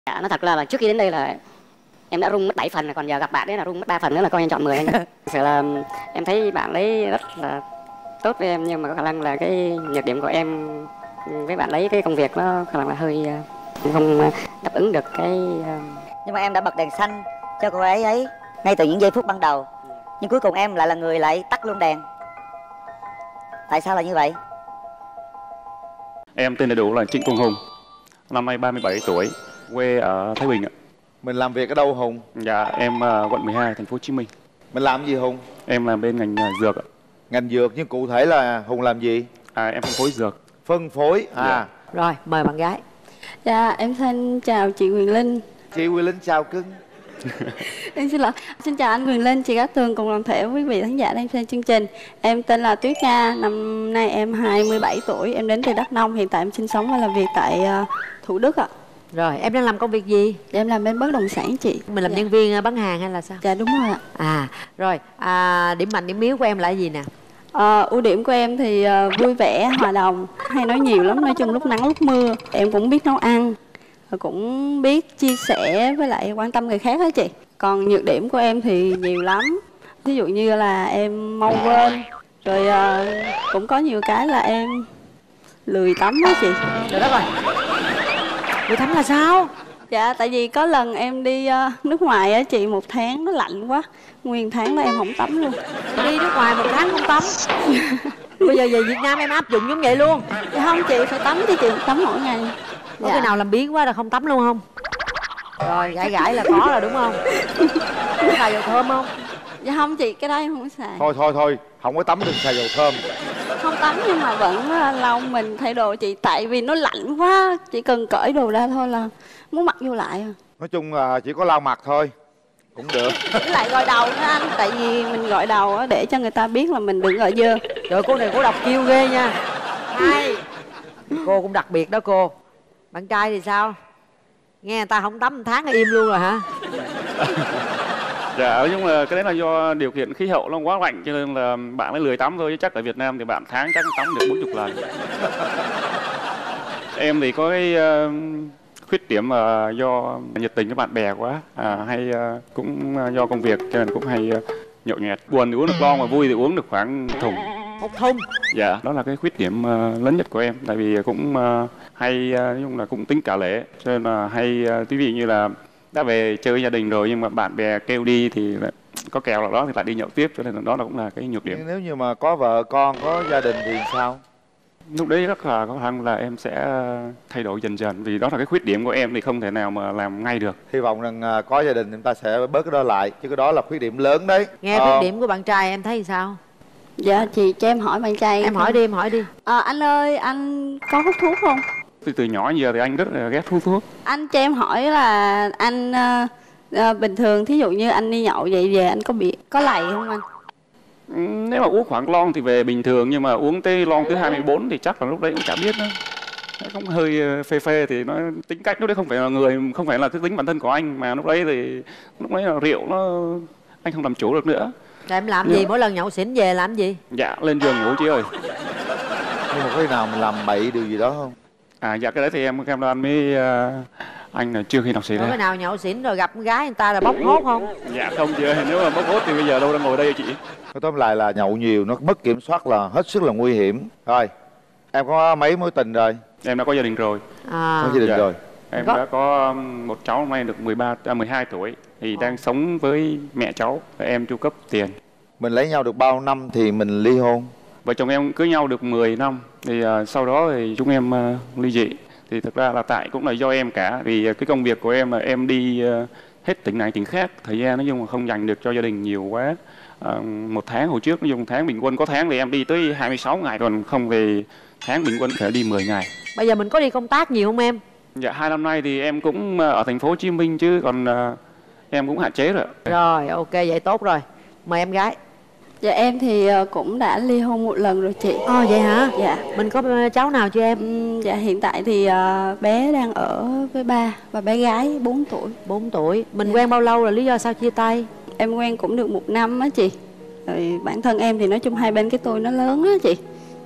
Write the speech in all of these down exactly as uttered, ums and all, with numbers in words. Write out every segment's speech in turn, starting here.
Dạ, nó thật là, là trước khi đến đây là em đã rung mất bảy phần rồi, còn giờ gặp bạn đấy là rung mất ba phần nữa là coi em chọn mười anh. Thực sự là em thấy bạn ấy rất là tốt với em, nhưng mà có khả năng là cái nhược điểm của em với bạn ấy, cái công việc nó khả năng là hơi không đáp ứng được cái. Nhưng mà em đã bật đèn xanh cho cô ấy ấy ngay từ những giây phút ban đầu, nhưng cuối cùng em lại là người lại tắt luôn đèn. Tại sao là như vậy? Em tên đầy đủ là Trịnh Công Hùng, năm nay ba mươi bảy tuổi, quê ở Thái Bình ạ. Mình làm việc ở đâu Hùng? Dạ em uh, quận mười hai, thành phố Hồ Chí Minh. Mình làm gì Hùng? Em làm bên ngành uh, dược ạ. Ngành dược, nhưng cụ thể là Hùng làm gì? À, em phân phối dược. Phân phối à? Dạ. Rồi mời bạn gái. Dạ em xin chào chị Quyền Linh. Chị Quyền Linh chào cưng. Em xin lỗi. Xin chào anh Quyền Linh, chị Cát Tường cùng toàn thể quý vị khán giả đang xem chương trình. Em tên là Tuyết Nga, năm nay em hai mươi bảy tuổi, em đến từ Đắk Nông, hiện tại em sinh sống và làm việc tại uh, Thủ Đức ạ. Rồi em đang làm công việc gì? Dạ, em làm bên bất động sản chị. Mình làm dạ. nhân viên bán hàng hay là sao? Dạ đúng rồi ạ. À rồi à, điểm mạnh điểm yếu của em là gì nè? À, ưu điểm của em thì uh, vui vẻ, hòa đồng, hay nói nhiều lắm, nói chung lúc nắng lúc mưa. Em cũng biết nấu ăn, cũng biết chia sẻ với lại quan tâm người khác đó chị. Còn nhược điểm của em thì nhiều lắm. Ví dụ như là em mau quên, rồi uh, cũng có nhiều cái là em lười tắm đó chị. Rồi đó rồi. Lười tắm là sao? Dạ tại vì có lần em đi uh, nước ngoài á chị, một tháng nó lạnh quá, nguyên tháng đó em không tắm luôn. Đi nước ngoài một tháng không tắm. Bây giờ về Việt Nam em áp dụng giống vậy luôn? Dạ không chị, phải tắm chứ chị, tắm mỗi ngày. Có dạ. Cái nào làm biến quá là không tắm luôn không? Rồi gãi gãi là có rồi đúng không? Có xài dầu thơm không? Dạ không chị, cái đó em không có xài. Thôi thôi thôi, không có tắm đừng xài dầu thơm. Không tắm nhưng mà vẫn uh, lau mình thay đồ chị, tại vì nó lạnh quá, chỉ cần cởi đồ ra thôi là muốn mặc vô lại. Nói chung là chỉ có lau mặt thôi cũng được. Với lại gội đầu nữa anh, tại vì mình gội đầu á để cho người ta biết là mình đừng ở dơ. Trời, cô này cô đọc chiêu ghê nha. Hai, cô cũng đặc biệt đó cô. Bạn trai thì sao? Nghe người ta không tắm một tháng là im luôn rồi hả? Dạ, nhưng mà cái đấy là do điều kiện khí hậu nó quá lạnh cho nên là bạn ấy lười tắm thôi, chứ chắc ở Việt Nam thì bạn tháng chắc tắm được bốn mươi lần. Em thì có cái uh, khuyết điểm là uh, do nhiệt tình với bạn bè quá, à, hay uh, cũng uh, do công việc cho nên cũng hay uh, nhậu nhẹt. Buồn thì uống được lon, mà vui thì uống được khoảng thùng. Một thùng? Dạ, đó là cái khuyết điểm uh, lớn nhất của em, tại vì cũng uh, hay uh, nói chung là cũng tính cả lễ, cho nên là hay uh, ví dụ như là đã về chơi gia đình rồi nhưng mà bạn bè kêu đi thì có kèo nào đó thì lại đi nhậu tiếp, cho nên là đó là cũng là cái nhược điểm. Nhưng nếu như mà có vợ con, có gia đình thì sao? Lúc đấy rất là có khả năng là em sẽ thay đổi dần dần, vì đó là cái khuyết điểm của em thì không thể nào mà làm ngay được. Hy vọng rằng có gia đình chúng ta sẽ bớt cái đó lại, chứ cái đó là khuyết điểm lớn đấy. Nghe ờ... khuyết điểm của bạn trai em thấy sao? Dạ chị cho em hỏi bạn trai. Em hỏi đi, em hỏi đi. À, anh ơi, anh có hút thuốc không? Từ từ nhỏ giờ thì anh rất là ghét hút thuốc. Anh cho em hỏi là anh uh, uh, bình thường thí dụ như anh đi nhậu vậy về anh có bị có lầy không anh? Nếu mà uống khoảng lon thì về bình thường, nhưng mà uống tới lon thứ hai mươi bốn thì chắc là lúc đấy cũng chả biết nữa. Cũng hơi phê phê, thì nó tính cách lúc đấy không phải là người, không phải là cái tính bản thân của anh, mà lúc đấy thì lúc đấy là rượu nó anh không làm chủ được nữa. Rồi em làm gì mỗi lần nhậu xỉn về làm gì? Dạ lên giường ngủ chị ơi. Nhưng mà có khi nào mình làm bậy điều gì đó không? À dạ cái đấy thì em cam đoan với uh, anh là chưa khi nào xảy ra. Có cái nào nhậu xỉn rồi gặp con gái người ta là bóc hốt không? Dạ không chị ơi, nếu mà bóc hốt thì bây giờ đâu đang ngồi đây chị. Nói tóm lại là nhậu nhiều nó mất kiểm soát là hết sức là nguy hiểm. Rồi em có mấy mối tình rồi? Em đã có gia đình rồi. À. Có gia đình dạ. rồi. Em có. đã có một cháu hôm nay được mười ba, à, mười hai tuổi, thì đang sống với mẹ cháu và em chu cấp tiền. Mình lấy nhau được bao năm thì mình ly hôn? Vợ chồng em cưới nhau được mười năm, thì uh, sau đó thì chúng em uh, ly dị. Thì thực ra là tại cũng là do em cả, vì uh, cái công việc của em là em đi uh, hết tỉnh này tỉnh khác, thời gian nói chung là không dành được cho gia đình nhiều quá. Uh, một tháng hồi trước nói chung tháng bình quân có tháng thì em đi tới hai mươi sáu ngày, còn không thì tháng bình quân phải đi mười ngày. Bây giờ mình có đi công tác nhiều không em? Dạ hai năm nay thì em cũng uh, ở thành phố Hồ Chí Minh, chứ còn uh, em cũng hạn chế rồi. Rồi ok vậy tốt rồi. Mời em gái. Dạ em thì cũng đã ly hôn một lần rồi chị. Ồ vậy hả? Dạ. Mình có cháu nào chưa em? Ừ, dạ hiện tại thì uh, bé đang ở với ba và bé gái bốn tuổi. bốn tuổi. Mình dạ. quen bao lâu rồi, lý do sao chia tay? Em quen cũng được một năm á chị. Rồi bản thân em thì nói chung hai bên cái tôi nó lớn á chị.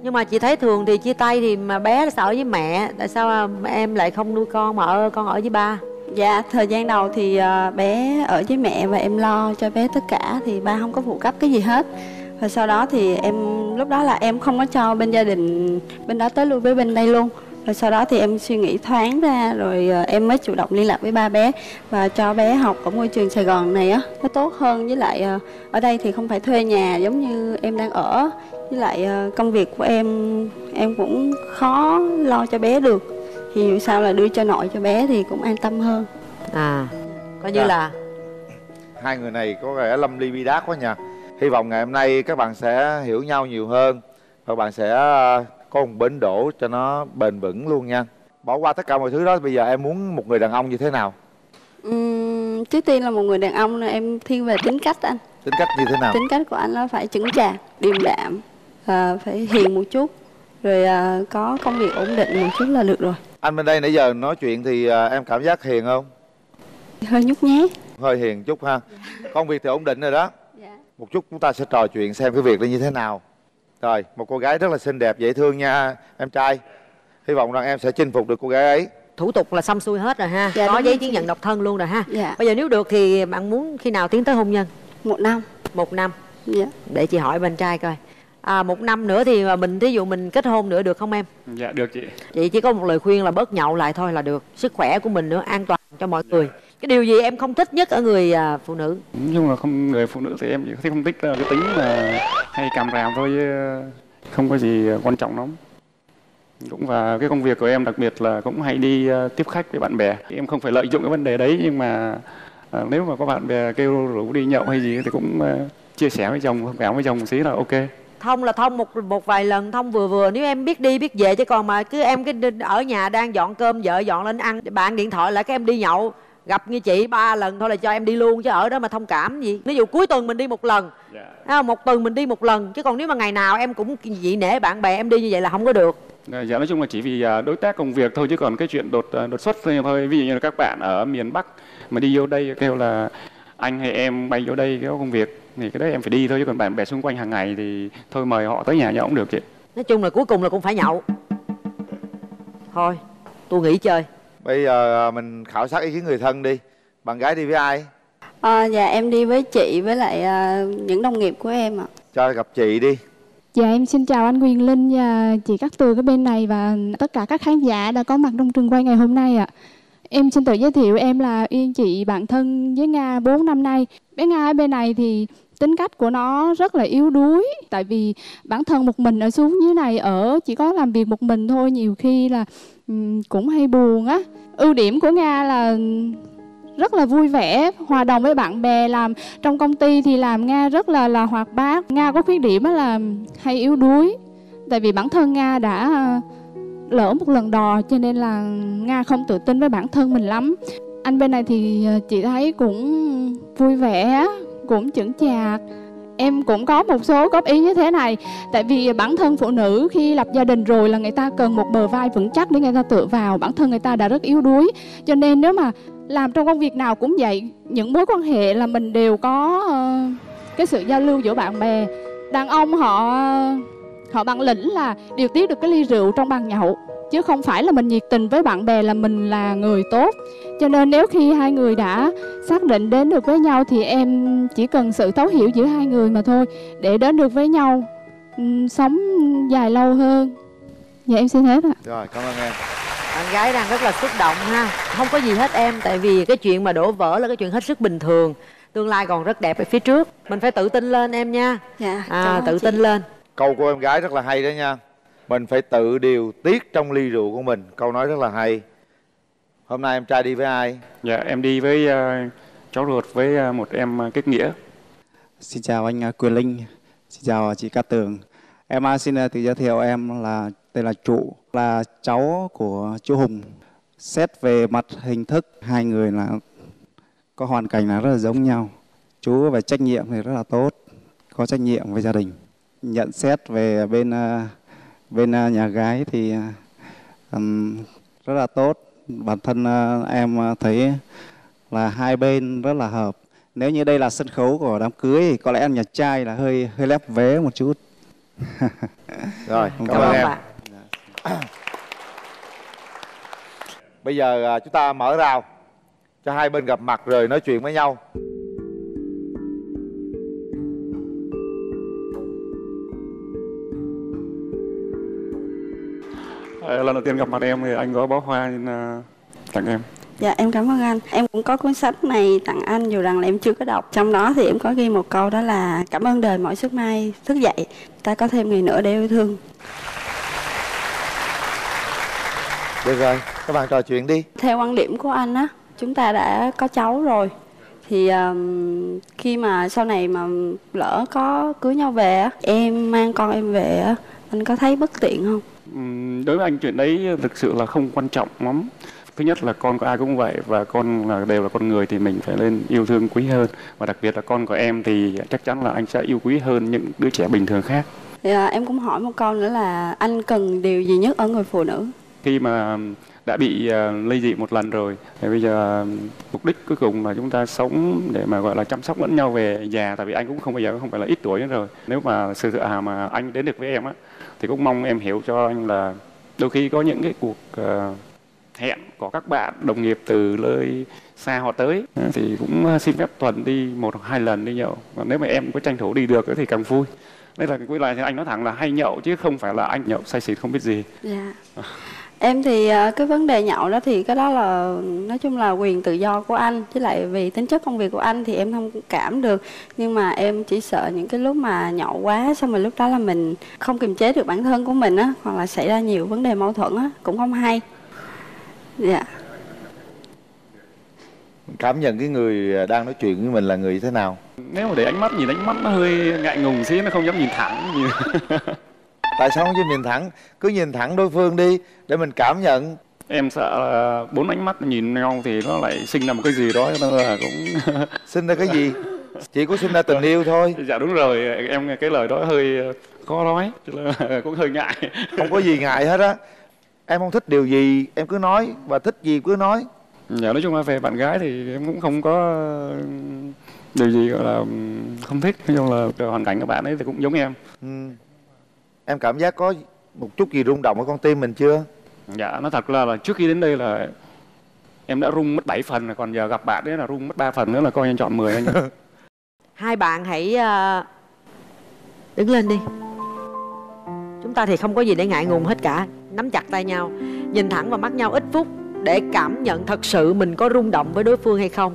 Nhưng mà chị thấy thường thì chia tay thì mà bé sợ với mẹ, tại sao mà em lại không nuôi con mà ở con ở với ba? Dạ, thời gian đầu thì uh, bé ở với mẹ và em lo cho bé tất cả, thì ba không có phụ cấp cái gì hết. Và sau đó thì em, lúc đó là em không có cho bên gia đình bên đó tới lui với bên đây luôn. Rồi sau đó thì em suy nghĩ thoáng ra, rồi uh, em mới chủ động liên lạc với ba bé và cho bé học ở ngôi trường Sài Gòn này á, nó tốt hơn. Với lại uh, ở đây thì không phải thuê nhà giống như em đang ở. Với lại uh, công việc của em, em cũng khó lo cho bé được. Thì dù sao là đưa cho nội cho bé thì cũng an tâm hơn. À, coi như Dạ. là Hai người này có vẻ lâm ly bi đát quá nha. Hy vọng ngày hôm nay các bạn sẽ hiểu nhau nhiều hơn và bạn sẽ có một bến đỗ cho nó bền vững luôn nha. Bỏ qua tất cả mọi thứ đó, bây giờ em muốn một người đàn ông như thế nào? Uhm, trước tiên là một người đàn ông là em thiên về tính cách anh. Tính cách như thế nào? Tính cách của anh nó phải chững chạc, điềm đạm, à, phải hiền một chút, rồi à, có công việc ổn định một chút là được rồi. Anh bên đây nãy giờ nói chuyện thì à, em cảm giác hiền không? Hơi nhút nhát. Hơi hiền chút ha. Công việc thì ổn định rồi đó. Dạ. Một chút chúng ta sẽ trò chuyện xem cái việc nó như thế nào. Rồi, một cô gái rất là xinh đẹp, dễ thương nha em trai. Hy vọng rằng em sẽ chinh phục được cô gái ấy. thủ tục là xong xuôi hết rồi ha. Dạ, có đúng giấy rồi chứng chị. nhận độc thân luôn rồi ha. Dạ. Bây giờ nếu được thì bạn muốn khi nào tiến tới hôn nhân? Một năm. Một năm. Dạ. Để chị hỏi bên trai coi. À, một năm nữa thì mình thí dụ mình kết hôn nữa được không em? Dạ được chị. Chị chỉ có một lời khuyên là bớt nhậu lại thôi là được. Sức khỏe của mình nữa, an toàn cho mọi người. Cái điều gì em không thích nhất ở người à, phụ nữ? Nhưng mà không, người phụ nữ thì em chỉ không thích là cái tính mà hay càm ràm thôi, chứ không có gì quan trọng lắm. Cũng và cái công việc của em đặc biệt là cũng hay đi uh, tiếp khách với bạn bè. Em không phải lợi dụng cái vấn đề đấy, nhưng mà uh, nếu mà có bạn bè kêu rủ đi nhậu hay gì thì cũng uh, chia sẻ với chồng, thông cảm với chồng một xí là ok. Thông là thông một một vài lần, thông vừa vừa nếu em biết đi biết về, chứ còn mà cứ em cái ở nhà đang dọn cơm vợ dọn lên ăn, bạn điện thoại lại cái em đi nhậu, gặp như chị ba lần thôi là cho em đi luôn, chứ ở đó mà thông cảm gì. Ví dụ cuối tuần mình đi một lần, Dạ. à, một tuần mình đi một lần, chứ còn nếu mà ngày nào em cũng dị nể bạn bè em đi như vậy là không có được. Dạ, nói chung là chỉ vì uh, đối tác công việc thôi, chứ còn cái chuyện đột uh, đột xuất thôi. Ví dụ như là các bạn ở miền Bắc mà đi vô đây kêu là anh hay em bay vô đây có công việc thì cái đấy em phải đi thôi, chứ còn bạn bè xung quanh hàng ngày thì thôi mời họ tới nhà nhậu cũng được chị. Nói chung là cuối cùng là cũng phải nhậu. Thôi tôi nghỉ chơi. Bây giờ mình khảo sát ý kiến người thân đi. Bạn gái đi với ai? À, dạ em đi với chị với lại à, những đồng nghiệp của em ạ. Cho gặp chị đi. Dạ em xin chào anh Quyền Linh và chị Cát Tường ở bên này và tất cả các khán giả đã có mặt trong trường quay ngày hôm nay ạ. Em xin tự giới thiệu, em là Yên, chị bạn thân với Nga bốn năm nay. Bé Nga ở bên này thì tính cách của nó rất là yếu đuối. Tại vì bản thân một mình ở xuống dưới này ở chỉ có làm việc một mình thôi, nhiều khi là um, cũng hay buồn á. Ưu điểm của Nga là rất là vui vẻ, hòa đồng với bạn bè. Làm trong công ty thì làm Nga rất là là hoạt bát. Nga có khuyết điểm là hay yếu đuối. Tại vì bản thân Nga đã lỡ một lần đò cho nên là Nga không tự tin với bản thân mình lắm. Anh bên này thì chị thấy cũng vui vẻ, cũng chững chạc. Em cũng có một số góp ý như thế này. Tại vì bản thân phụ nữ khi lập gia đình rồi là người ta cần một bờ vai vững chắc để người ta tựa vào. Bản thân người ta đã rất yếu đuối. Cho nên nếu mà làm trong công việc nào cũng vậy, những mối quan hệ là mình đều có uh, cái sự giao lưu giữa bạn bè. Đàn ông họ họ bản lĩnh là điều tiết được cái ly rượu trong bàn nhậu, chứ không phải là mình nhiệt tình với bạn bè là mình là người tốt. Cho nên nếu khi hai người đã xác định đến được với nhau thì em chỉ cần sự thấu hiểu giữa hai người mà thôi, để đến được với nhau, um, sống dài lâu hơn. Dạ em xin hết ạ. Rồi, cảm ơn em. Bạn gái đang rất là xúc động ha. Không có gì hết em, tại vì cái chuyện mà đổ vỡ là cái chuyện hết sức bình thường. Tương lai còn rất đẹp ở phía trước. Mình phải tự tin lên em nha. Dạ, à, tự tin lên. Câu của em gái rất là hay đó nha. Mình phải tự điều tiết trong ly rượu của mình. Câu nói rất là hay. Hôm nay em trai đi với ai? Dạ em đi với uh, cháu ruột với uh, một em uh, kết nghĩa. Xin chào anh uh, Quyền Linh. Xin chào chị Cát Tường. Em uh, xin uh, tự giới thiệu em là tên là Trụ, là cháu của chú Hùng. Xét về mặt hình thức, hai người là có hoàn cảnh là rất là giống nhau. Chú về trách nhiệm thì rất là tốt, có trách nhiệm với gia đình. Nhận xét về bên uh, bên uh, nhà gái thì uh, um, rất là tốt. Bản thân uh, em uh, thấy là hai bên rất là hợp. Nếu như đây là sân khấu của đám cưới thì có lẽ nhà trai là hơi hơi lép vế một chút. Rồi, Cảm cảm ơn ơn em. bạn. Bây giờ à, chúng ta mở rào cho hai bên gặp mặt rồi nói chuyện với nhau. Ờ, lần đầu tiên gặp mặt em thì anh có bó hoa nên uh, tặng em. Dạ em cảm ơn anh. Em cũng có cuốn sách này tặng anh dù rằng là em chưa có đọc. Trong đó thì em có ghi một câu đó là cảm ơn đời mỗi sức mai thức dậy, ta có thêm ngày nữa để yêu thương. Được rồi, các bạn trò chuyện đi. Theo quan điểm của anh á, chúng ta đã có cháu rồi thì um, khi mà sau này mà lỡ có cưới nhau về á, em mang con em về á, anh có thấy bất tiện không? Ừm, đối với anh chuyện đấy thực sự là không quan trọng lắm. Thứ nhất là con của ai cũng vậy, và con là đều là con người thì mình phải nên yêu thương quý hơn, và đặc biệt là con của em thì chắc chắn là anh sẽ yêu quý hơn những đứa trẻ bình thường khác. Thì, à, em cũng hỏi một câu nữa là anh cần điều gì nhất ở người phụ nữ? Khi mà đã bị uh, ly dị một lần rồi thì bây giờ uh, mục đích cuối cùng là chúng ta sống để mà gọi là chăm sóc lẫn nhau về già, tại vì anh cũng không bây giờ không phải là ít tuổi nữa rồi. Nếu mà sự tự hào mà anh đến được với em á thì cũng mong em hiểu cho anh là đôi khi có những cái cuộc uh, hẹn của các bạn đồng nghiệp từ nơi xa họ tới thì cũng xin phép tuần đi một hoặc hai lần đi nhậu, và nếu mà em có tranh thủ đi được thì càng vui. Đây là quay lại thì anh nói thẳng là hay nhậu chứ không phải là anh nhậu say xỉn không biết gì. Dạ. Em thì cái vấn đề nhậu đó thì cái đó là nói chung là quyền tự do của anh, với lại vì tính chất công việc của anh thì em không cảm được, nhưng mà em chỉ sợ những cái lúc mà nhậu quá xong rồi lúc đó là mình không kiềm chế được bản thân của mình á, hoặc là xảy ra nhiều vấn đề mâu thuẫn á, cũng không hay. Dạ. Cảm nhận cái người đang nói chuyện với mình là người như thế nào? Nếu mà để ánh mắt nhìn ánh mắt nó hơi ngại ngùng xí, nó không dám nhìn thẳng nhìn. Tại sao không cho nhìn thẳng? Cứ nhìn thẳng đối phương đi để mình cảm nhận. Em sợ là bốn ánh mắt nhìn nhau thì nó lại sinh ra một cái gì đó, cho nên là cũng sinh ra cái gì? Chỉ có sinh ra tình yêu thôi. Dạ đúng rồi, em nghe cái lời đó hơi khó nói, cho nên là cũng hơi ngại. Không có gì ngại hết á. Em không thích điều gì em cứ nói, và thích gì cứ nói. Dạ nói chung là về bạn gái thì em cũng không có điều gì gọi là không thích. Nói chung là hoàn cảnh của bạn ấy thì cũng giống em. Ừ. Em cảm giác có một chút gì rung động ở con tim mình chưa? Dạ nói thật là, là trước khi đến đây là em đã rung mất bảy phần rồi, còn giờ gặp bạn đấy là rung mất ba phần nữa là coi anh chọn mười anh. Hai bạn hãy uh, đứng lên đi. Chúng ta thì không có gì để ngại ngùng hết cả. Nắm chặt tay nhau, nhìn thẳng vào mắt nhau ít phút để cảm nhận thật sự mình có rung động với đối phương hay không.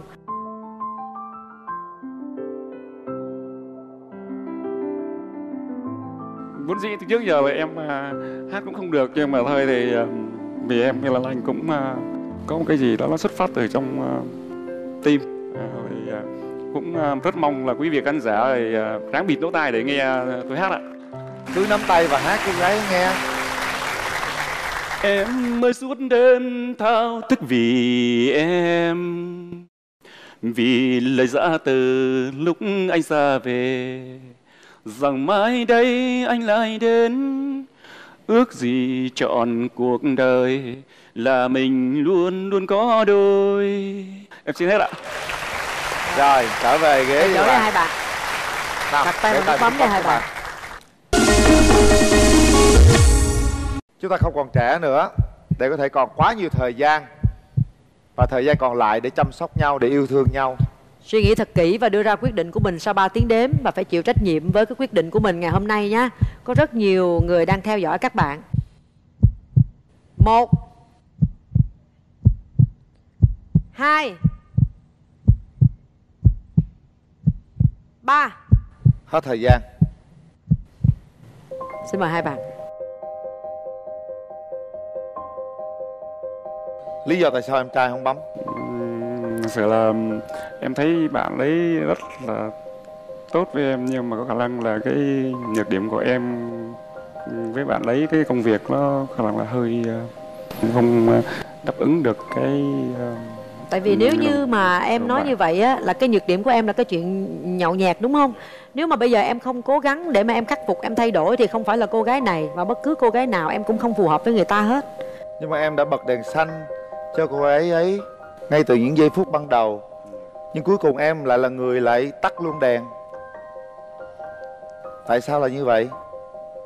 Vốn dĩ từ trước giờ em uh, hát cũng không được, nhưng mà thôi thì uh, vì em như là anh cũng uh, có một cái gì đó nó xuất phát từ trong uh, tim. Uh, thì, uh, cũng uh, rất mong là quý vị khán giả thì, uh, ráng bịt lỗ tai để nghe uh, tôi hát ạ. Cứ nắm tay và hát cho gái nghe. Em mới suốt đêm thao thức vì em, vì lời giã từ lúc anh xa về, rằng mai đây anh lại đến, ước gì trọn cuộc đời là mình luôn luôn có đôi. Em xin hết ạ. Rồi trở về ghế Trở về hai bạn. Nào, đặt tay vào nút bấm cho hai bạn. Chúng ta không còn trẻ nữa để có thể còn quá nhiều thời gian và thời gian còn lại để chăm sóc nhau, để yêu thương nhau. Suy nghĩ thật kỹ và đưa ra quyết định của mình sau ba tiếng đếm, và phải chịu trách nhiệm với cái quyết định của mình ngày hôm nay nhé. Có rất nhiều người đang theo dõi các bạn. Một, hai, ba. Hết thời gian. Xin mời hai bạn. Lý do tại sao em trai không bấm? Thực sự là em thấy bạn ấy rất là tốt với em, nhưng mà có khả năng là cái nhược điểm của em với bạn ấy, cái công việc nó khả năng là hơi không đáp ứng được cái. Tại vì nếu như mà em nói như vậy á, là cái nhược điểm của em là cái chuyện nhậu nhẹt đúng không? Nếu mà bây giờ em không cố gắng để mà em khắc phục, em thay đổi thì không phải là cô gái này, và bất cứ cô gái nào em cũng không phù hợp với người ta hết. Nhưng mà em đã bật đèn xanh cho cô ấy ấy ngay từ những giây phút ban đầu, nhưng cuối cùng em lại là người lại tắt luôn đèn. Tại sao là như vậy?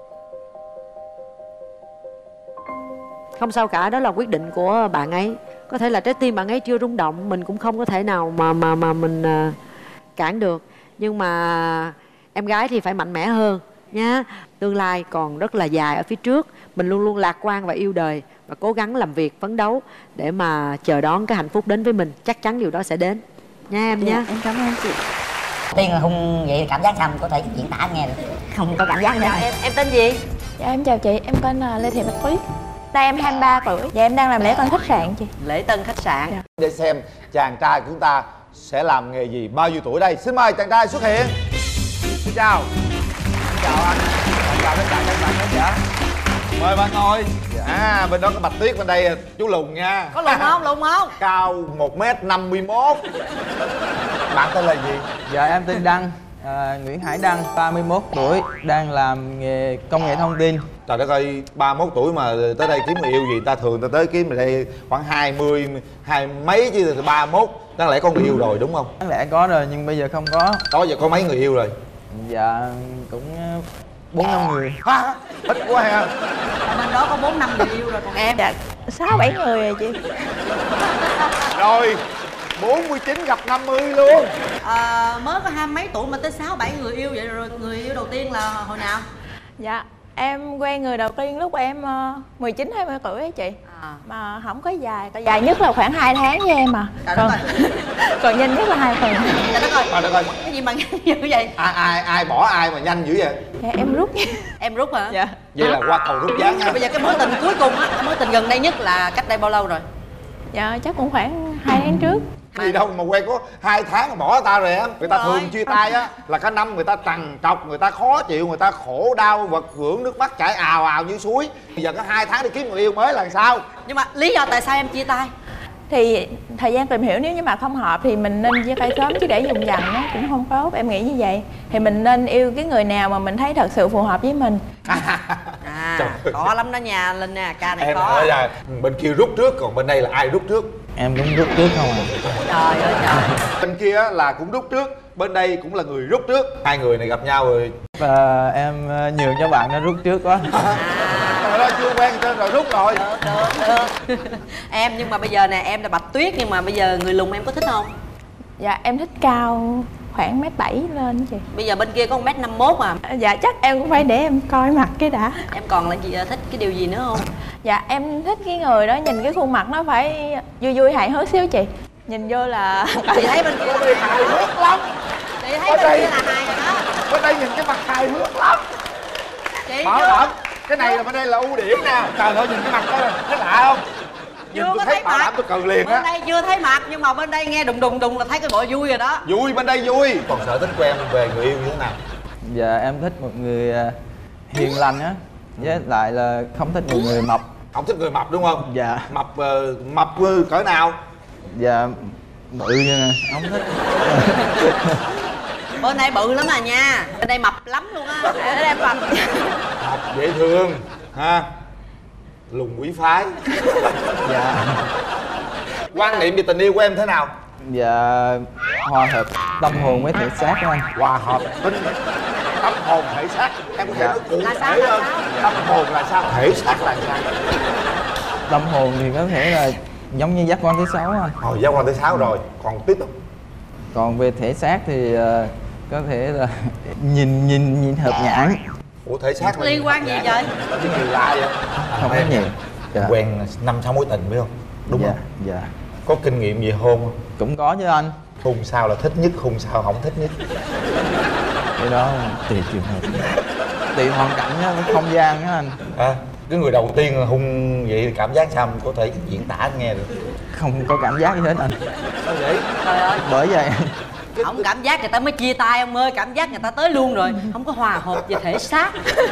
Không sao cả, đó là quyết định của bạn ấy. Có thể là trái tim bạn ấy chưa rung động, mình cũng không có thể nào mà mà mà mình uh, cản được. Nhưng mà em gái thì phải mạnh mẽ hơn nha. Tương lai còn rất là dài ở phía trước. Mình luôn luôn lạc quan và yêu đời, và cố gắng làm việc, phấn đấu để mà chờ đón cái hạnh phúc đến với mình. Chắc chắn điều đó sẽ đến nha em. Dạ, nha. Em cảm ơn chị. Tiên là Hùng vậy cảm giác sao có thể diễn tả nghe được? Không có cảm giác nữa. Em em tên gì? Dạ em chào chị, em tên là Lê Thị Bạch Tuyết. Nay em hai mươi ba tuổi. Dạ em đang làm lễ tân khách sạn chị. Lễ tân khách sạn. Dạ. Để xem chàng trai của chúng ta sẽ làm nghề gì, bao nhiêu tuổi đây. Xin mời chàng trai xuất hiện. Xin chào. Xin chào anh. Xin chào tất cả các bạn khán giả. Mời bạn ngồi. À, bên đó có Bạch Tuyết, bên đây chú Lùn nha. Có Lùn không? Lùn không? Cao một mét năm mươi mốt. Bạn tên là gì? Dạ em tên Đăng, à, Nguyễn Hải Đăng, ba mươi mốt tuổi, đang làm nghề công nghệ thông tin. Trời đất ơi, ba mươi mốt tuổi mà tới đây kiếm người yêu gì? Ta thường ta tới kiếm ở đây khoảng hai mươi, hai mấy chứ ba mươi mốt. Đáng lẽ có người yêu rồi đúng không? Đáng lẽ có rồi nhưng bây giờ không có. Đó giờ có mấy người yêu rồi? Dạ cũng bốn năm người. Ha, ít quá ha. Bên đó có bốn năm người yêu rồi, còn em? Dạ sáu bảy người rồi chị. Rồi bốn mươi chín gặp năm mươi luôn. À, mới có hai mấy tuổi mà tới sáu bảy người yêu vậy rồi. Người yêu đầu tiên là hồi nào? Dạ em quen người đầu tiên lúc em uh, mười chín hai mươi tuổi ấy chị. À. Mà không có dài, còn dài nhất là khoảng hai tháng với em mà. Còn, còn nhanh nhất là hai tuần. Trời đất ơi. Trời đất ơi. Cái gì mà nhanh dữ vậy? Ai ai ai bỏ ai mà nhanh dữ vậy? Dạ em rút. Em rút hả? Dạ. Vậy là qua cầu rút ván nha. Bây giờ cái mối tình cuối cùng á, cái mối tình gần đây nhất là cách đây bao lâu rồi? Dạ chắc cũng khoảng hai tháng trước. Gì đâu mà quen có hai tháng mà bỏ ta rồi á. Người ta rồi. thường chia tay á là cả năm người ta trằn trọc, người ta khó chịu, người ta khổ đau, vật vưởng, nước mắt chảy ào ào như suối. Bây giờ có hai tháng để kiếm người yêu mới là sao? Nhưng mà lý do tại sao em chia tay? Thì thời gian tìm hiểu nếu như mà không hợp thì mình nên chia tay sớm, chứ để dùng dần nó cũng không tốt, em nghĩ như vậy. Thì mình nên yêu cái người nào mà mình thấy thật sự phù hợp với mình. À, khó lắm đó nha Linh nè, ca này em khó. nói là bên kia rút trước, còn bên đây là ai rút trước? Em cũng rút trước không à. Trời ơi trời. Bên kia là cũng rút trước, bên đây cũng là người rút trước. Hai người này gặp nhau rồi. Và em nhường cho bạn nó rút trước quá. Trời ơi, chưa quen tên rồi rút rồi. Được, được, được. Em nhưng mà bây giờ nè, em là Bạch Tuyết nhưng mà bây giờ người lùn em có thích không? Dạ em thích cao khoảng mét bảy lên chị. Bây giờ bên kia có một mét năm mốt à? Dạ chắc em cũng phải để em coi mặt cái đã. Em còn là gì, thích cái điều gì nữa không? Dạ em thích cái người đó nhìn cái khuôn mặt nó phải vui vui hài hước xíu chị. Nhìn vô là chị thấy bên kia là hài hước lắm. Chị thấy bên đây... kia là hài rồi đó. Bên đây nhìn cái mặt hài hước lắm. Chị Bảo đảm cái này là bên đây là ưu điểm nè. Trời ơi nhìn cái mặt đó thấy lạ không? Nhìn chưa tôi có thấy thấy bảo mặt. đảm tôi cười liền á. Bên đây chưa thấy mặt nhưng mà bên đây nghe đùng đùng đùng là thấy cái bộ vui rồi đó. Vui, bên đây vui. Còn sở thích của em về người yêu như thế nào? Dạ em thích một người hiền lành á, với lại là không thích một người mập. Không thích người mập đúng không? Dạ. Mập uh, mập uh, cỡ nào? Dạ bự như nè, không thích. Bên đây bự lắm à nha. Bên đây mập lắm luôn á. Bên đây mập. Mập dễ thương ha. Lùn quý phái. Dạ. Quan niệm về tình yêu của em thế nào? Dạ hòa hợp tâm hồn với thể xác của anh. Hòa hợp tinh tâm hồn thể xác. Em có thể dạ. nói cụ là thể sao, hơn. là sao? Tâm hồn là sao? Thể xác là sao? Tâm hồn thì có thể là giống như giác quan thứ sáu anh. Hồi giác quan thứ sáu rồi, còn tiếp tục. Còn về thể xác thì uh, có thể là nhìn nhìn nhìn hợp nhãn. Ủa thể xác là liên quan gì vậy? Cái người lạ vậy? Không có nhiều. Dạ. Quen năm sáu mối tình phải không? Đúng dạ. không? Dạ. Có kinh nghiệm gì hôn không? Cũng có chứ anh. Khung sao là thích nhất, khung sao không thích nhất? Cái đó tùy trường hợp, tùy hoàn cảnh á, với không gian á anh. À, cái người đầu tiên hung vậy thì cảm giác sao có thể diễn tả anh nghe được? Không có cảm giác gì hết anh. Sao vậy? Trời ơi. Bởi vậy Không cảm giác người ta mới chia tay ông ơi, cảm giác người ta tới luôn rồi. Không có hòa hợp về thể xác.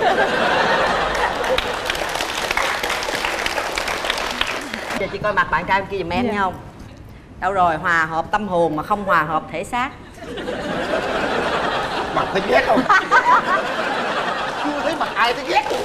Giờ chị coi mặt bạn trai kia giùm em nha không? Đâu rồi, hòa hợp tâm hồn mà không hòa hợp thể xác. Mặt thấy ghét không? Chưa thấy mặt ai thấy ghét luôn.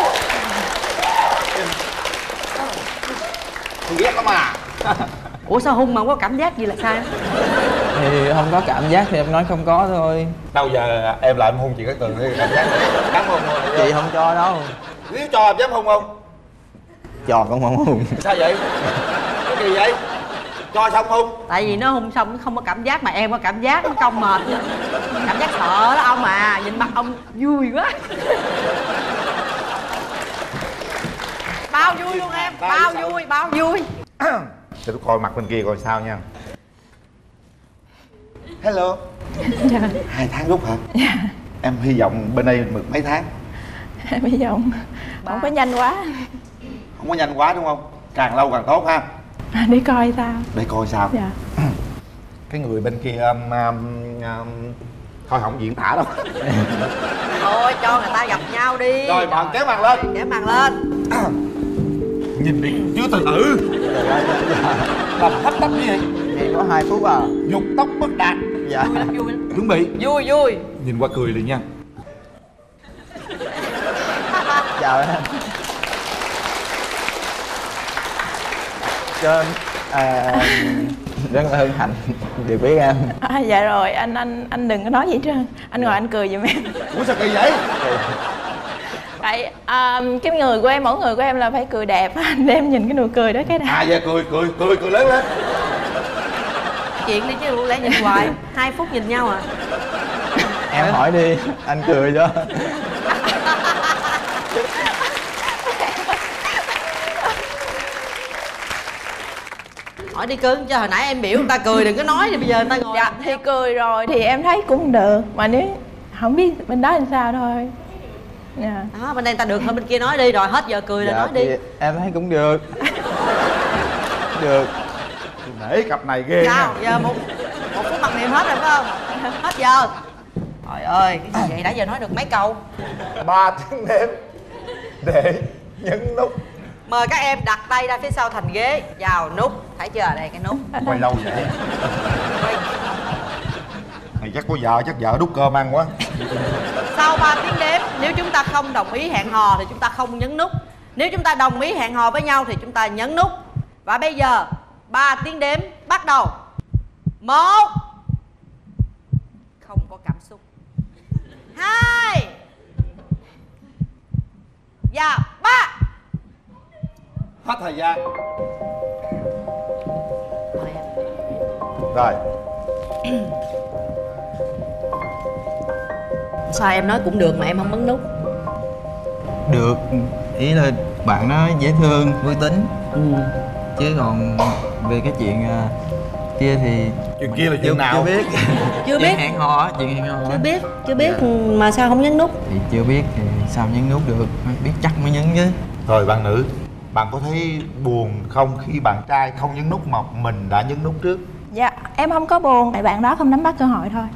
Tôi ghét lắm à. Ủa sao hung mà không có cảm giác gì là sao? thì không có cảm giác thì em nói không có thôi. Đâu giờ em lại em hung chị Cát Tường thì cảm giác dám hung không? Chị không cho đâu. Nếu cho em dám hung không? cho con không hung. Sao vậy? Cái gì vậy? Cho xong hung? Tại vì nó hung xong nó không có cảm giác mà em có cảm giác, nó công mệt. Cảm giác sợ đó ông à, nhìn mặt ông vui quá. Bao vui luôn em, bao vui, bao vui. Để tôi coi mặt bên kia coi sao nha. Hello. Dạ. Hai tháng rút hả? Dạ. Em hy vọng bên đây được mấy tháng? Em hy vọng không có nhanh quá. Không có nhanh quá đúng không? Càng lâu càng tốt ha. À, để coi sao. Để coi sao. Dạ. Cái người bên kia um, um, um, thôi không diễn tả đâu. Thôi cho người ta gặp nhau đi. Rồi bạn kéo màn lên. Kéo màn lên. Nhìn đi chứ từ từ. Làm hấp tấp như vậy. Chỉ có hai phút à. Dục tốc bất đạt. Dạ. Vui lắm, vui lắm. Chuẩn bị. Vui vui. Nhìn qua cười liền nha. Chào em. Cho à, rất là hân hạnh được biết em. À, dạ rồi anh anh anh đừng có nói gì hết trơn. Anh ngồi anh cười giùm em. Ủa sao kỳ vậy? Tại à, cái người của em, mỗi người của em là phải cười đẹp. Anh em nhìn cái nụ cười đó cái đã. À dạ cười cười cười cười lớn lên. Chuyện đi chứ lẽ nhìn hoài. Hai phút nhìn nhau à. Em hỏi đi, anh cười cho. Hỏi đi cưng, cho hồi nãy em biểu người ta cười đừng có nói thì bây giờ người ta ngồi. Dạ thì cười rồi thì em thấy cũng được. Mà nếu không biết bên đó làm sao thôi. Dạ. Đó, bên đây người ta được hơn bên kia nói đi, rồi hết giờ cười là Dạ, nói đi. em thấy cũng được. Được. Để cặp này ghê Sao? nha. Giờ một một phút mặc niệm hết rồi phải không? Hết giờ. Trời ơi, cái gì vậy? Đã giờ nói được mấy câu. Ba tiếng đếm để nhấn nút. Mời các em đặt tay ra phía sau thành ghế. Vào nút. Thấy chưa? Đây cái nút. Quay lâu vậy? Mày chắc có vợ, chắc vợ đút cơm ăn quá. Sau ba tiếng đếm, nếu chúng ta không đồng ý hẹn hò thì chúng ta không nhấn nút. Nếu chúng ta đồng ý hẹn hò với nhau thì chúng ta nhấn nút. Và bây giờ ba tiếng đếm bắt đầu. Một. Không có cảm xúc. Hai. Và ba. Hết thời gian. Rồi. Sao em nói cũng được mà em không bấm nút? Được, ý là bạn nó dễ thương, vui tính. Ừ. Chứ còn về cái chuyện uh, kia thì chuyện kia là chuyện chưa, nào? chưa biết. Chưa biết. Chuyện hẹn hò, chuyện hẹn hò. Chưa biết, chưa biết dạ. Mà sao không nhấn nút? Thì chưa biết thì sao nhấn nút được, biết chắc mới nhấn chứ. Rồi bạn nữ, bạn có thấy buồn không khi bạn trai không nhấn nút mà mình đã nhấn nút trước? Dạ, em không có buồn, tại bạn đó không nắm bắt cơ hội thôi.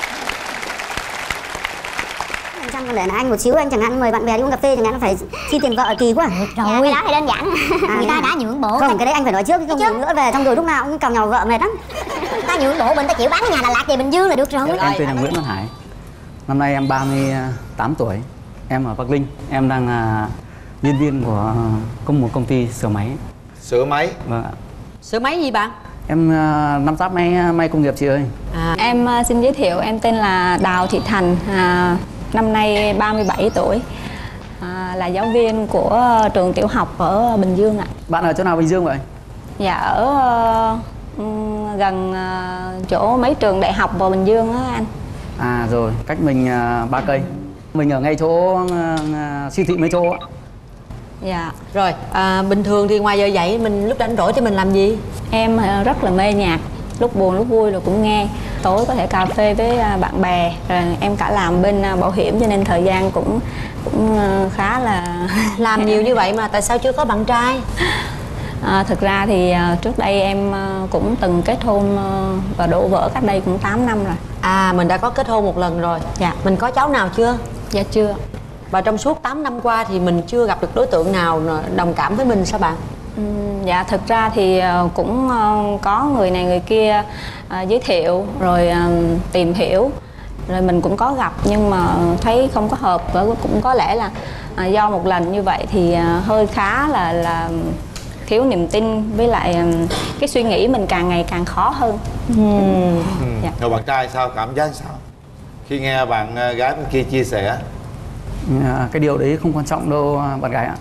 Trăm còn để là anh một xíu, anh chẳng hạn mời bạn bè đi uống cà phê chẳng hạn, nó phải chi tiền vợ kỳ quá. Rồi dạ, cái đó thì đơn giản. À, người ta đã nhượng bộ. Không, cái đấy anh phải nói trước, cái không nhượng nữa về xong rồi lúc nào cũng cào nhào vợ mệt lắm. Người ta nhượng bộ, mình ta chịu bán cái nhà Đà Lạt về Bình Dương là được rồi. Em tên là Nguyễn Văn Hải. Năm nay em ba mươi tám tuổi. Em ở Bắc Ninh. Em đang là nhân viên của công một công ty sửa máy. Sửa máy? Vâng ạ. Sửa máy gì bạn? Em nắm giáp may may công nghiệp chị ơi. À, em xin giới thiệu, em tên là Đào Thị Thành, à, năm nay ba mươi bảy tuổi, à, là giáo viên của trường tiểu học ở Bình Dương ạ. Bạn ở chỗ nào Bình Dương vậy? Dạ ở uh, gần uh, chỗ mấy trường đại học vào Bình Dương á anh. À rồi, cách mình uh, ba cây. Mình ở ngay chỗ uh, siêu thị Metro á. Dạ. Rồi, à, bình thường thì ngoài giờ dạy mình lúc rảnh rỗi thì mình làm gì? Em uh, rất là mê nhạc, lúc buồn lúc vui rồi cũng nghe. Tối có thể cà phê với bạn bè, rồi em cả làm bên bảo hiểm cho nên thời gian cũng cũng khá là làm nhiều như vậy mà tại sao chưa có bạn trai? À, thực ra thì trước đây em cũng từng kết hôn và đổ vỡ cách đây cũng tám năm rồi. À, mình đã có kết hôn một lần rồi. Dạ. Mình có cháu nào chưa? Dạ chưa. Và trong suốt tám năm qua thì mình chưa gặp được đối tượng nào đồng cảm với mình sao bạn? Ừ, dạ thực ra thì cũng có người này người kia uh, giới thiệu rồi uh, tìm hiểu, rồi mình cũng có gặp nhưng mà thấy không có hợp, và cũng có lẽ là uh, do một lần như vậy thì uh, hơi khá là là thiếu niềm tin, với lại um, cái suy nghĩ mình càng ngày càng khó hơn. Ừ. Ừ. Dạ. Rồi bạn trai sao, cảm giác sao khi nghe bạn gái bên kia chia sẻ? À, cái điều đấy không quan trọng đâu bạn gái ạ.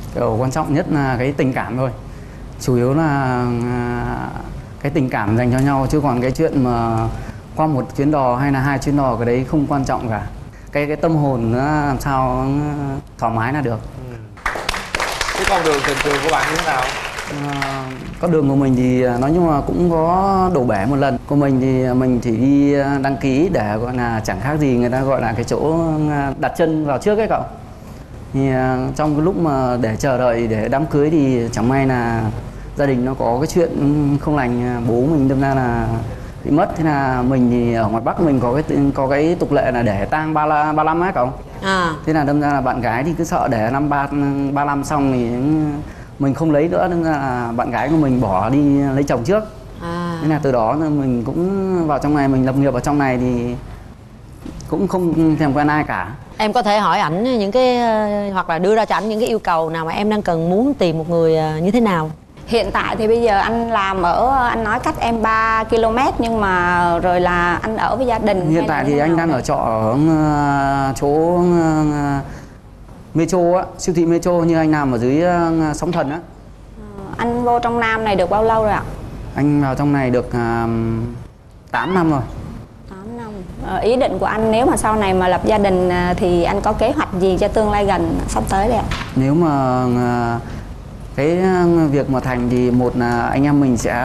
Điều quan trọng nhất là cái tình cảm thôi, chủ yếu là cái tình cảm dành cho nhau, chứ còn cái chuyện mà qua một chuyến đò hay là hai chuyến đò cái đấy không quan trọng cả. Cái cái tâm hồn nó làm sao thoải mái là được. Ừ. Cái con đường tình trường của bạn như thế nào? À, con đường của mình thì nói chung là cũng có đổ bể một lần. Của mình thì mình chỉ đi đăng ký để gọi là chẳng khác gì người ta gọi là cái chỗ đặt chân vào trước ấy cậu. Thì trong cái lúc mà để chờ đợi để đám cưới thì chẳng may là gia đình nó có cái chuyện không lành, bố mình đâm ra là bị mất. Thế là mình thì ở ngoài Bắc mình có cái có cái tục lệ là để tang ba ba năm á cậu. À. Thế là đâm ra là bạn gái thì cứ sợ để năm ba ba năm xong thì mình không lấy nữa, nên là bạn gái của mình bỏ đi lấy chồng trước. À. Nên là từ đó mình cũng vào trong này, mình lập nghiệp ở trong này thì cũng không thèm quen ai cả. Em có thể hỏi ảnh những cái hoặc là đưa ra cho ảnh những cái yêu cầu nào mà em đang cần muốn tìm một người như thế nào? Hiện tại thì bây giờ anh làm ở, anh nói cách em ba ki lô mét, nhưng mà rồi là anh ở với gia đình. Hiện tại thì anh đang ở trọ ở chỗ Metro á, siêu thị Metro, như anh làm ở dưới Sóng Thần á. Anh vô trong Nam này được bao lâu rồi ạ? Anh vào trong này được uh, tám năm rồi. tám năm. Ờ, ý định của anh nếu mà sau này mà lập gia đình thì anh có kế hoạch gì cho tương lai gần sắp tới đây ạ? Nếu mà uh, cái việc mà thành thì một là anh em mình sẽ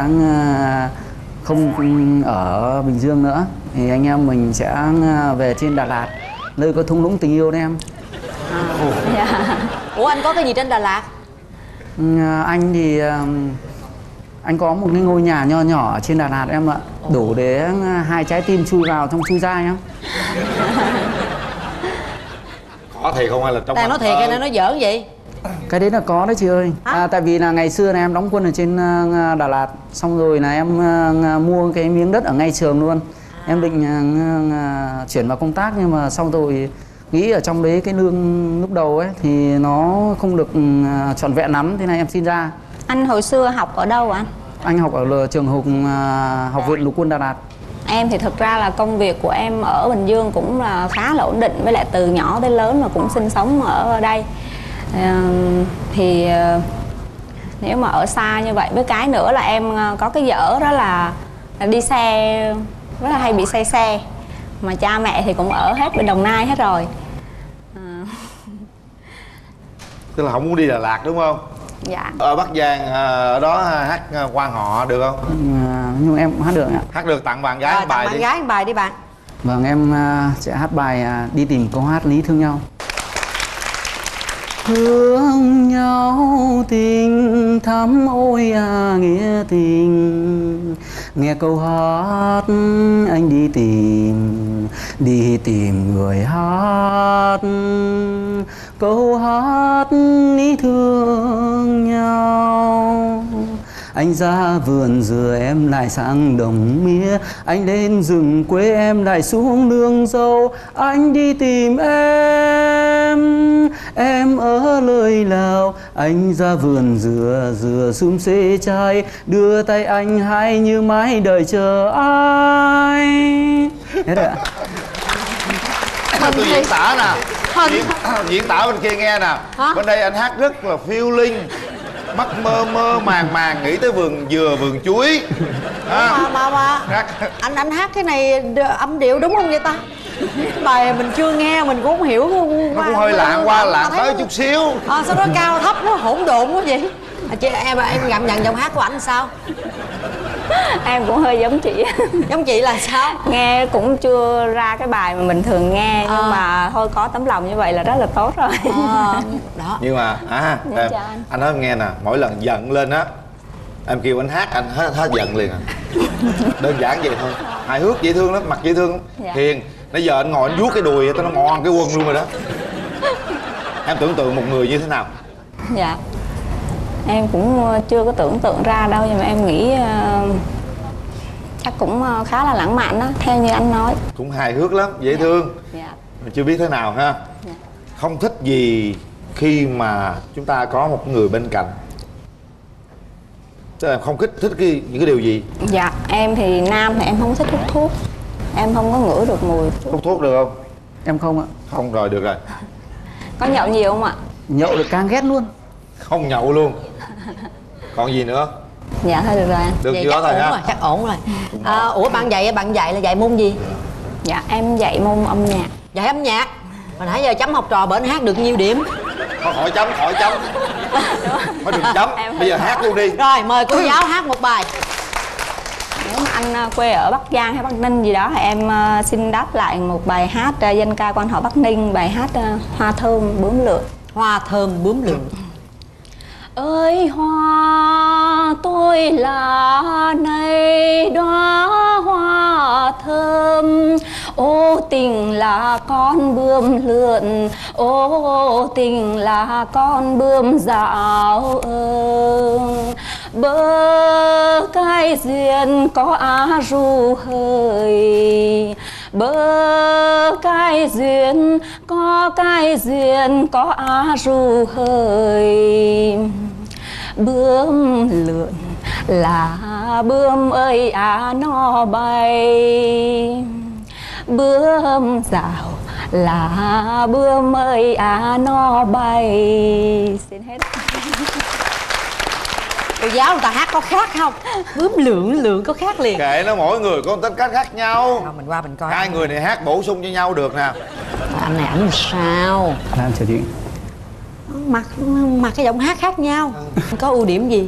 không ở Bình Dương nữa, thì anh em mình sẽ về trên Đà Lạt, nơi có thung lũng tình yêu đấy em. À. Yeah. Ủa anh có cái gì trên Đà Lạt? Anh thì anh có một cái ngôi nhà nho nhỏ trên Đà Lạt em ạ, đủ để hai trái tim chui vào trong chui ra nhá. Có thiệt không hay là trong? Đang nói thiệt hay đang nói giỡn vậy? Cái đấy là có đấy chị ơi. À, tại vì là ngày xưa này em đóng quân ở trên Đà Lạt, xong rồi là em mua cái miếng đất ở ngay trường luôn. À. Em định chuyển vào công tác, nhưng mà xong rồi nghĩ ở trong đấy cái lương lúc đầu ấy thì nó không được trọn vẹn lắm, thế này em xin ra. Anh hồi xưa học ở đâu anh? Anh học ở trường Học học viện Lục quân Đà Lạt. Em thì thực ra là công việc của em ở Bình Dương cũng là khá là ổn định, với lại từ nhỏ tới lớn mà cũng sinh sống ở đây. Thì nếu mà ở xa như vậy, với cái nữa là em có cái dở đó là đi xe rất là hay bị say xe, mà cha mẹ thì cũng ở hết bên Đồng Nai hết rồi. À. Tức là không muốn đi Đà Lạt đúng không? Dạ. Ở Bắc Giang ở đó hát quan họ được không? À, nhưng em hát được ạ. Hát được, tặng bạn gái à, một bài tặng đi. bạn gái một bài đi bạn. Vâng, em sẽ hát bài Đi tìm câu hát Lý Thương Nhau. Thương nhau tình thắm ôi à nghĩa tình, nghe câu hát anh đi tìm, đi tìm người hát câu hát ý thương nhau. Anh ra vườn dừa em lại sang đồng mía, anh lên rừng quê em lại xuống nương dâu. Anh đi tìm em, em ở nơi nào, anh ra vườn dừa dừa xum xê trai, đưa tay anh hai như mãi đợi chờ ai. Hết rồi ạ. Tôi diễn tả nè, diễn, diễn tả bên kia nghe nè. Hả? Bên đây anh hát rất là phiêu linh, mắt mơ mơ màng màng nghĩ tới vườn dừa vườn chuối. À. Mà mà mà hát. anh anh hát cái này âm điệu đúng không vậy ta? Bài mình chưa nghe mình cũng không hiểu. Nó cũng hơi lạng qua lạng tới chút xíu. À, sao nó cao thấp nó hỗn độn quá vậy? À, chị em em cảm nhận giọng hát của anh sao? Em cũng hơi giống chị. Giống chị là sao? Nghe cũng chưa ra cái bài mà mình thường nghe, nhưng à. mà thôi có tấm lòng như vậy là rất là tốt rồi. À, đó. Nhưng mà à em, anh. anh nói em nghe nè, mỗi lần giận lên á em kêu anh hát anh hết, hết giận liền à. Đơn giản vậy thôi, hài hước dễ thương lắm, mặt dễ thương lắm. Dạ. Hiền. Nãy giờ anh ngồi anh vuốt cái đùi tao nó ngon cái quần luôn rồi đó. Em tưởng tượng một người như thế nào? Dạ em cũng chưa có tưởng tượng ra đâu, nhưng mà em nghĩ uh, chắc cũng khá là lãng mạn đó, theo như anh nói. Cũng hài hước lắm, dễ dạ. thương. Dạ. Mình chưa biết thế nào ha. Dạ. Không thích gì khi mà chúng ta có một người bên cạnh? Tức là không thích thích cái những cái điều gì? Dạ em thì nam thì em không thích hút thuốc, em không có ngửi được mùi thuốc. Hút thuốc được không? Em không ạ. Không rồi, được rồi. Có nhậu nhiều không ạ? Nhậu được càng ghét luôn. Không nhậu luôn. Còn gì nữa? Dạ thôi được rồi anh. Được Vậy chưa chắc thôi ổn ha? rồi, chắc ổn rồi. À, ủa bạn dạy bạn dạy là dạy môn gì? Dạ em dạy môn âm nhạc. Dạy âm nhạc. Hồi nãy giờ chấm học trò bển hát được nhiêu điểm? Thôi khỏi chấm, khỏi chấm. Thôi đừng chấm, bây giờ hát luôn đi. Rồi mời cô giáo hát một bài. Nếu mà anh quê ở Bắc Giang hay Bắc Ninh gì đó thì em xin đáp lại một bài hát dân ca quan họ Bắc Ninh, bài hát Hoa Thơm Bướm Lượn. Hoa thơm bướm lượn. Ơi hoa tôi là này đóa hoa thơm, ô tình là con bướm lượn, ô tình là con bướm dạo ơi. Bờ cái duyên có á ru hơi, bờ cái duyên có cái duyên có á ru hơi. Bướm lượn là bướm ơi à nó bay, bướm dạo là bướm ơi à nó bay. Xin hết. Cô giáo người ta hát có khác không? Bướm lượn lượn có khác liền. Kệ nó, mỗi người có tính cách khác nhau. Thôi mình qua mình coi. Hai người này hát bổ sung cho nhau được nè. Anh này ảnh sao? Làm chào chị. Mặt mặt cái giọng hát khác nhau. Có ưu điểm gì?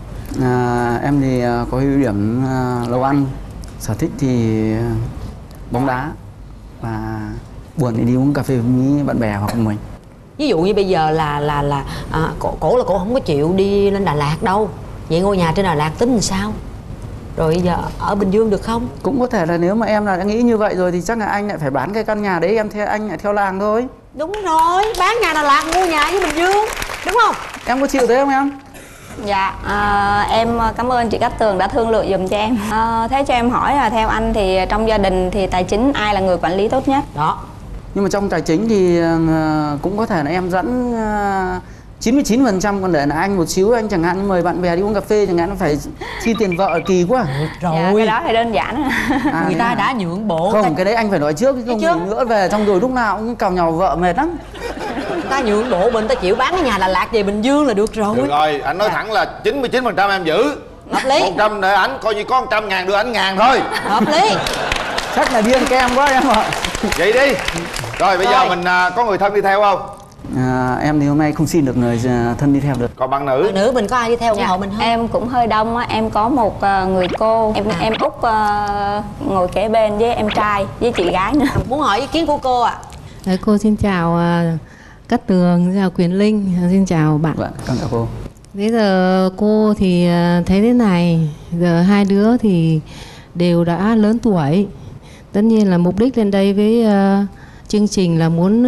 À, em thì có ưu điểm à, nấu ăn, sở thích thì bóng đá và buồn thì đi uống cà phê với bạn bè hoặc mình. Ví dụ như bây giờ là là là à, cổ, cổ là cổ không có chịu đi lên Đà Lạt đâu. Vậy ngôi nhà trên Đà Lạt tính làm sao? Rồi bây giờ ở Bình Dương được không? Cũng có thể là nếu mà em là đã nghĩ như vậy rồi thì chắc là anh lại phải bán cái căn nhà đấy, em theo anh lại theo làng thôi. Đúng rồi, bán nhà Đà Lạt mua nhà với Bình Dương, đúng không? Em có chịu thế không em? Dạ, à, em cảm ơn chị Cát Tường đã thương lượng giùm cho em. À, thế cho em hỏi là theo anh thì trong gia đình thì tài chính ai là người quản lý tốt nhất? Đó. Nhưng mà trong tài chính thì uh, cũng có thể là em dẫn uh, chín mươi chín phần trăm, còn để là anh một xíu, anh chẳng hạn mời bạn bè đi uống cà phê chẳng hạn, nó phải chi tiền vợ kỳ quá. Rồi. Dạ, cái đó thì đơn giản. À, người ta à? Đã nhượng bộ. Không, cái đấy anh phải nói trước chứ không mình nữa về trong rồi lúc nào cũng cào nhàu vợ mệt lắm. Người ta nhượng bộ, mình ta chịu bán cái nhà Đà Lạt về Bình Dương là được rồi. Được rồi, anh nói thẳng là chín mươi chín phần trăm em giữ. Hợp lý. Một trăm để ảnh, coi như có một trăm ngàn đưa ảnh ngàn thôi. Hợp lý. Chắc là điên kem quá em ạ. Vậy đi. Rồi bây Rồi. giờ mình à, có người thân đi theo không? À, em thì hôm nay không xin được người thân đi theo được. Còn bạn nữ? Bạn nữ mình có ai đi theo ủng hộ mình không? Em cũng hơi đông á, em có một uh, người cô, em em út uh, ngồi kế bên với em trai với chị gái nữa. Muốn hỏi ý kiến của cô ạ. À? Cô xin chào uh, Cát Tường, xin chào Quyền Linh, xin chào bạn. Vâng, cảm ơn cô. Bây giờ cô thì uh, thấy thế này, giờ hai đứa thì đều đã lớn tuổi. Tất nhiên là mục đích lên đây với uh, chương trình là muốn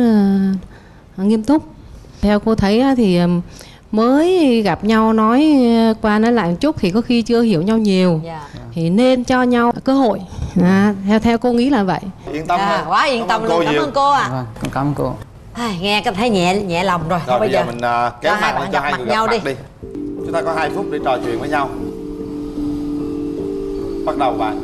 uh, nghiêm túc. Theo cô thấy uh, thì um, mới gặp nhau nói uh, qua nói lại một chút thì có khi chưa hiểu nhau nhiều. Yeah. Thì nên cho nhau cơ hội. À, theo theo cô nghĩ là vậy. Yên tâm À, thôi. quá yên tâm luôn, cảm ơn cô ạ. Vâng, cảm ơn cô. Ai, nghe cảm thấy nhẹ nhẹ lòng rồi. Rồi Thôi bây giờ mình uh, kéo hai mặt bạn cho gặp hai mặt người nhau gặp đi. mặt đi. Chúng ta có hai phút để trò chuyện với nhau. Bắt đầu bạn.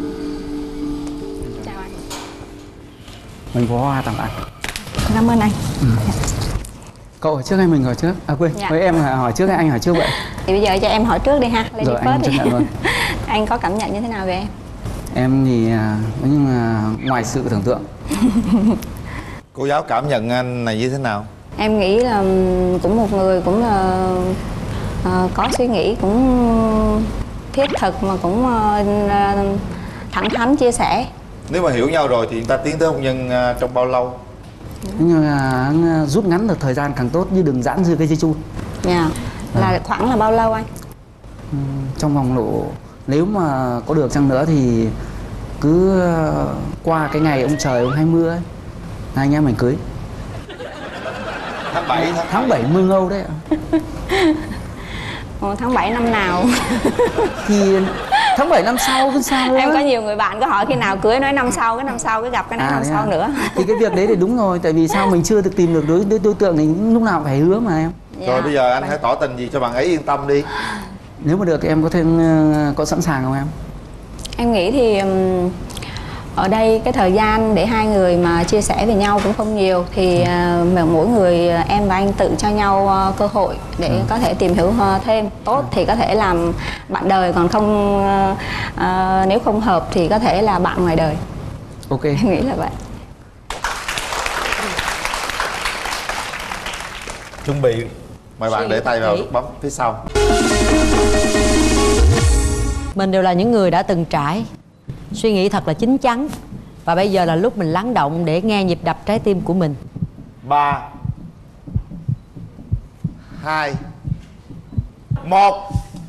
Chào anh. Mình có hoa tặng anh. Cảm ơn anh. Ừ. Cậu hỏi trước hay mình hỏi trước? À quên, Dạ. với em hỏi trước hay anh hỏi trước vậy? Thì bây giờ cho em hỏi trước đi ha. Lady Rồi anh chấp nhận luôn. Anh có cảm nhận như thế nào về em? Em thì nhưng mà ngoài sự tưởng tượng. Cô giáo cảm nhận anh này như thế nào? Em nghĩ là cũng một người cũng là uh, có suy nghĩ cũng thiết thực mà cũng uh, thẳng thắn chia sẻ. Nếu mà hiểu nhau rồi thì chúng ta tiến tới hôn nhân uh, trong bao lâu? Nhưng mà rút ngắn được thời gian càng tốt, chứ đừng giãn dư cây dây chun. Dạ. Là à. khoảng là bao lâu anh? Ừ, trong vòng độ nếu mà có được chăng nữa thì cứ qua cái ngày ông trời ông hay mưa ấy, hai anh em mình cưới. Tháng bảy, tháng bảy mưa ngâu đấy ạ. Ồ, tháng bảy năm nào? Thì tháng bảy năm sau cứ sao nữa. Em có nhiều người bạn có hỏi khi nào cưới, nói năm sau, cái năm sau cái gặp cái nói à, năm sau à. nữa. Thì cái việc đấy thì đúng rồi, tại vì sao mình chưa được tìm được đối, đối, đối tượng thì lúc nào phải hứa mà em. Dạ. Rồi bây giờ anh hãy tỏ tình gì cho bạn ấy yên tâm đi. Nếu mà được thì em có thêm có sẵn sàng không em? Em nghĩ thì Ở đây cái thời gian để hai người mà chia sẻ với nhau cũng không nhiều, thì uh, mỗi người em và anh tự cho nhau uh, cơ hội để ừ. có thể tìm hiểu uh, thêm. Tốt ừ. thì có thể làm bạn đời, còn không uh, uh, nếu không hợp thì có thể là bạn ngoài đời. Ok. Em nghĩ là vậy. Chuẩn bị, mời bạn để tay vào nút bấm phía sau. Mình đều là những người đã từng trải, suy nghĩ thật là chín chắn. Và bây giờ là lúc mình lắng động để nghe nhịp đập trái tim của mình. Ba, hai, một.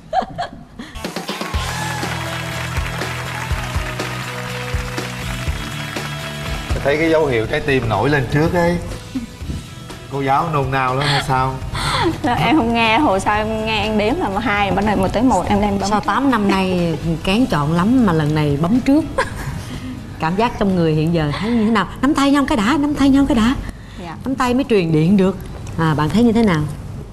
Thấy cái dấu hiệu trái tim nổi lên trước ấy. Cô giáo nôn nao lắm hay sao? Em không nghe, hồi sau em nghe anh đếm là hai, bắt đầu một tới một em lên bấm. Sau tám năm nay kén chọn lắm mà lần này bấm trước. Cảm giác trong người hiện giờ thấy như thế nào? Nắm tay nhau cái đã, nắm tay nhau cái đã. Dạ. Nắm tay mới truyền điện được. À, bạn thấy như thế nào?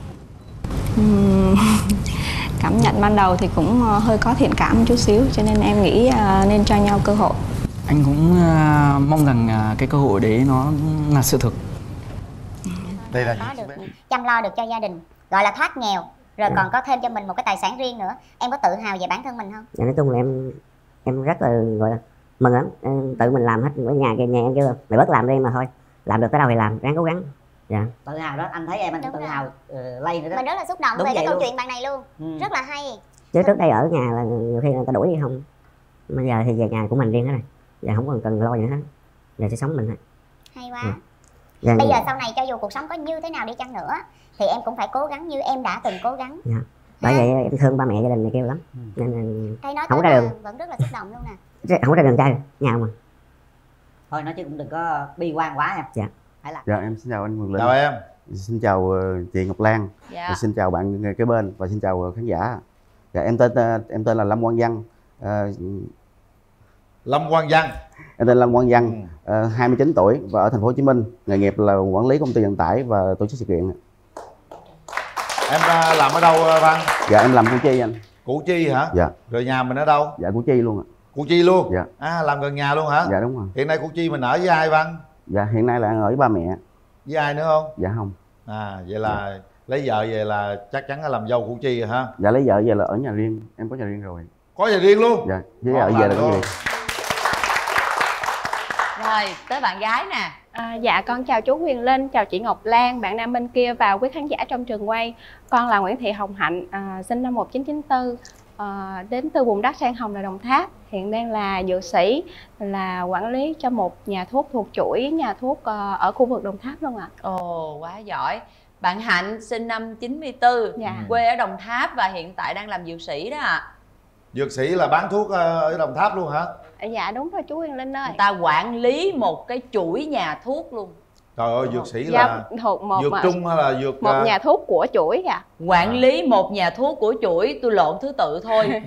Uhm, cảm nhận ban đầu thì cũng hơi có thiện cảm một chút xíu, cho nên em nghĩ nên cho nhau cơ hội. Anh cũng uh, mong rằng uh, cái cơ hội đấy nó là sự thực. Đây là có được chăm lo được cho gia đình, gọi là thoát nghèo, rồi còn có thêm cho mình một cái tài sản riêng nữa. Em có tự hào về bản thân mình không? Dạ, nói chung là em em rất là gọi là mừng lắm. Em tự mình làm hết ở nhà kia, nhà em kêu mày bớt làm đi mà thôi, làm được tới đâu thì làm, ráng cố gắng. Dạ. Tự hào đó, anh thấy em anh tự hào uh, lay nữa đó. Mình rất là xúc động Đúng về cái câu luôn. chuyện bạn này luôn. Ừ. Rất là hay. Chứ trước đây ở nhà là nhiều khi người ta đuổi đi không, bây giờ thì về nhà của mình riêng hết rồi, giờ không còn cần lo gì hết, giờ sẽ sống mình thôi. Hay quá. Dạ. Dạ, bây dạ. giờ sau này cho dù cuộc sống có như thế nào đi chăng nữa thì em cũng phải cố gắng như em đã từng cố gắng. Dạ. Bởi vậy em thương ba mẹ gia đình này kêu lắm, nên thấy nói không tới ra là đường, vẫn rất là xúc động luôn nè. không ra đường chơi nhà mà. Thôi nói chứ cũng đừng có bi quan quá nha. Dạ. Phải là... Dạ em xin chào anh Quyền Linh. Chào em. Xin chào uh, chị Ngọc Lan. Dạ. Và xin chào bạn kế bên và xin chào khán giả. Dạ em tên uh, em tên là Lâm Quang Văn. Uh, Lâm Quang Văn. Em tên Lâm Quang Văn, ừ. uh, hai mươi chín tuổi và ở thành phố Hồ Chí Minh. Nghề nghiệp là quản lý công ty vận tải và tổ chức sự kiện. Em uh, làm ở đâu Văn? Dạ em làm Củ Chi anh. Củ Chi hả? Dạ. Rồi nhà mình ở đâu? Dạ Củ Chi luôn ạ. Củ Chi luôn? Dạ. À làm gần nhà luôn hả? Dạ đúng rồi. Hiện nay Củ Chi mình ở với ai Văn? Dạ hiện nay là ở với ba mẹ. Với ai nữa không? Dạ không. À vậy là dạ. Lấy vợ về là chắc chắn là làm dâu Củ Chi rồi ha? Dạ lấy vợ về là ở nhà riêng, em có nhà riêng rồi. Có nhà riêng luôn? Dạ, với vợ về là có nhà riêng. Rồi tới bạn gái nè. À, dạ con chào chú Quyền Linh, chào chị Ngọc Lan, bạn nam bên kia và quý khán giả trong trường quay. Con là Nguyễn Thị Hồng Hạnh, à, sinh năm một nghìn chín trăm chín mươi tư, à, đến từ vùng đất Sen Hồng là Đồng Tháp. Hiện đang là dược sĩ, là quản lý cho một nhà thuốc thuộc chuỗi nhà thuốc uh, ở khu vực Đồng Tháp luôn ạ. À. Ồ quá giỏi. Bạn Hạnh sinh năm chín mươi tư, dạ. Quê ở Đồng Tháp và hiện tại đang làm dược sĩ đó ạ. À. Dược sĩ là bán thuốc ở Đồng Tháp luôn hả? Dạ đúng rồi chú Quyền Linh ơi. Người ta quản lý một cái chuỗi nhà thuốc luôn. Trời ơi, dược sĩ dạ, là thuộc một dược mà, trung hay là dược... Một nhà thuốc của chuỗi ạ. À. Quản lý một nhà thuốc của chuỗi, tôi lộn thứ tự thôi.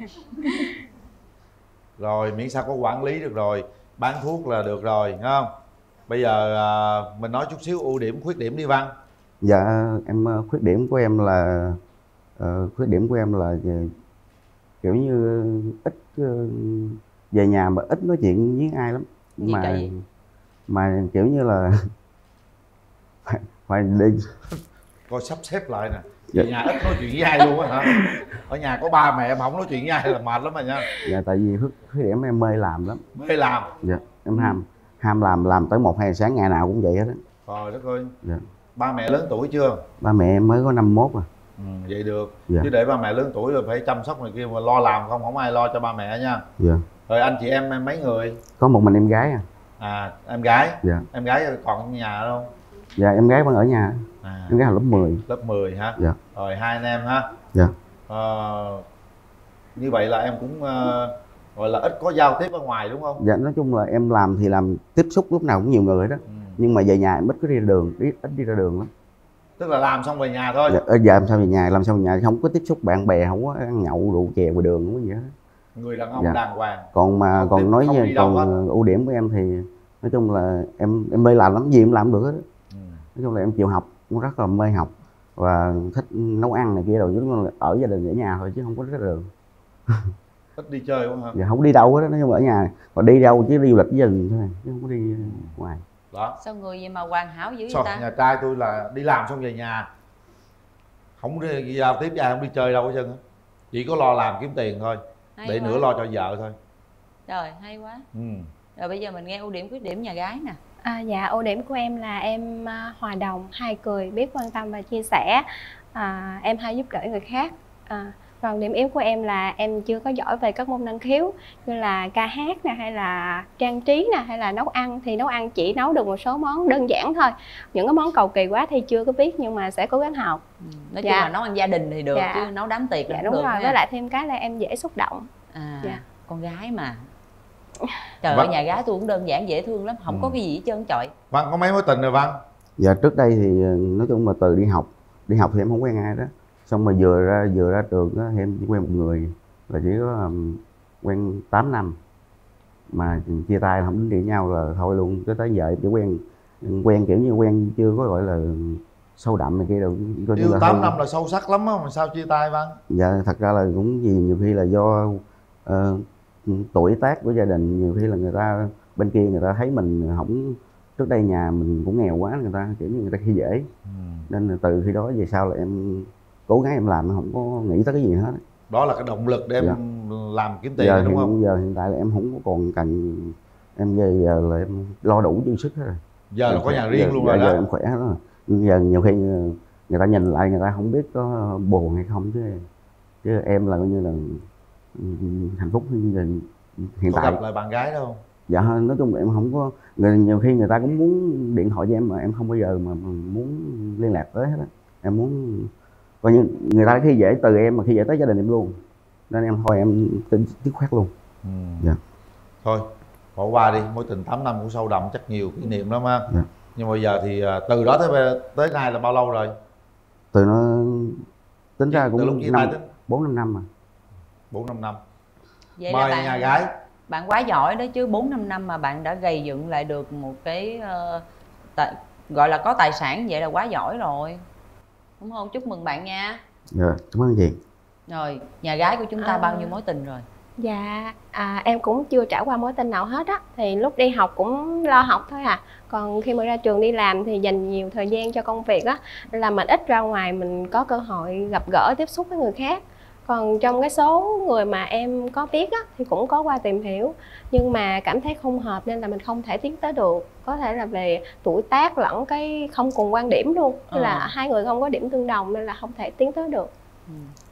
Rồi, miễn sao có quản lý được rồi, bán thuốc là được rồi, nghe không? Bây giờ à, mình nói chút xíu ưu điểm, khuyết điểm đi Văn. Dạ, em khuyết điểm của em là... Uh, khuyết điểm của em là về, kiểu như ít uh, về nhà mà ít nói chuyện với ai lắm. Gì mà gì? Mà kiểu như là phải, phải đi coi sắp xếp lại nè. Dạ. Về nhà ít nói chuyện với ai luôn á hả? Ở nhà có ba mẹ mà không nói chuyện với ai là mệt lắm rồi nha. Dạ tại vì khuyết điểm em mê làm lắm. Mê làm? Dạ em ham ham làm làm tới một hai giờ sáng ngày nào cũng vậy hết á. Trời đất ơi. Dạ. Ba mẹ lớn tuổi chưa? Ba mẹ em mới có năm mốt à. Ừ, vậy được. Dạ. Chứ để ba mẹ lớn tuổi rồi phải chăm sóc này kia mà lo làm không, không ai lo cho ba mẹ nha. Dạ. Rồi anh chị em, em mấy người? Có một mình em gái à. À em gái? Dạ. Em gái còn ở nhà đâu? Dạ em gái vẫn ở nhà. À. Em gái học lớp mười. Lớp mười hả? Dạ. Rồi hai anh em ha? Dạ. Ờ, như vậy là em cũng uh, gọi là ít có giao tiếp ở ngoài đúng không? Dạ nói chung là em làm thì làm tiếp xúc lúc nào cũng nhiều người đó. Ừ. Nhưng mà về nhà em ít có đi ra đường, ít, ít đi ra đường lắm. Tức là làm xong về nhà thôi? Dạ, giờ làm sao về nhà, làm sao về nhà không có tiếp xúc bạn bè, không có ăn nhậu rượu chè ngoài đường, không có gì hết. Người đàn ông dạ. đàng hoàng. Còn mà không còn tiếp, nói như còn ưu điểm của em thì nói chung là em em mê làm lắm, gì em làm được hết. Ừ. Nói chung là em chịu học, cũng rất là mê học và thích nấu ăn này kia rồi, giống như là ở gia đình ở nhà thôi chứ không có rất đường. Ít đi chơi quá hả? Dạ không đi đâu hết đó, nói chung là ở nhà. Còn đi đâu chứ đi du lịch với gia đình thôi, chứ không có đi ngoài. Đó. Sao người gì mà hoàn hảo dữ Sao vậy ta? nhà trai tôi là đi làm xong về nhà, không đi giao tiếp ai, không đi chơi đâu hết trơn á. Chỉ có lo làm kiếm tiền thôi. Hay để quá. Nữa lo cho vợ thôi. Trời, hay quá. Ừ. Rồi bây giờ mình nghe ưu điểm khuyết điểm nhà gái nè. À, dạ, ưu điểm của em là em uh, hòa đồng, hay cười, biết quan tâm và chia sẻ. À, em hay giúp đỡ người khác. À, còn điểm yếu của em là em chưa có giỏi về các môn năng khiếu như là ca hát nè, hay là trang trí nè, hay là nấu ăn. Thì nấu ăn chỉ nấu được một số món đơn giản thôi. Những cái món cầu kỳ quá thì chưa có biết, nhưng mà sẽ cố gắng học. Ừ. Nói chung dạ. là nấu ăn gia đình thì được, dạ. chứ nấu đám tiệc là dạ, không đúng được. rồi. Nha. Với lại thêm cái là em dễ xúc động. À, dạ. Con gái mà. Trời Văn. ơi, nhà gái tôi cũng đơn giản dễ thương lắm, không ừ. có cái gì hết trơn trọi. Văn có mấy mối tình rồi Văn? Dạ trước đây thì nói chung là từ đi học đi học thì em không quen ai đó, xong rồi vừa ra vừa ra trường đó, em chỉ quen một người là chỉ có um, quen tám năm mà chia tay không đến điện nhau là thôi luôn. Tới tới giờ em chỉ quen quen kiểu như quen chưa có gọi là sâu đậm này kia đâu. Yêu tám năm là sâu sắc lắm á, mà sao chia tay Văn? Dạ thật ra là cũng gì nhiều khi là do uh, tuổi tác của gia đình, nhiều khi là người ta bên kia người ta thấy mình không, trước đây nhà mình cũng nghèo quá, người ta kiểu như người ta khi dễ. Ừ. Nên là từ khi đó về sau là em cố gắng em làm, không có nghĩ tới cái gì hết. Đó là cái động lực để em dạ. làm kiếm tiền giờ đúng hiện, không? Giờ hiện tại là em không có còn cần, em về giờ là em lo đủ dư sức hết rồi. Giờ là có nhà riêng giờ, luôn giờ, rồi giờ đó. Em khỏe hết rồi. Giờ nhiều khi người ta nhìn lại người ta không biết có buồn hay không, chứ chứ em là coi như là hạnh phúc hiện có tại. Gặp lại bạn gái đâu? Dạ nói chung là em không có, người, nhiều khi người ta cũng muốn điện thoại cho em mà em không bao giờ mà muốn liên lạc tới hết á. Em muốn coi như người ta khi dễ từ em mà khi dễ tới gia đình em luôn, nên em thôi em tính dứt khoát luôn. Ừ. Dạ. Thôi bỏ qua đi, mối tình tám năm cũng sâu đậm chắc nhiều kỷ niệm lắm ha. Dạ. Nhưng bây giờ thì từ đó tới tới nay là bao lâu rồi? Từ nó tính ra cũng từ lúc chia tay tới bốn năm năm mà. Bốn năm năm. Vậy mời là bạn, nhà gái. Bạn quá giỏi đó chứ, bốn năm năm mà bạn đã gầy dựng lại được một cái uh, tài, gọi là có tài sản, vậy là quá giỏi rồi. Đúng không? Chúc mừng bạn nha. Dạ, cảm ơn chị. Rồi, nhà gái của chúng ta à... bao nhiêu mối tình rồi? Dạ, à, em cũng chưa trải qua mối tình nào hết á. Thì lúc đi học cũng lo học thôi à. Còn khi mà ra trường đi làm thì dành nhiều thời gian cho công việc á, là mình ít ra ngoài mình có cơ hội gặp gỡ, tiếp xúc với người khác. Còn trong cái số người mà em có biết á, thì cũng có qua tìm hiểu, nhưng mà cảm thấy không hợp nên là mình không thể tiến tới được. Có thể là về tuổi tác lẫn cái không cùng quan điểm luôn, tức là à. hai người không có điểm tương đồng nên là không thể tiến tới được. Ừ.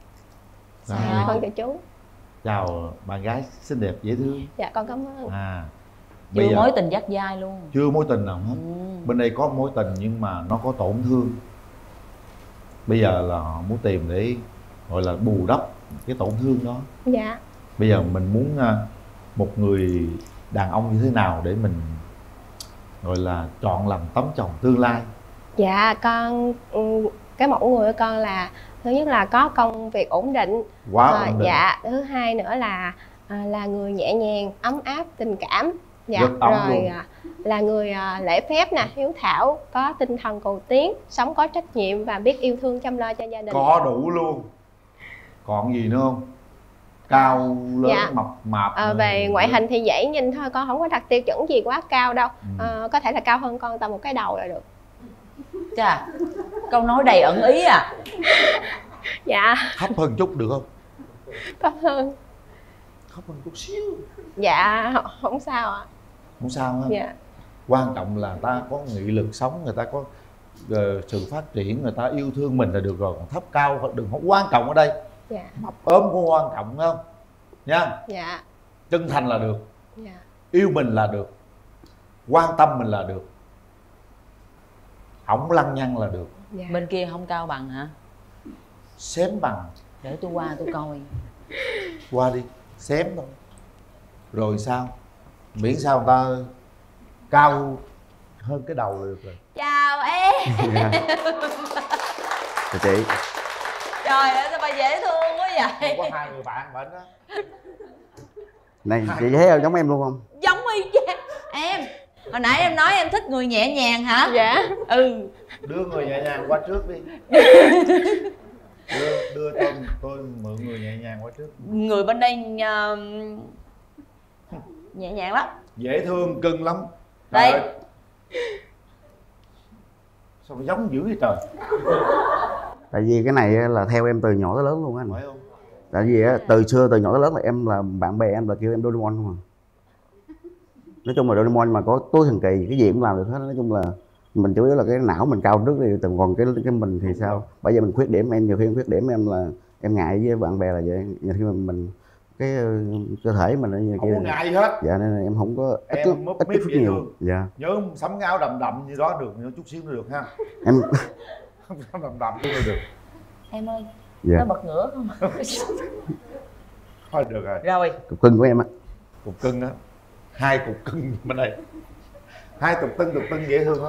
Sao? Con chào chú. Chào bạn gái xinh đẹp dễ thương. Dạ con cảm ơn. À, chưa giờ, mối tình dắt dai luôn. Chưa mối tình nào hết. Ừ. Bên đây có mối tình nhưng mà nó có tổn thương. Bây giờ là họ muốn tìm để gọi là bù đắp cái tổn thương đó. Dạ. Bây giờ mình muốn một người đàn ông như thế nào để mình gọi là chọn làm tấm chồng tương lai? Dạ con, cái mẫu người của con là thứ nhất là có công việc ổn định. Quá à, ổn định. Dạ, thứ hai nữa là à, là người nhẹ nhàng, ấm áp, tình cảm. Dạ, rất ấm rồi luôn. Là người à, lễ phép nè, hiếu thảo, có tinh thần cầu tiến, sống có trách nhiệm và biết yêu thương chăm lo cho gia đình. Có đủ luôn. Còn gì nữa không? Cao, lớn, dạ. mập, mạp. À, về ngoại hình thì dễ nhìn thôi, con không có đặt tiêu chuẩn gì quá cao đâu. Ừ. À, có thể là cao hơn con tầm một cái đầu là được. Chà, câu nói đầy ẩn ý à. Dạ. Thấp hơn chút được không? Thấp hơn. Thấp hơn chút xíu. Dạ, không sao ạ. À. Không sao ha. Dạ. Quan trọng là ta có nghị lực sống, người ta có uh, sự phát triển, người ta yêu thương mình là được rồi. Còn thấp cao đừng không quan trọng ở đây. Dạ. Mập ốm cũng quan trọng không? Nha. Dạ. Chân thành là được. Dạ. Yêu mình là được. Quan tâm mình là được. Không lăng nhăng là được. Dạ. Bên kia không cao bằng hả? Xém bằng. Để tôi qua tôi coi. Qua đi, xém thôi. Rồi sao? Miễn sao người ta cao hơn cái đầu là được rồi. Chào em. Chào chị. Trời ơi sao mà dễ thương quá vậy. Có hai người bạn bệnh đó. Này chị thấy không, giống em luôn không? Giống y chang. Em hồi nãy em nói em thích người nhẹ nhàng hả? Dạ. Ừ. Đưa người nhẹ nhàng qua trước đi. đưa, đưa tôi tôi mượn người nhẹ nhàng quá trước. Người bên đây uh, nhẹ nhàng lắm, dễ thương cưng lắm. đây Trời, sao nó giống dữ vậy trời. Tại vì cái này là theo em từ nhỏ tới lớn luôn á anh. Phải không? Tại vì á, từ xưa từ nhỏ tới lớn là em là bạn bè em là kêu em Doraemon không à. Nói chung là Doraemon mà có túi thần kỳ cái gì cũng làm được hết. Nói chung là mình chủ yếu là cái não mình cao trước đi, từng còn cái cái mình thì sao. Bây giờ mình khuyết điểm em, nhiều khi em khuyết điểm em là em ngại với bạn bè là vậy. Nhiều khi mình, mình cái cơ thể mình như không kia có ngại gì hết. Dạ nên là em không có ít Em mấp ít mít chút dễ nhiều. thương. Dạ. Nhớ sắm cái áo đầm đầm như đó được, nhớ chút xíu nữa được ha. Em Áo đầm đầm cũng được. em ơi, dạ. nó bật ngửa không? Thôi được rồi. Rồi. Cục cưng của em á. Cục cưng á, hai cục cưng bên đây, hai cục cưng cục cưng dễ thương lắm.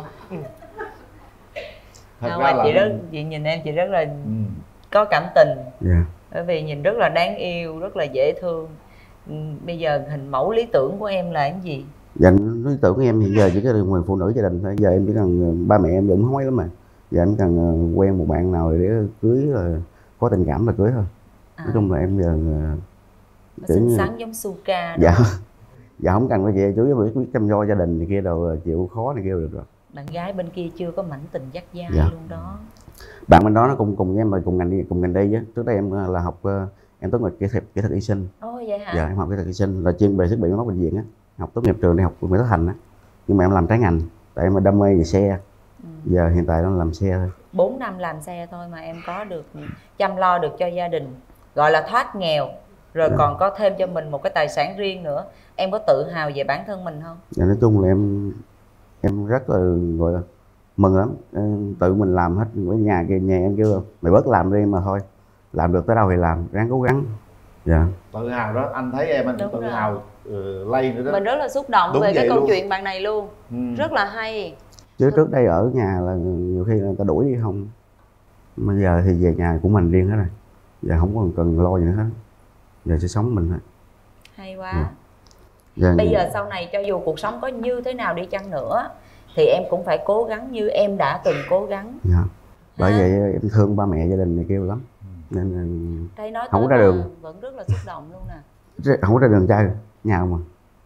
Thật À, ra là chị rất, chị nhìn em chị rất là ừ. có cảm tình. Dạ. Bởi vì nhìn rất là đáng yêu, rất là dễ thương. Ừ, bây giờ hình mẫu lý tưởng của em là cái gì? Dạ, lý tưởng của em hiện giờ chỉ có người phụ nữ gia đình thôi. Giờ em chỉ cần ba mẹ em cũng không ấy lắm mà. Giờ em cần quen một bạn nào để cưới là có tình cảm là cưới thôi. À. Nói chung là em giờ xinh như... xắn giống Suka. Dạ. Dạ không cần cái gì, chú ý biết chăm lo gia đình này kia đâu, chịu khó này kia được rồi. Bạn gái bên kia chưa có mảnh tình dắt dai dạ. luôn đó. Bạn bên đó nó cùng cùng với em mà cùng ngành đi cùng ngành đi á. Trước đây em là học em tốt nghiệp kỹ thuật kỹ thuật y sinh. Ồ vậy hả? Dạ em học kỹ thuật y sinh là chuyên về thiết bị máy móc bệnh viện á. Học tốt nghiệp trường đại học Mỹ Tất Thành á. Nhưng mà em làm trái ngành tại em đam mê về xe. Ừ. Giờ hiện tại đang làm xe thôi. bốn năm làm xe thôi mà em có được chăm lo được cho gia đình, gọi là thoát nghèo, rồi dạ. còn có thêm cho mình một cái tài sản riêng nữa. Em có tự hào về bản thân mình không? Dạ nói chung là em em rất là gọi là mừng lắm. Em tự mình làm hết ở nhà kia, nhà em kêu mày bớt làm đi mà thôi, làm được tới đâu thì làm, ráng cố gắng. Dạ. Tự hào đó, anh thấy em anh cũng tự rồi. hào uh, lay nữa đó. Mình rất là xúc động đúng về cái câu luôn. Chuyện bạn này luôn. Ừ. Rất là hay. Chứ trước đây ở nhà là nhiều khi người ta đuổi đi không. Bây giờ thì về nhà của mình riêng hết rồi. Giờ không còn cần lo gì nữa hết. Giờ sẽ sống mình thôi. Hay quá. Dạ. Dạ. Bây giờ sau này cho dù cuộc sống có như thế nào đi chăng nữa thì em cũng phải cố gắng như em đã từng cố gắng. Dạ. Bởi ha? Vậy em thương ba mẹ gia đình này kêu lắm. Nên đây nói không có ra đường. Vẫn rất là xúc động luôn nè. Không có ra đường trai nhà không à.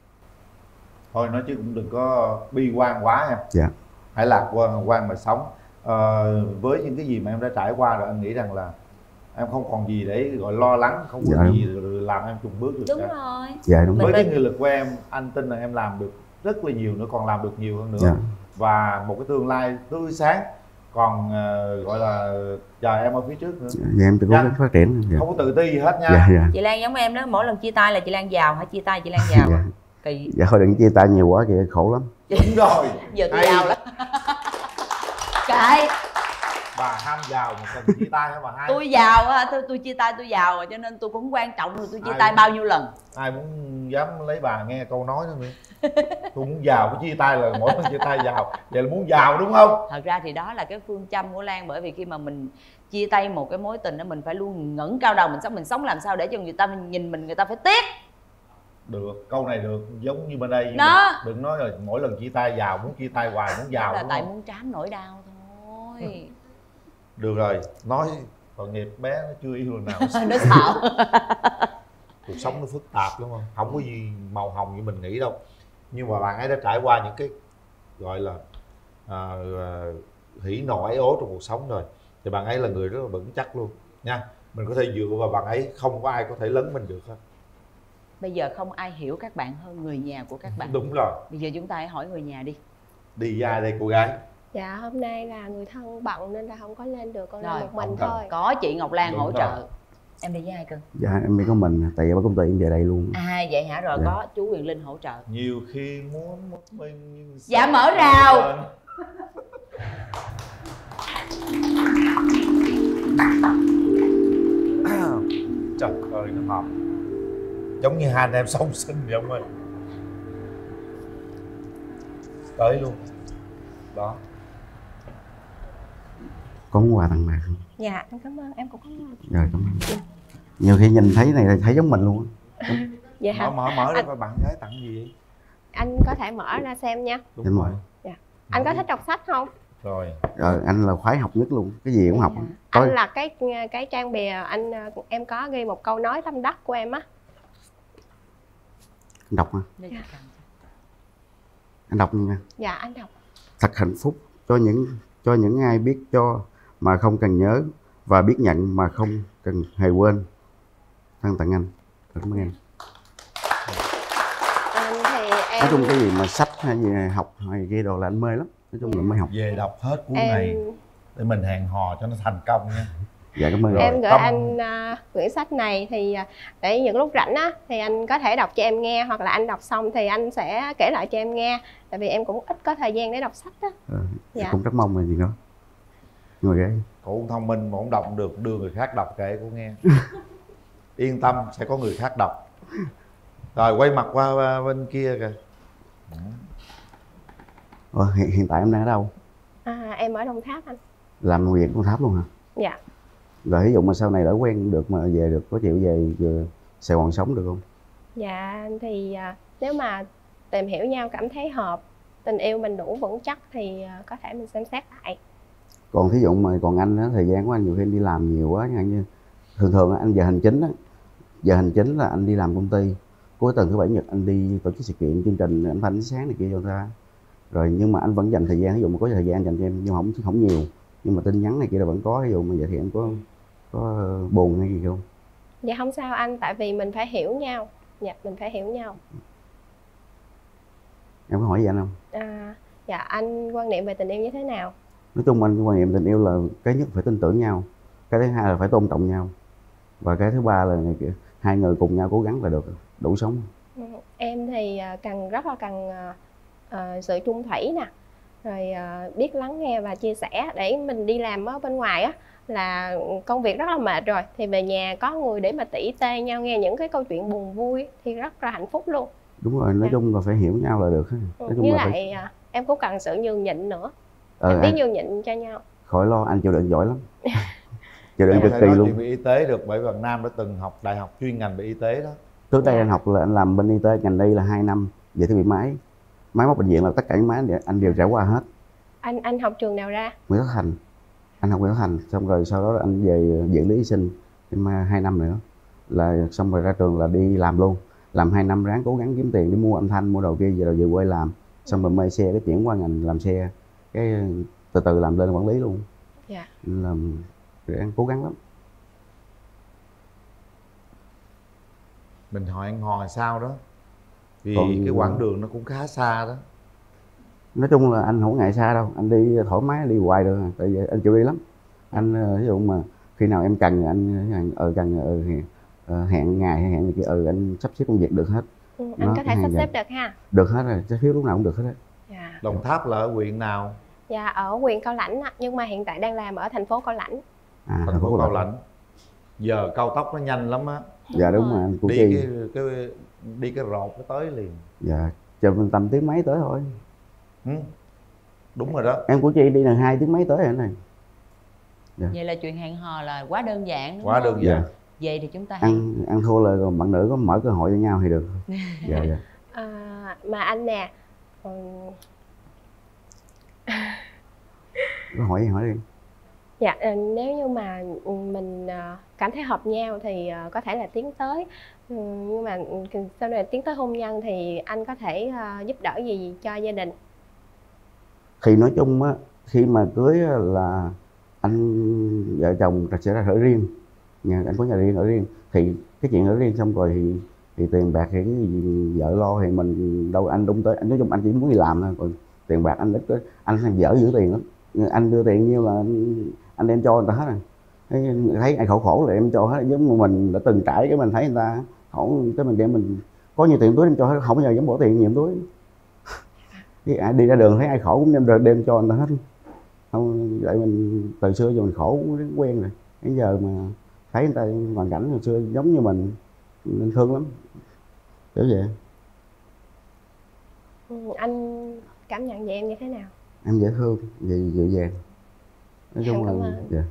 Thôi nói chứ cũng đừng có bi quan quá nha. Dạ. Hãy lạc quan quan mà sống. À, với những cái gì mà em đã trải qua rồi anh nghĩ rằng là em không còn gì để gọi lo lắng, không có dạ. gì làm em chùn bước được. Đúng cả. rồi. Dạ, đúng. Với cái nghị lực của em, anh tin là em làm được rất là nhiều nữa, còn làm được nhiều hơn nữa. Dạ. Và một cái tương lai tươi sáng còn uh, gọi là chờ em ở phía trước nữa. Dạ, em tự cố gắng phát triển. Dạ. Không có tự ti gì hết nha. Dạ, dạ. Chị Lan giống em đó, mỗi lần chia tay là chị Lan giàu hả? Chia tay chị Lan giàu. Dạ. Kỳ. Dạ thôi đừng chia tay nhiều quá chị khổ lắm. Đúng rồi. Giờ tôi giàu lắm. Kệ. Bà ham giàu mà cần chia tay hả bà hai? Tôi giàu á, tôi, tôi chia tay tôi giàu rồi cho nên tôi cũng quan trọng rồi tôi chia ai tay muốn, bao nhiêu lần. Ai muốn dám lấy bà nghe câu nói đó nữa. Tôi muốn giàu, cái chia tay là mỗi lần chia tay giàu. Vậy là muốn giàu đúng không? Thật ra thì đó là cái phương châm của Lan, bởi vì khi mà mình chia tay một cái mối tình đó mình phải luôn ngẩng cao đầu mình sống, mình sống làm sao để cho người ta nhìn mình người ta phải tiếc. Được, câu này được, giống như bên đây. Đó. Đừng nói là mỗi lần chia tay giàu, muốn chia tay hoài, muốn giàu. Đó là tại không? muốn trám nỗi đau thôi. Được rồi, nói tội nghiệp bé nó chưa yêu lần nào. Nó sợ. Cuộc sống nó phức tạp lắm không? Không có gì màu hồng như mình nghĩ đâu. Nhưng mà bạn ấy đã trải qua những cái gọi là à, hỉ nộ ái ố trong cuộc sống rồi. Thì bạn ấy là người rất là vững chắc luôn nha. Mình có thể dựa vào bạn ấy, không có ai có thể lấn mình được hết. Bây giờ không ai hiểu các bạn hơn người nhà của các bạn. Đúng rồi. Bây giờ chúng ta hãy hỏi người nhà đi. Đi ra đây cô gái. Dạ hôm nay là người thân bận nên là không có lên được, con lên một mình cần. thôi. Có chị Ngọc Lan Đúng hỗ rồi. trợ. Em đi với ai cưng? Dạ em đi có mình, tại vì ở công ty em về đây luôn. À vậy hả, rồi dạ. Có chú Quyền Linh hỗ trợ. Nhiều khi muốn một mình nhưng dạ mở rào. Trời ơi nó hợp. Giống như hai anh em song sinh vậy ông ơi. Tới luôn. Đó. Có món quà tặng bạn không? Dạ em cảm ơn, em cũng có. Rồi cảm ơn. Nhiều khi nhìn thấy này là thấy giống mình luôn á. Dạ. Mở mở mở ra anh... coi bạn gái tặng gì vậy? Anh có thể mở ra xem nha. Đúng rồi. Dạ. Anh có thích đọc sách không? Rồi. Rồi anh là khoái học nhất luôn, cái gì cũng học. Tối Anh là cái cái trang bìa anh em có ghi một câu nói tâm đắc của em á. anh đọc mà. Dạ. Anh đọc nha. Dạ anh đọc. Thật hạnh phúc cho những cho những ai biết cho mà không cần nhớ, và biết nhận mà không cần hề quên. Thân tặng anh. Cảm ơn em. Anh thì em Nói chung cái gì mà sách hay gì học hay kia đồ là anh mê lắm. Nói chung là mới học. Về đọc hết cuốn Em- này để mình hẹn hò cho nó thành công nha. Dạ cảm ơn em em. gửi Tâm- anh uh, quyển sách này thì uh, để những lúc rảnh á thì anh có thể đọc cho em nghe, hoặc là anh đọc xong thì anh sẽ kể lại cho em nghe, tại vì em cũng ít có thời gian để đọc sách á. Ờ, Dạ. cũng rất mong là gì nữa. Ngồi ghế. Cậu thông minh mà không đọc được, đưa người khác đọc kệ cô nghe. Yên tâm, sẽ có người khác đọc. Rồi quay mặt qua bên kia kìa. Ờ, hiện, hiện tại em đang ở đâu? À, em ở Đồng Tháp anh. Làm việc Đồng Tháp luôn hả? Dạ. Rồi ví dụ mà sau này đã quen được mà về được, có chịu về, về Sài Gòn sống được không? Dạ thì uh, nếu mà tìm hiểu nhau cảm thấy hợp, tình yêu mình đủ vững chắc thì uh, có thể mình xem xét lại. Còn thí dụ mà còn anh á, thời gian của anh nhiều khi anh đi làm nhiều quá, chẳng như thường thường anh giờ hành chính á, giờ hành chính là anh đi làm công ty, cuối tuần thứ bảy nhật anh đi tổ chức sự kiện, chương trình anh thanh sáng này kia cho người ta. Rồi nhưng mà anh vẫn dành thời gian, ví dụ mà có thời gian anh dành cho em nhưng mà không không nhiều, nhưng mà tin nhắn này kia là vẫn có. Ví dụ mà vậy thì em có có buồn hay gì không? Dạ không sao anh, tại vì mình phải hiểu nhau. Dạ mình phải hiểu nhau. Em có hỏi gì anh không? À, dạ anh quan niệm về tình yêu như thế nào? Nói chung anh quan niệm tình yêu là cái nhất phải tin tưởng nhau, cái thứ hai là phải tôn trọng nhau, và cái thứ ba là này kia, hai người cùng nhau cố gắng là được, đủ sống. Ừ, em thì uh, cần rất là cần uh, uh, sự chung thủy nè, rồi uh, biết lắng nghe và chia sẻ. Để mình đi làm ở bên ngoài á là công việc rất là mệt rồi, thì về nhà có người để mà tỉ tê nhau, nghe những cái câu chuyện buồn vui thì rất là hạnh phúc luôn. Đúng rồi, nói chung là phải hiểu nhau là được. Nói Ừ, chung với là lại phải... uh, em cũng cần sự nhường nhịn nữa. ờ, Em biết anh nhường nhịn cho nhau. khỏi lo, anh chịu đựng giỏi lắm. Chịu đựng Em cực có thể kỳ nói luôn. chuyện về y tế được, bởi vì bạn Nam đã từng học đại học chuyên ngành về y tế đó. Trước đây anh học là anh làm bên y tế, ngành đây là hai năm về thiết bị máy, máy móc bệnh viện là tất cả những máy anh- anh đều trải qua hết. Anh anh học trường nào ra? Nguyễn Tất Thành, anh học Nguyễn Tất Thành xong rồi sau đó anh về dưỡng lý y sinh thêm hai năm nữa là xong rồi ra trường là đi làm luôn, làm hai năm ráng cố gắng kiếm tiền để mua âm thanh, mua đồ kia, giờ rồi về quê làm, xong rồi mê xe cái chuyển qua ngành làm xe, cái từ từ làm lên quản lý luôn. Dạ. Làm ráng cố gắng lắm. Mình hỏi anh hò sao đó, vì Còn- cái quãng đường nó cũng khá xa đó. Nói chung là anh không ngại xa đâu, anh đi thoải mái đi hoài được, tại vì anh chịu đi lắm. Anh ờ, ví dụ mà khi nào em cần anh ờ cần ờ, hẹn, ờ, hẹn ngày hay hẹn gì kia, ừ anh sắp xếp công việc được hết. Ừ, anh Nó có thể hay sắp vậy. xếp được ha. Được hết rồi, sắp xếp lúc nào cũng được hết á. Dạ. Đồng Tháp là ở huyện nào? Dạ ở huyện Cao Lãnh ạ, nhưng mà hiện tại đang làm ở thành phố Cao Lãnh. À, Thành phố Cao Lãnh. Giờ cao tốc nó nhanh lắm á. Dạ đúng rồi, anh Củ Đi Chi. cái, cái đi cái rột nó tới liền. Dạ, chờ mình tầm tiếng mấy tới thôi. Ừ. Đúng rồi đó. Em Củ Chi đi là hai tiếng mấy tới rồi này. Dạ. Vậy là chuyện hẹn hò là quá đơn giản đúng Quá không? đơn giản. Dạ. Vậy thì chúng ta hẹn. Ăn ăn thua là còn bạn nữ có mở cơ hội cho nhau thì được. Dạ dạ. À, mà anh nè, ừ, Có hỏi gì hỏi đi. dạ ờ, nếu như mà ừ, mình ờ, cảm thấy hợp nhau thì ờ, có thể là tiến tới. Ừ, nhưng mà ừ, sau này tiến tới hôn nhân thì anh có thể ờ, giúp đỡ gì cho gia đình? Thì nói chung á, khi mà cưới á, là anh vợ chồng sẽ ra ở riêng, nhà anh có nhà riêng ở riêng, thì cái chuyện ở riêng xong rồi thì thì tiền bạc thì cái gì vợ lo thì mình đâu anh đụng tới. Anh nói chung anh chỉ muốn đi làm thôi, còn tiền bạc anh ít có, anh dở giữ tiền lắm. Anh đưa tiền nhiêu là anh, anh đem cho người ta hết rồi. Thấy, thấy ai khổ khổ là em cho hết, giống như mình đã từng trải cái mình thấy người ta khổ cái mình đem mình có nhiều tiền túi đem cho hết, không bao giờ dám bỏ tiền nhiều túi. Đi, đi ra đường thấy ai khổ cũng đem đem cho người ta hết. Không vậy mình từ xưa giờ mình khổ cũng quen rồi, bây giờ mà thấy người ta hoàn cảnh hồi xưa giống như mình nên thương lắm kiểu vậy. Ừ, anh cảm nhận về em như thế nào? Em dễ thương, vì dịu dàng, nói chung Em cảm là ơn. dạ.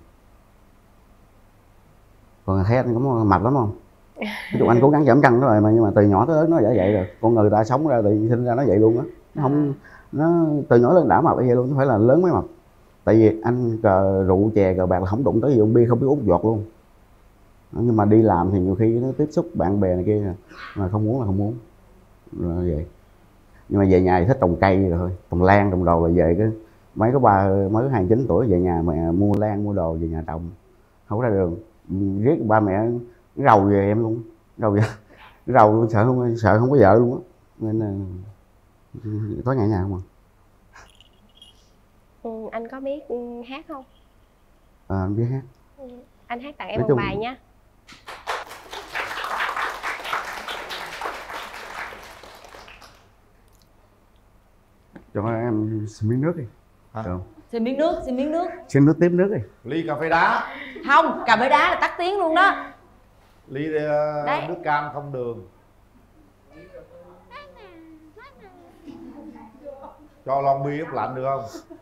Còn thấy anh có mập lắm không? Nói chung anh cố gắng giảm cân đó rồi mà, nhưng mà từ nhỏ tới lớn nó đã vậy rồi. Con người ta sống ra thì sinh ra nó vậy luôn á, nó không nó từ nhỏ lên đã mập vậy luôn, không phải là lớn mới mập. Tại vì anh cờ rượu chè cờ bạc là không đụng tới gì, uống bia không biết uống giọt luôn. Nhưng mà đi làm thì nhiều khi nó tiếp xúc bạn bè này kia mà không muốn là không muốn rồi vậy. Nhưng mà về nhà thì thích trồng cây rồi thôi, trồng lan trồng đồ là về cái mấy có ba mới hai mươi chín tuổi về nhà mẹ mua lan mua đồ về nhà trồng, không có ra đường riết ba mẹ rầu về em luôn, rầu về rầu luôn, sợ không sợ không có vợ luôn á, nên là tối ngày nhà không à. Ừ, anh có biết hát không? À, anh biết hát. Ừ, anh hát tặng em Nói một chung... bài nha. Cho em xin miếng nước đi. Hả? Được. Xin miếng nước, xin miếng nước. Xin nước tiếp nước đi. Ly cà phê đá. Không, cà phê đá là tắt tiếng luôn đó. Ly uh, nước cam không đường. Cho lon bia ướp lạnh được không?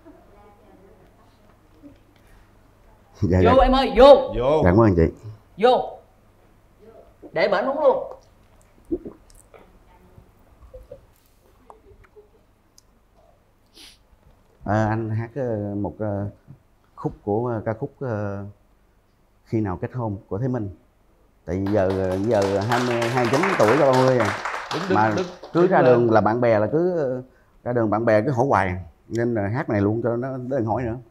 Dạ, vô dạ. em ơi, vô. Vô. Cảm ơn chị. Vô. Để bển uống luôn. À, anh hát một uh, khúc của uh, ca khúc uh, Khi Nào Kết Hôn của Thế Minh. Tại vì giờ giờ hai mươi hai chín tuổi cho ba mươi rồi. Đứng, đứng, mà đứng, cứ đứng ra lên. đường là bạn bè là cứ uh, ra đường bạn bè cứ hỏi hoài, nên là hát này luôn cho nó đừng hỏi nữa.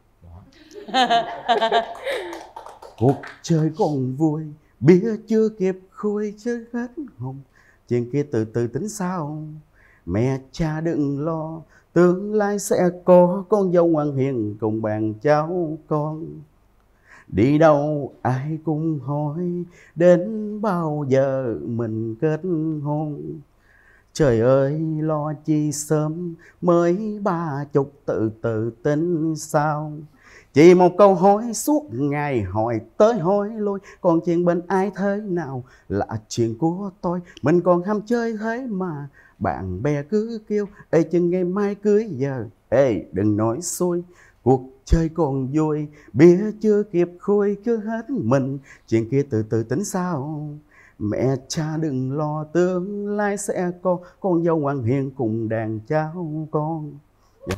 Cuộc chơi còn vui, bia chưa kịp khui chứ hết hồn, chuyện kia từ từ tính sao. Mẹ cha đừng lo, tương lai sẽ có con dâu ngoan hiền cùng bàn cháu con. Đi đâu ai cũng hỏi, đến bao giờ mình kết hôn. Trời ơi lo chi sớm, mới ba chục từ từ tính sao. Chỉ một câu hỏi suốt ngày hỏi tới hỏi lui, còn chuyện bên ai thế nào là chuyện của tôi. Mình còn ham chơi thế mà bạn bè cứ kêu, ê chừng ngày mai cưới giờ, ê đừng nói xui. Cuộc chơi còn vui, bia chưa kịp khui cứ hết mình, chuyện kia từ từ tính sao. Mẹ cha đừng lo, tương lai sẽ có con dâu ngoan hiền cùng đàn cháu con. Dạ.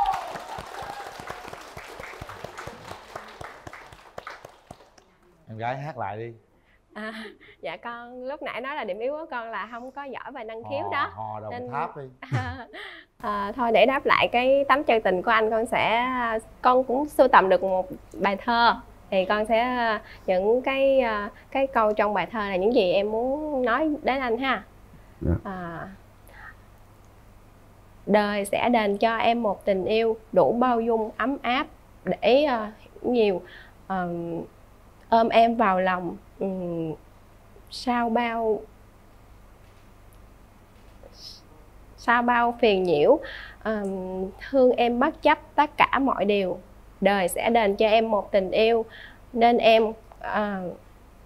Em gái hát lại đi. À, dạ con lúc nãy nói là điểm yếu của con là không có giỏi về năng khiếu Hò, đó. hò Đồng Nên... Tháp đi. À, thôi để đáp lại cái tấm chân tình của anh, con sẽ con cũng sưu tầm được một bài thơ, thì con sẽ những cái cái câu trong bài thơ này những gì em muốn nói đến anh ha. À, đời sẽ đền cho em một tình yêu đủ bao dung ấm áp để uh, nhiều uh, ôm em vào lòng um, sao bao sao bao phiền nhiễu, um, thương em bất chấp tất cả mọi điều. Đời sẽ đền cho em một tình yêu nên em uh,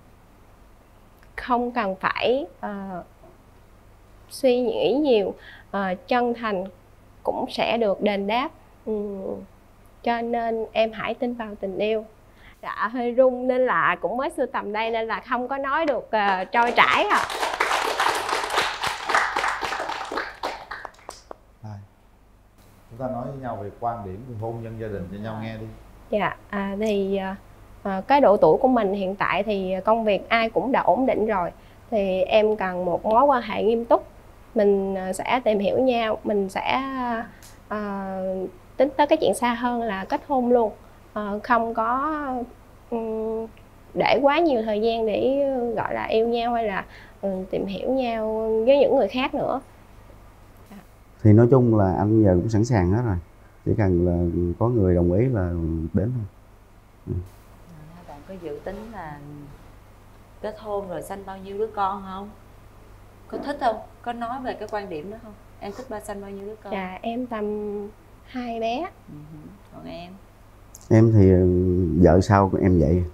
không cần phải uh, suy nghĩ nhiều, uh, chân thành cũng sẽ được đền đáp. um, cho nên em hãy tin vào tình yêu. Dạ hơi run nên là cũng mới sưu tầm đây nên là không có nói được uh, trôi chảy à. Chúng ta nói với nhau về quan điểm về hôn nhân gia đình cho nhau nghe đi. Dạ, à, thì à, cái độ tuổi của mình hiện tại thì công việc ai cũng đã ổn định rồi. Thì em cần một mối quan hệ nghiêm túc. Mình sẽ tìm hiểu nhau, mình sẽ à, tính tới cái chuyện xa hơn là kết hôn luôn. À, không có um, để quá nhiều thời gian để gọi là yêu nhau hay là um, tìm hiểu nhau với những người khác nữa. Thì nói chung là anh giờ cũng sẵn sàng hết rồi, chỉ cần là có người đồng ý là đến thôi. Ừ. Bạn có dự tính là kết hôn rồi sanh bao nhiêu đứa con không? Có thích không? Có nói về cái quan điểm đó không? Em thích ba sanh bao nhiêu đứa con? Dạ em tầm hai bé. Ừ. Còn em? Em thì vợ sau của em vậy.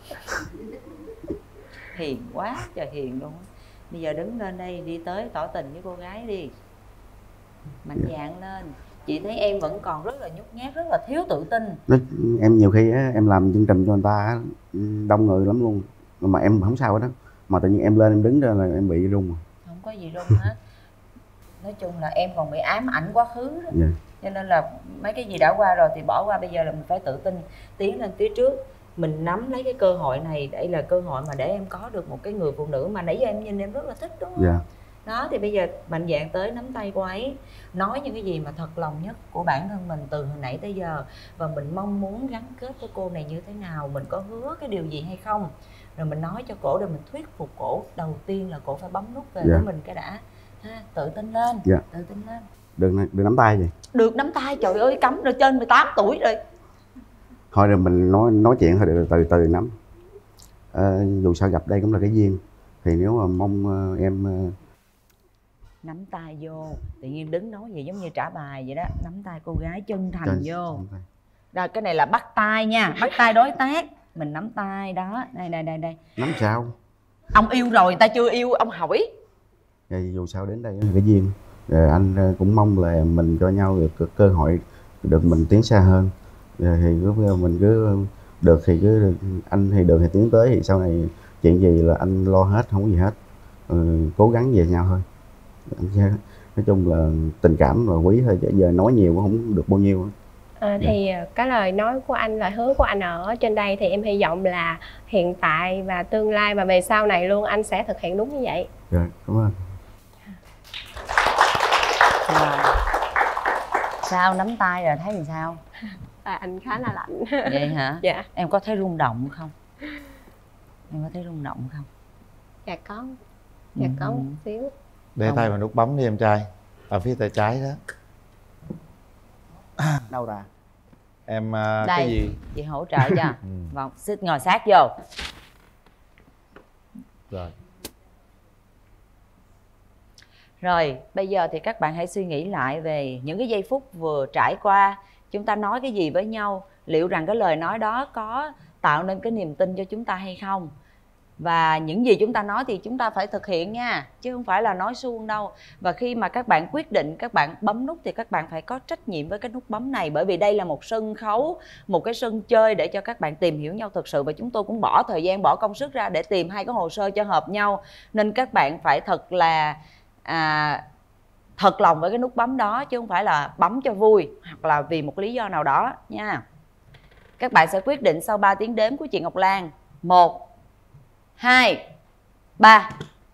Hiền quá trời hiền luôn. Bây giờ đứng lên đây đi tới tỏ tình với cô gái đi, mạnh dạn lên. Chị thấy em vẫn còn rất là nhút nhát, rất là thiếu tự tin. Nó, em nhiều khi á, em làm chương trình cho người ta đông người lắm luôn mà em không sao hết đó, mà tự nhiên em lên em đứng ra là em bị run. Không có gì run hết. Nói chung là em còn bị ám ảnh quá khứ đó. Yeah. cho nên là mấy cái gì đã qua rồi thì bỏ qua, bây giờ là mình phải tự tin tiến lên phía trước. Mình nắm lấy cái cơ hội này, đây là cơ hội mà để em có được một cái người phụ nữ mà nãy giờ em nhìn em rất là thích, đúng không? Dạ. Đó thì bây giờ mạnh dạn tới nắm tay cô ấy, nói những cái gì mà thật lòng nhất của bản thân mình từ hồi nãy tới giờ, và mình mong muốn gắn kết với cô này như thế nào, mình có hứa cái điều gì hay không, rồi mình nói cho cổ, rồi mình thuyết phục cổ. Đầu tiên là cổ phải bấm nút về Dạ. với mình cái đã ha, tự tin lên. Dạ. Tự tin lên. Được, được nắm tay gì? Được nắm tay, trời ơi cấm rồi, trên mười tám tuổi rồi. Thôi rồi mình nói nói chuyện thôi, được, từ từ nắm. À, dù sao gặp đây cũng là cái duyên, thì nếu mà mong uh, em uh... nắm tay vô, tự nhiên đứng nói gì giống như trả bài vậy đó. Nắm tay cô gái chân thành Chân, vô. Rồi cái này là bắt tay nha, bắt tay đối tác. Mình nắm tay đó, đây đây đây đây. Nắm sao? Ông yêu rồi, người ta chưa yêu, ông hỏi. Thì dù sao đến đây là cái duyên, rồi anh cũng mong là mình cho nhau được cơ hội được mình tiến xa hơn. Rồi thì cứ mình cứ được thì cứ anh thì được thì tiến tới, thì sau này chuyện gì là anh lo hết, không có gì hết. Ừ, cố gắng về nhau thôi. Anh sẽ, nói chung là tình cảm là quý thôi, chứ giờ nói nhiều cũng không được bao nhiêu. À, thì dạ. Cái lời nói của anh, lời hứa của anh ở trên đây thì em hy vọng là hiện tại và tương lai và về sau này luôn anh sẽ thực hiện đúng như vậy. Rồi, cảm ơn. À, sao nắm tay rồi thấy làm sao? À, anh khá là lạnh. Vậy hả? Dạ. Em có thấy rung động không? Em có thấy rung động không? Dạ có. Dạ có một xíu. Để tay vào nút bấm đi em trai, ở phía tay trái đó. Đâu ra? Em uh, đây, cái gì? Chị hỗ trợ cho. Ừ. Vâng, xích ngồi sát vô. Rồi. Rồi, bây giờ thì các bạn hãy suy nghĩ lại về những cái giây phút vừa trải qua. Chúng ta nói cái gì với nhau? Liệu rằng cái lời nói đó có tạo nên cái niềm tin cho chúng ta hay không? Và những gì chúng ta nói thì chúng ta phải thực hiện nha, chứ không phải là nói suông đâu. Và khi mà các bạn quyết định, các bạn bấm nút thì các bạn phải có trách nhiệm với cái nút bấm này. Bởi vì đây là một sân khấu, một cái sân chơi để cho các bạn tìm hiểu nhau thực sự. Và chúng tôi cũng bỏ thời gian, bỏ công sức ra để tìm hai cái hồ sơ cho hợp nhau. Nên các bạn phải thật là à, thật lòng với cái nút bấm đó, chứ không phải là bấm cho vui hoặc là vì một lý do nào đó nha. Các bạn sẽ quyết định sau ba tiếng đếm của chị Ngọc Lan. Một, hai, ba.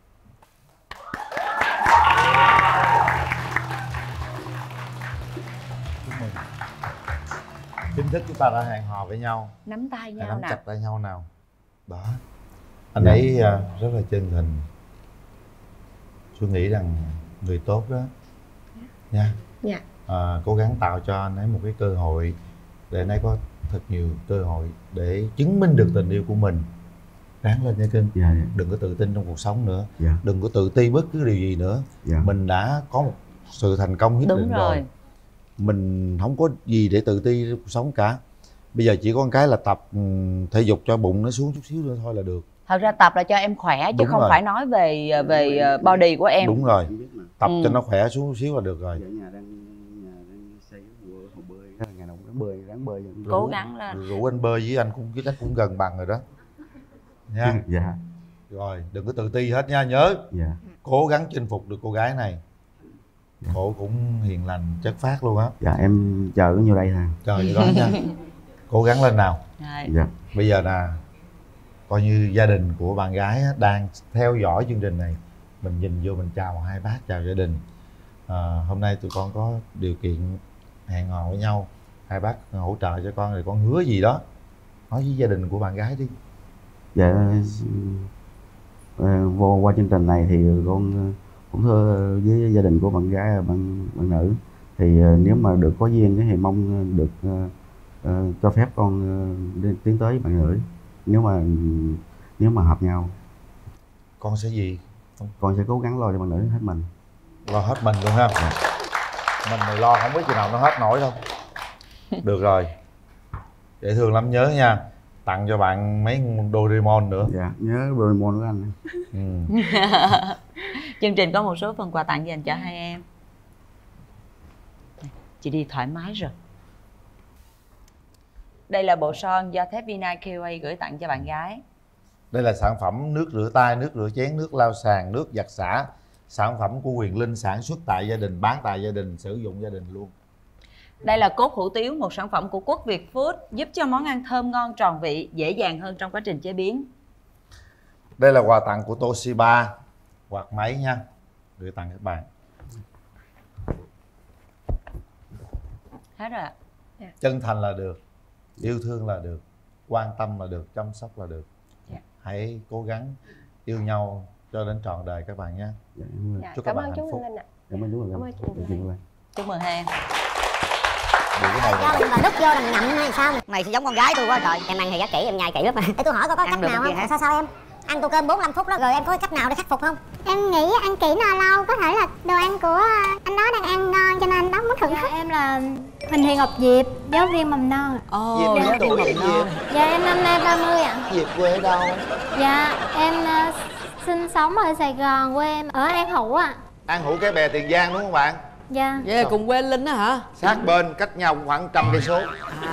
Chúc mừng. Chính thức chúng ta đã hẹn hò với nhau. Nắm tay nhau nắm nào. chặt tay nhau nào. Đó. Anh ấy uh, rất là chân thành. Tôi nghĩ rằng người tốt đó nha. Dạ. À, cố gắng tạo cho anh ấy một cái cơ hội để anh ấy có thật nhiều cơ hội để chứng minh được tình yêu của mình. Ráng lên nha cưng. Dạ. Đừng có tự tin trong cuộc sống nữa. Dạ. Đừng có tự ti bất cứ điều gì nữa. Dạ. Mình đã có một sự thành công nhất Đúng định rồi. rồi. Mình không có gì để tự ti trong cuộc sống cả. Bây giờ chỉ có một cái là tập thể dục cho bụng nó xuống chút xíu nữa thôi là được. Thật ra tập là cho em khỏe chứ Đúng không rồi. phải nói về về body của em. Đúng rồi. Tập Ừ. cho nó khỏe xuống chút xíu là được rồi. Ở nhà đang nhà đang xây hồ bơi, ngày nào cũng ráng bơi, ráng bơi. Cố gắng lên. Rủ anh bơi với anh cũng chắc cũng gần bằng rồi đó. Nha. Dạ. Rồi, đừng có tự ti hết nha, nhớ. Dạ. Cố gắng chinh phục được cô gái này. Dạ. Cổ cũng hiền lành chất phát luôn á. Dạ em chờ có nhiêu đây thôi. Chờ vậy đó nha. Cố gắng lên nào. Rồi. Dạ. Bây giờ là coi như gia đình của bạn gái á, đang theo dõi chương trình này. Mình nhìn vô mình chào hai bác, chào gia đình. À, hôm nay tụi con có điều kiện hẹn hò với nhau. Hai bác hỗ trợ cho con, rồi con hứa gì đó. Nói với gia đình của bạn gái đi. Dạ, vô qua chương trình này thì con cũng thưa với gia đình của bạn gái, bạn bạn nữ thì nếu mà được có duyên thì mong được uh, cho phép con uh, tiến tới bạn nữ. Nếu mà nếu mà hợp nhau, con sẽ gì? Con sẽ cố gắng lo cho bạn nữ hết mình. Lo hết mình luôn ha. Dạ. Mình này lo không biết chừng nào nó hết nổi đâu. Được rồi, dễ thương lắm, nhớ nha. Tặng cho bạn mấy Doraemon nữa. Dạ, nhớ Doraemon của anh. Ừ. Chương trình có một số phần quà tặng dành cho hai em. Chị đi thoải mái rồi. Đây là bộ son do thép Vina Q A gửi tặng cho bạn gái. Đây là sản phẩm nước rửa tay, nước rửa chén, nước lau sàn, nước giặt xả. Sản phẩm của Quyền Linh sản xuất tại gia đình, bán tại gia đình, sử dụng gia đình luôn. Đây là cốt hủ tiếu, một sản phẩm của Quốc Việt Food, giúp cho món ăn thơm ngon tròn vị, dễ dàng hơn trong quá trình chế biến. Đây là quà tặng của Toshiba, quạt máy nha, gửi tặng các bạn. Hết rồi ạ. Yeah. Chân thành là được, yêu thương là được, quan tâm là được, chăm sóc là được. Yeah. Hãy cố gắng yêu nhau cho đến trọn đời các bạn nhé. Dạ, chúc cảm các bạn ơn chú hạnh phúc. Linh ạ. Cảm ơn chú Linh. Cảm ơn chú. Chúc mừng Hàng. Do mình mà đút vô là mình ngậm hay sao? Mày sẽ giống con gái tôi quá trời. Em ăn thì rất kỹ, em nhai kỹ lắm mà. Để tôi hỏi có có cách nào không? Sao sao em? Ăn tô cơm bốn mươi lăm phút đó rồi em có cách nào để khắc phục không? Em nghĩ ăn kỹ nào lâu, có thể là đồ ăn của anh đó đang ăn ngon cho nên anh đó muốn thử. Dạ, em là Huỳnh Thị Ngọc Diệp, giáo viên mầm non ạ. Ồ, oh, giáo viên mầm non. Dạ, em năm nay ba mươi ạ. Diệp quê ở đâu? Dạ, em uh, sinh sống ở Sài Gòn, quê em ở An Hữu ạ. An Hữu Cái Bè, Tiền Giang đúng không bạn? Dạ. Vậy là cùng quê Linh đó hả? Sát bên, cách nhau khoảng trăm cây số.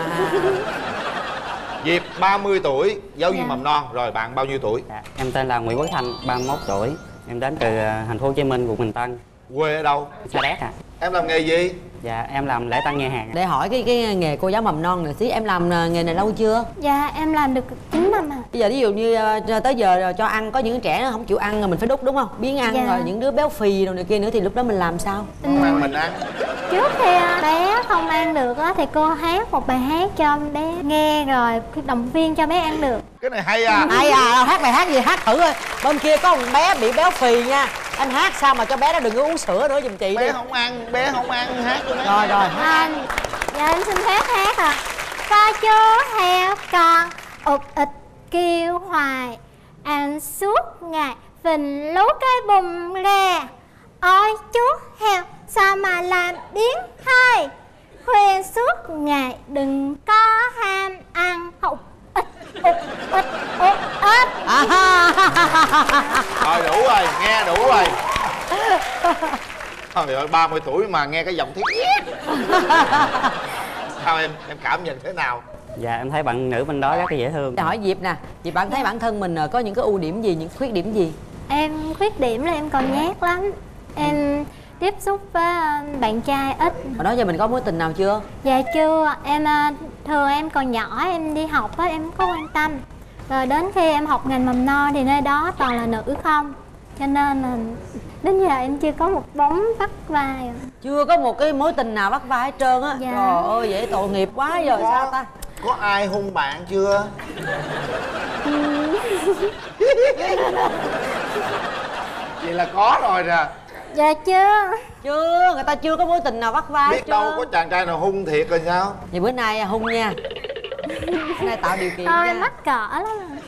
Diệp ba mươi tuổi, giáo viên Dạ. mầm non. Rồi bạn bao nhiêu tuổi? Dạ, em tên là Nguyễn Quốc Thanh, ba mươi mốt tuổi. Em đến từ thành phố Hồ Chí Minh, quận Bình Tân. Quê ở đâu? Sa Đéc ạ. Em làm nghề gì? Dạ, em làm lễ tân nhà hàng. Để hỏi cái cái nghề cô giáo mầm non này xí, em làm nghề này lâu chưa? Dạ, em làm được chín năm ạ. Bây giờ ví dụ như uh, tới giờ cho ăn, có những trẻ nó không chịu ăn rồi mình phải đút đúng không? Biến ăn Dạ. rồi những đứa béo phì rồi này kia nữa thì lúc đó mình làm sao? Không ăn mình ăn. Trước khi bé không ăn được á, thì cô hát một bài hát cho bé nghe rồi động viên cho bé ăn được. Cái này hay à. Hay à, hát bài hát gì hát thử coi. Bên kia có một bé bị béo phì nha. Anh hát sao mà cho bé nó đừng có uống sữa nữa giùm chị Bé đi. không ăn, bé không ăn, hát cho bé. Rồi rồi. À, dạ em xin phép hát à. Có chú heo con ụt ịch kêu hoài, ăn suốt ngày phình lú cái bùm re. Ôi chú heo sao mà làm biến thay, khuyên suốt ngày đừng có ham ăn hụt ịch ụt ịch ụt ít. Rồi đủ rồi, nghe đủ rồi. Trời ơi, ba mươi tuổi mà nghe cái giọng thiết. Sao em, em cảm nhận thế nào? Dạ, em thấy bạn nữ bên đó rất là dễ thương. Hỏi Diệp nè, Diệp bạn thấy bản thân mình có những cái ưu điểm gì, những khuyết điểm gì? Em khuyết điểm là em còn nhát lắm. Em tiếp xúc với bạn trai ít. Hồi đó giờ mình có mối tình nào chưa? Dạ chưa. Em thường em còn nhỏ em đi học á, em không có quan tâm. Rồi đến khi em học ngành mầm non thì nơi đó toàn là nữ không, cho nên là đến giờ em chưa có một bóng bắt vai. Chưa có một cái mối tình nào bắt vai hết trơn á. Dạ. Trời ơi, vậy tội nghiệp quá giờ có, sao ta? Có ai hung bạn chưa? Vậy là có rồi nè. Dạ chưa. Chưa, người ta chưa có mối tình nào bắt vai hết Biết đâu trơn. có chàng trai nào hung thiệt rồi sao? Vậy bữa nay hung nha. Bữa nay tạo điều kiện Thôi nha. mắc cỡ lắm.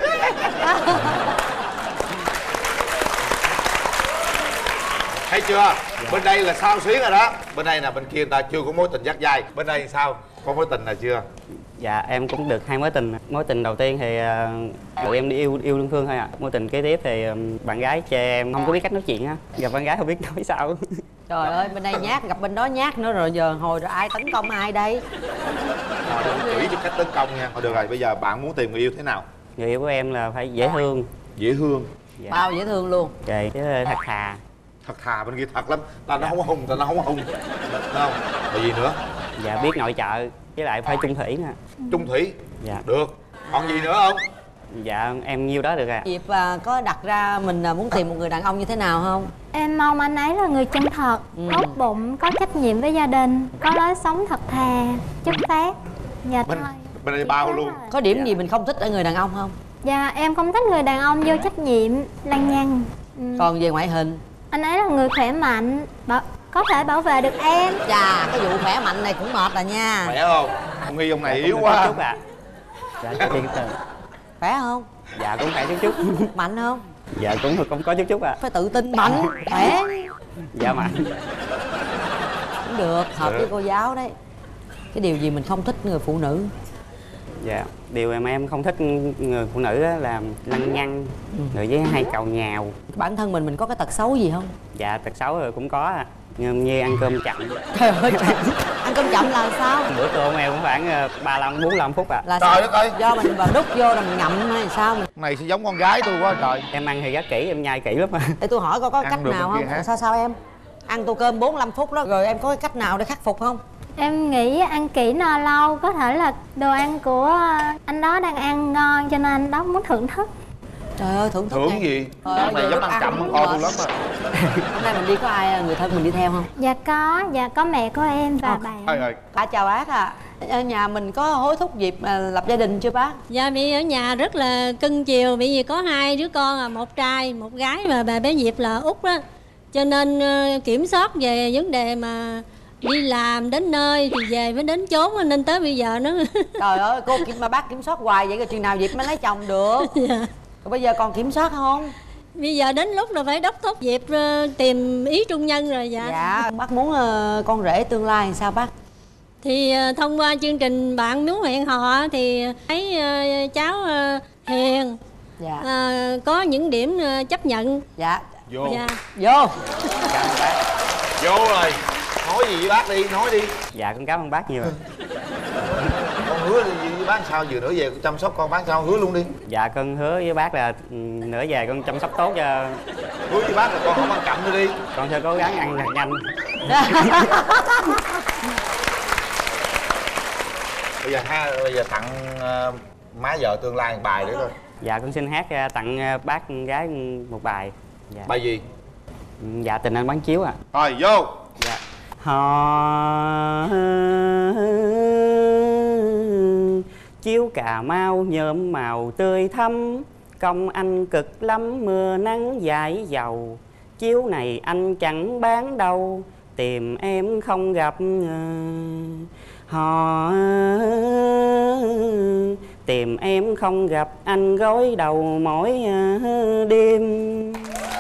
Thấy chưa? Bên đây là sao xuyến rồi đó. Bên đây là bên kia người ta chưa có mối tình dắt dai. Bên đây sao? Có mối tình nào chưa? Dạ, em cũng được hai mối tình. Mối tình đầu tiên thì uh, tụi em đi yêu yêu đơn phương thôi ạ. À. Mối tình kế tiếp thì um, bạn gái chê em không có biết cách nói chuyện á. Gặp bạn gái không biết nói sao. Trời ơi, bên đây nhát, gặp bên đó nhát nữa rồi giờ hồi rồi ai tấn công ai đây? Thôi đừng chỉ cho cách tấn công nha. Thôi được rồi, bây giờ bạn muốn tìm người yêu thế nào? Người yêu của em là phải dễ thương. Dễ thương. Dạ. Bao dễ thương luôn. Trời, chứ thật thà. Thật thà bên kia thật lắm. Ta nó không hung, ta nó không hung. Đúng không? Rồi gì nữa? Dạ, biết nội trợ. Với lại phải chung thủy nè. Chung thủy? Dạ. Được. Còn gì nữa không? Dạ, em nhiêu đó được à. Diệp à, có đặt ra mình à, muốn tìm một người đàn ông như thế nào không? Em mong anh ấy là người chân thật, Ừ. tốt bụng, có trách nhiệm với gia đình, có lối sống thật thà, chất phác. Dạ Bên, thôi. bên đây bao luôn. Có điểm gì mình không thích ở người đàn ông không? Dạ em không thích người đàn ông vô trách nhiệm, lăng nhăng. Ừ. Còn về ngoại hình? Anh ấy là người khỏe mạnh, bảo, có thể bảo vệ được em. Chà, cái vụ khỏe mạnh này cũng mệt rồi nha. Khỏe không? Ông nghi ông này Dạ, yếu cũng quá. chút ạ. Dạ, cho tiên từ. Khỏe không? Dạ, cũng phải chút chút. Mạnh không? Dạ, cũng cũng có chút chút ạ. Phải tự tin, mạnh, khỏe. Dạ, mạnh. Cũng được, hợp Được. với cô giáo đấy. Cái điều gì mình không thích người phụ nữ? Dạ, điều mà em không thích người phụ nữ á là lăng nhăng, Ừ. rồi với hay càu nhào. Bản thân mình mình có cái tật xấu gì không? Dạ, tật xấu rồi cũng có à. Như, như ăn cơm chậm. Trời ơi, ăn cơm chậm là sao? Bữa cơm em cũng khoảng ba mươi lăm bốn mươi lăm phút ạ. Là Trời sao? đất ơi. Do mình vào đút vô là mình ngậm hay sao? Mình... Này sẽ giống con gái tôi quá trời. Em ăn thì rất kỹ, em nhai kỹ lắm mà. Để tôi hỏi coi có Ăn cách được nào bên kia không? hả? Sao sao em? Ăn tô cơm bốn mươi lăm phút đó rồi em có cái cách nào để khắc phục không? Em nghĩ ăn kỹ no lâu, có thể là đồ ăn của anh đó đang ăn ngon cho nên anh đó muốn thưởng thức. Trời ơi, thưởng thức Thưởng này. gì? Trời ơi, Mày vừa dám được ăn chậm ăn hơn vừa con tôi mệt. lắm mà. Hôm nay mình đi có ai người thân mình đi theo không? Dạ có, dạ có mẹ của em và bạn. Thôi rồi. Bà chào bác ạ. À. Ở nhà mình có hối thúc dịp à, lập gia đình chưa bác? Dạ Mỹ ở nhà rất là cưng chiều, bởi vì có hai đứa con, à, một trai một gái, mà bà bé Diệp là út đó, cho nên uh, kiểm soát về vấn đề mà đi làm đến nơi thì về mới đến chốn, nên tới bây giờ nó Trời ơi, cô mà bác kiểm soát hoài vậy rồi chừng nào Diệp mới lấy chồng được? Dạ. Rồi bây giờ còn kiểm soát không? Bây giờ đến lúc là phải đốc thúc Diệp uh, tìm ý trung nhân rồi. Dạ. Dạ, bác muốn uh, con rể tương lai làm sao bác? Thì uh, thông qua chương trình Bạn Muốn Hẹn Hò thì thấy uh, cháu uh, hiền, dạ. uh, có những điểm uh, chấp nhận. Dạ. Vô. Dạ. Vô. Vô rồi. Nói gì với bác đi, nói đi. Dạ con cảm ơn bác nhiều. Con hứa gì với bác sao, vừa nữa về chăm sóc con bác sao, hứa luôn đi. Dạ con hứa với bác là ừ, nữa về con chăm sóc tốt cho. Hứa với bác là con không ăn cặm nữa đi. Con sẽ cố gắng ăn thật nhanh. Bây giờ ha, bây giờ tặng uh, má vợ tương lai một bài nữa thôi. Dạ con xin hát uh, tặng uh, bác gái một bài. Dạ. Bài gì? Dạ Tình Anh Bán Chiếu ạ. À. Rồi vô. Dạ. Hò chiếu Cà Mau nhuộm màu tươi thắm, công anh cực lắm mưa nắng dãi dầu, chiếu này anh chẳng bán đâu, tìm em không gặp. Hò tìm em không gặp, anh gối đầu mỗi đêm.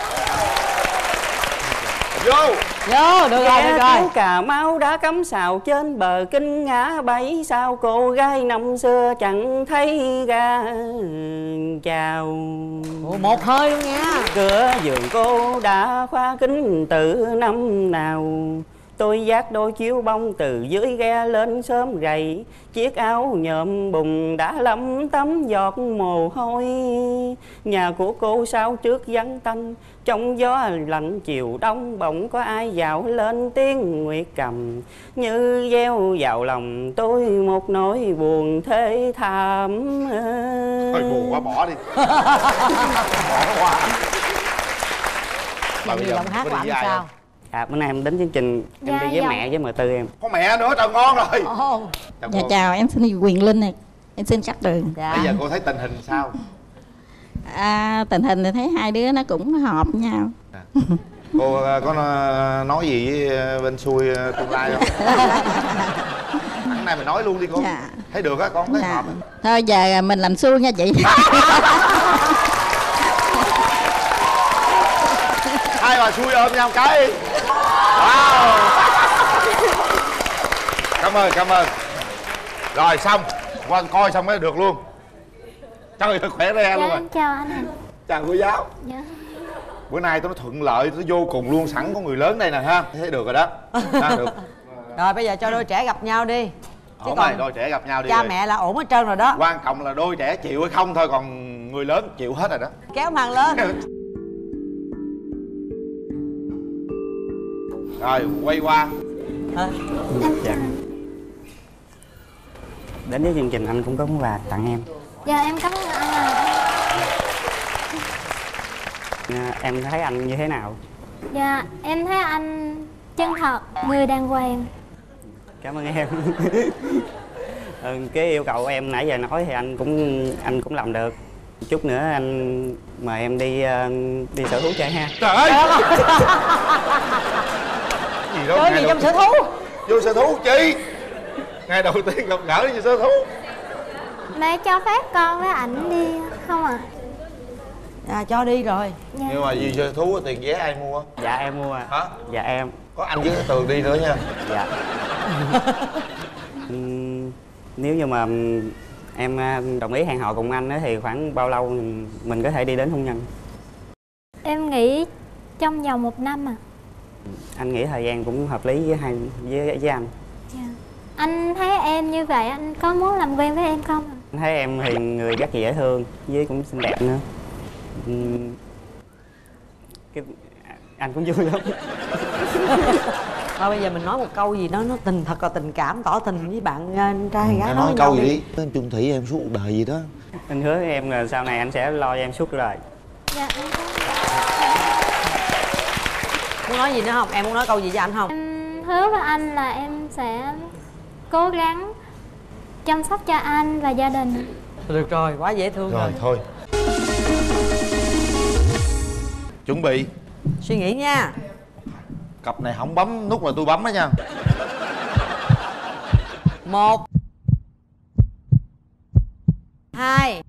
Vô. Vô, được rồi, được rồi. Cà Mau đã cắm sào trên bờ kinh ngã bảy, sao cô gái năm xưa chẳng thấy ra chào. Ủa, một hơi luôn nha. Cửa giường cô đã khóa kín từ năm nào, tôi vác đôi chiếu bông từ dưới ghe lên sớm gầy, chiếc áo nhộm bùn đã lấm tấm giọt mồ hôi. Nhà của cô sao trước vắng tanh, trong gió lạnh chiều đông bỗng có ai dạo lên tiếng nguyệt cầm, như gieo vào lòng tôi một nỗi buồn thê thảm. Thôi buồn quá bỏ đi. Bỏ quá. Mà bây giờ hát của anh sao? À, bữa nay em đến chương trình em Dạ, đi với dạ. mẹ với mợ Tư em. Có mẹ nữa, trời ngon rồi. Ồ. Chào Dạ cô. chào, em xin Quyền Linh này. Em xin cắt đường. Dạ. Bây giờ cô thấy tình hình sao? À, tình hình thì thấy hai đứa nó cũng hợp nhau. Cô uh, có uh, nói gì với bên xui uh, tương lai không? Thằng này mình nói luôn đi cô. Dạ. Thấy được á, con thấy Dạ. hợp. Thôi giờ mình làm xui nha chị. Hai bà xui ôm nhau cái đi. Wow. Cảm ơn, cảm ơn. Rồi xong, qua coi xong mới được luôn. Trời ơi, khỏe re Dạ luôn rồi. em chào anh ạ. Chào cô giáo. Dạ. Bữa nay tôi nó thuận lợi, tôi vô cùng luôn, sẵn có người lớn đây nè ha. Thấy được rồi đó. Ha, được. Rồi bây giờ cho đôi trẻ gặp nhau đi. Ổn rồi, đôi trẻ gặp nhau đi. Cha rồi. mẹ là ổn hết trơn rồi đó. Quan trọng là đôi trẻ chịu hay không thôi, còn người lớn chịu hết rồi đó. Kéo màn lên. Rồi quay qua. À. Dạ. Đến với chương trình anh cũng có món quà tặng em. Dạ em cảm ơn anh ạ. À, em thấy anh như thế nào? Dạ em thấy anh chân thật, người đàng hoàng. Cảm ơn em. Ừ, cái yêu cầu của em nãy giờ nói thì anh cũng anh cũng làm được. Chút nữa anh mời em đi uh, đi sở thú chơi ha. Trời ơi. Gì đâu, chơi gì trong sở thú? Vô sở thú chi? Ngày đầu tiên gặp gỡ đi sở thú. Mẹ cho phép con với ảnh đi không ạ? À? À, cho đi rồi. Dạ. Nhưng mà vì sở thú tiền vé ai mua? Dạ em mua. Hả? Dạ em. Có anh với cái Tường đi nữa nha. Dạ. uhm, nếu như mà em đồng ý hẹn hò cùng anh thì khoảng bao lâu mình có thể đi đến hôn nhân? Em nghĩ trong vòng một năm à. Anh nghĩ thời gian cũng hợp lý với hai với, với anh. Dạ. Anh thấy em như vậy anh có muốn làm quen với em không? Anh thấy em thì người rất dễ thương với cũng xinh đẹp nữa. Uhm, cái, anh cũng vui lắm. Thôi bây giờ mình nói một câu gì đó nó tình thật là tình cảm, tỏ tình với bạn uh, trai gái. Nói, nói câu gì đi. đi. Anh Chung Thủy em suốt cuộc đời gì đó. Anh hứa với em là sau này anh sẽ lo cho em suốt cuộc đời. Dạ. Muốn nói gì nữa không? Em muốn nói câu gì với anh không? Em hứa với anh là em sẽ cố gắng chăm sóc cho anh và gia đình. Được rồi, quá dễ thương rồi. Rồi thôi. Chuẩn bị. Suy nghĩ nha. Cặp này không bấm nút là tôi bấm đó nha. Một, hai,